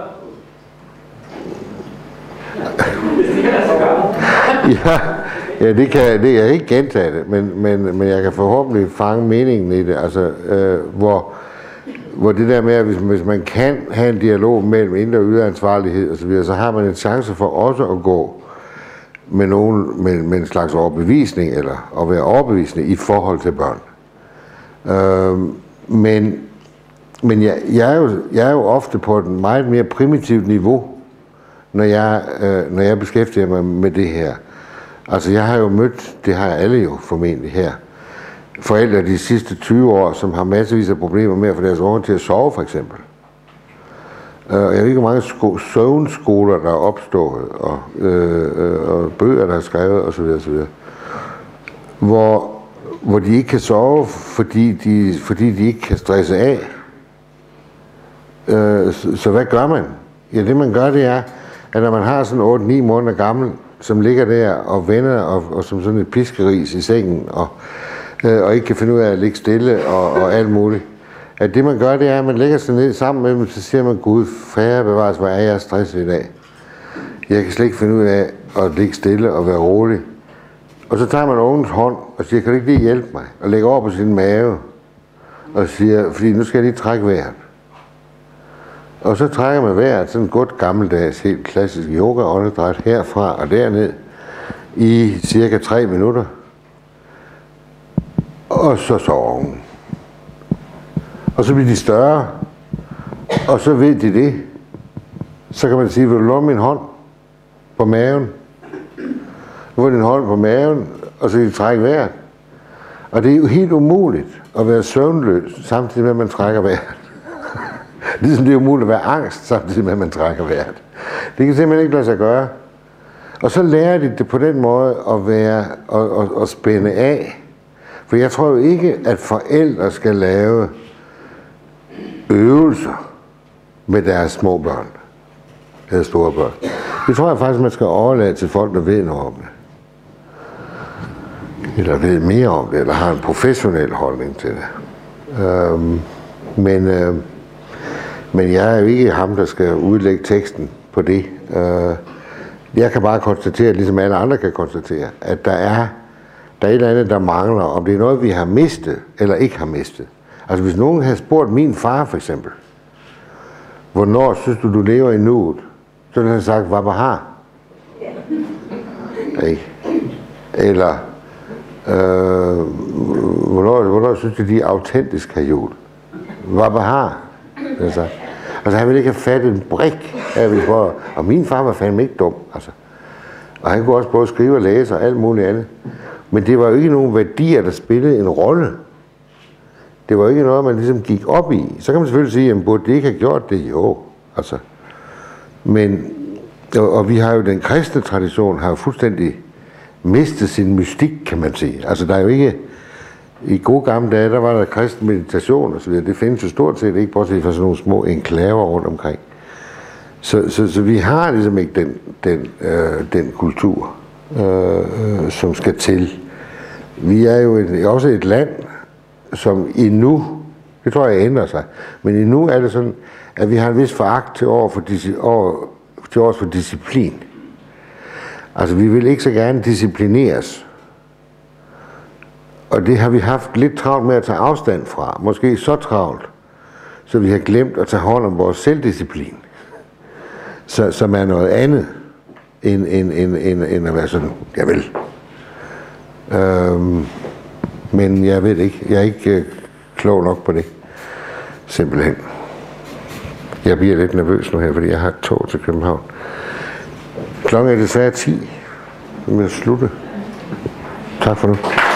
ja, ja, det kan det, jeg kan ikke gentage det, men, men, men jeg kan forhåbentlig fange meningen i det, altså øh, hvor, hvor det der med, at hvis, hvis man kan have en dialog mellem indre og ydre ansvarlighed og så videre, så har man en chance for også at gå med, nogen, med, med en slags overbevisning, eller at være overbevisende i forhold til børn. Øh, men men jeg, jeg, er jo, jeg er jo ofte på et meget mere primitivt niveau, når jeg, øh, når jeg beskæftiger mig med det her. Altså jeg har jo mødt, det har alle jo formentlig her, forældre de sidste tyve år, som har massevis af problemer med at få deres unger til at sove for eksempel. Uh, jeg ved ikke, hvor mange sko- søvnskoler, der er opstået, og, øh, øh, og bøger, der er skrevet osv. osv. Hvor, hvor de ikke kan sove, fordi de, fordi de ikke kan stresse af. Uh, så, så hvad gør man? Ja, det man gør, det er, at når man har sådan otte ni måneder gammel, som ligger der og vender og, og som sådan et piskeris i sengen, og, øh, og ikke kan finde ud af at ligge stille og, og alt muligt, at det man gør, det er, at man lægger sig ned sammen med dem, så siger man, Gud, færre bevares, hvor er jeg stresset i dag. Jeg kan slet ikke finde ud af at ligge stille og være rolig. Og så tager man ungens hånd og siger, kan du ikke lige hjælpe mig? Og lægger over på sin mave og siger, fordi nu skal jeg lige trække vejret. Og så trækker man vejret, sådan et godt gammeldags, helt klassisk yoga-åndedræt herfra og derned i cirka tre minutter. Og så sover ungen. Og så bliver de større, og så ved de det. Så kan man sige, vil du låne min hånd på maven? Nu får din hånd på maven, og så kan de trække vejret. Og det er jo helt umuligt at være søvnløs, samtidig med at man trækker vejret. Ligesom det er umuligt at være angst, samtidig med at man trækker vejret. Det kan simpelthen ikke lade sig gøre. Og så lærer de det på den måde at være og, og, og spænde af. For jeg tror jo ikke, at forældre skal lave øvelser med deres små børn. Eller store børn. Det tror jeg faktisk, man skal overlade til folk, der ved noget om det. Eller ved mere om det, eller har en professionel holdning til det. Øhm, men, øh, men jeg er jo ikke ham, der skal udlægge teksten på det. Øh, jeg kan bare konstatere, ligesom alle andre kan konstatere, at der er, der er et eller andet, der mangler. Om det er noget, vi har mistet, eller ikke har mistet. Altså hvis nogen havde spurgt min far for eksempel, hvornår synes du, du lever i nuet? Så ville han sagt, hvad var har? Eller, øh, hvornår, hvornår synes du, de er autentisk har jul? Hvad var har? Altså, altså han ville ikke have fattet en brik af, hvis hvor, og min far var fandme ikke dum. Altså. Og han kunne også både skrive og læse og alt muligt andet. Men det var jo ikke nogen værdier, der spillede en rolle. Det var ikke noget, man ligesom gik op i. Så kan man selvfølgelig sige, at burde det ikke have gjort det? Jo, altså. Men, og, og vi har jo, den kristne tradition har jo fuldstændig mistet sin mystik, kan man sige. Altså der er jo ikke, i gode gamle dage, der var der kristen meditation og så videre. Det findes jo stort set ikke, bortset fra sådan nogle små enklaver rundt omkring. Så, så, så vi har ligesom ikke den, den, øh, den kultur, øh, som skal til. Vi er jo et, også et land, som endnu, det tror jeg ændrer sig, men endnu er det sådan, at vi har en vis foragt til over for, over, til over for disciplin. Altså vi vil ikke så gerne disciplineres. Og det har vi haft lidt travlt med at tage afstand fra. Måske så travlt, så vi har glemt at tage hånd om vores selvdisciplin. Så, som er noget andet, end, end, end, end, end at være sådan, jeg vil. Øhm, men jeg ved ikke, jeg er ikke øh, klog nok på det. Simpelthen. Jeg bliver lidt nervøs nu her, fordi jeg har et tog til København. Klokken er desværre ti. Så må jeg slutte. Tak for nu.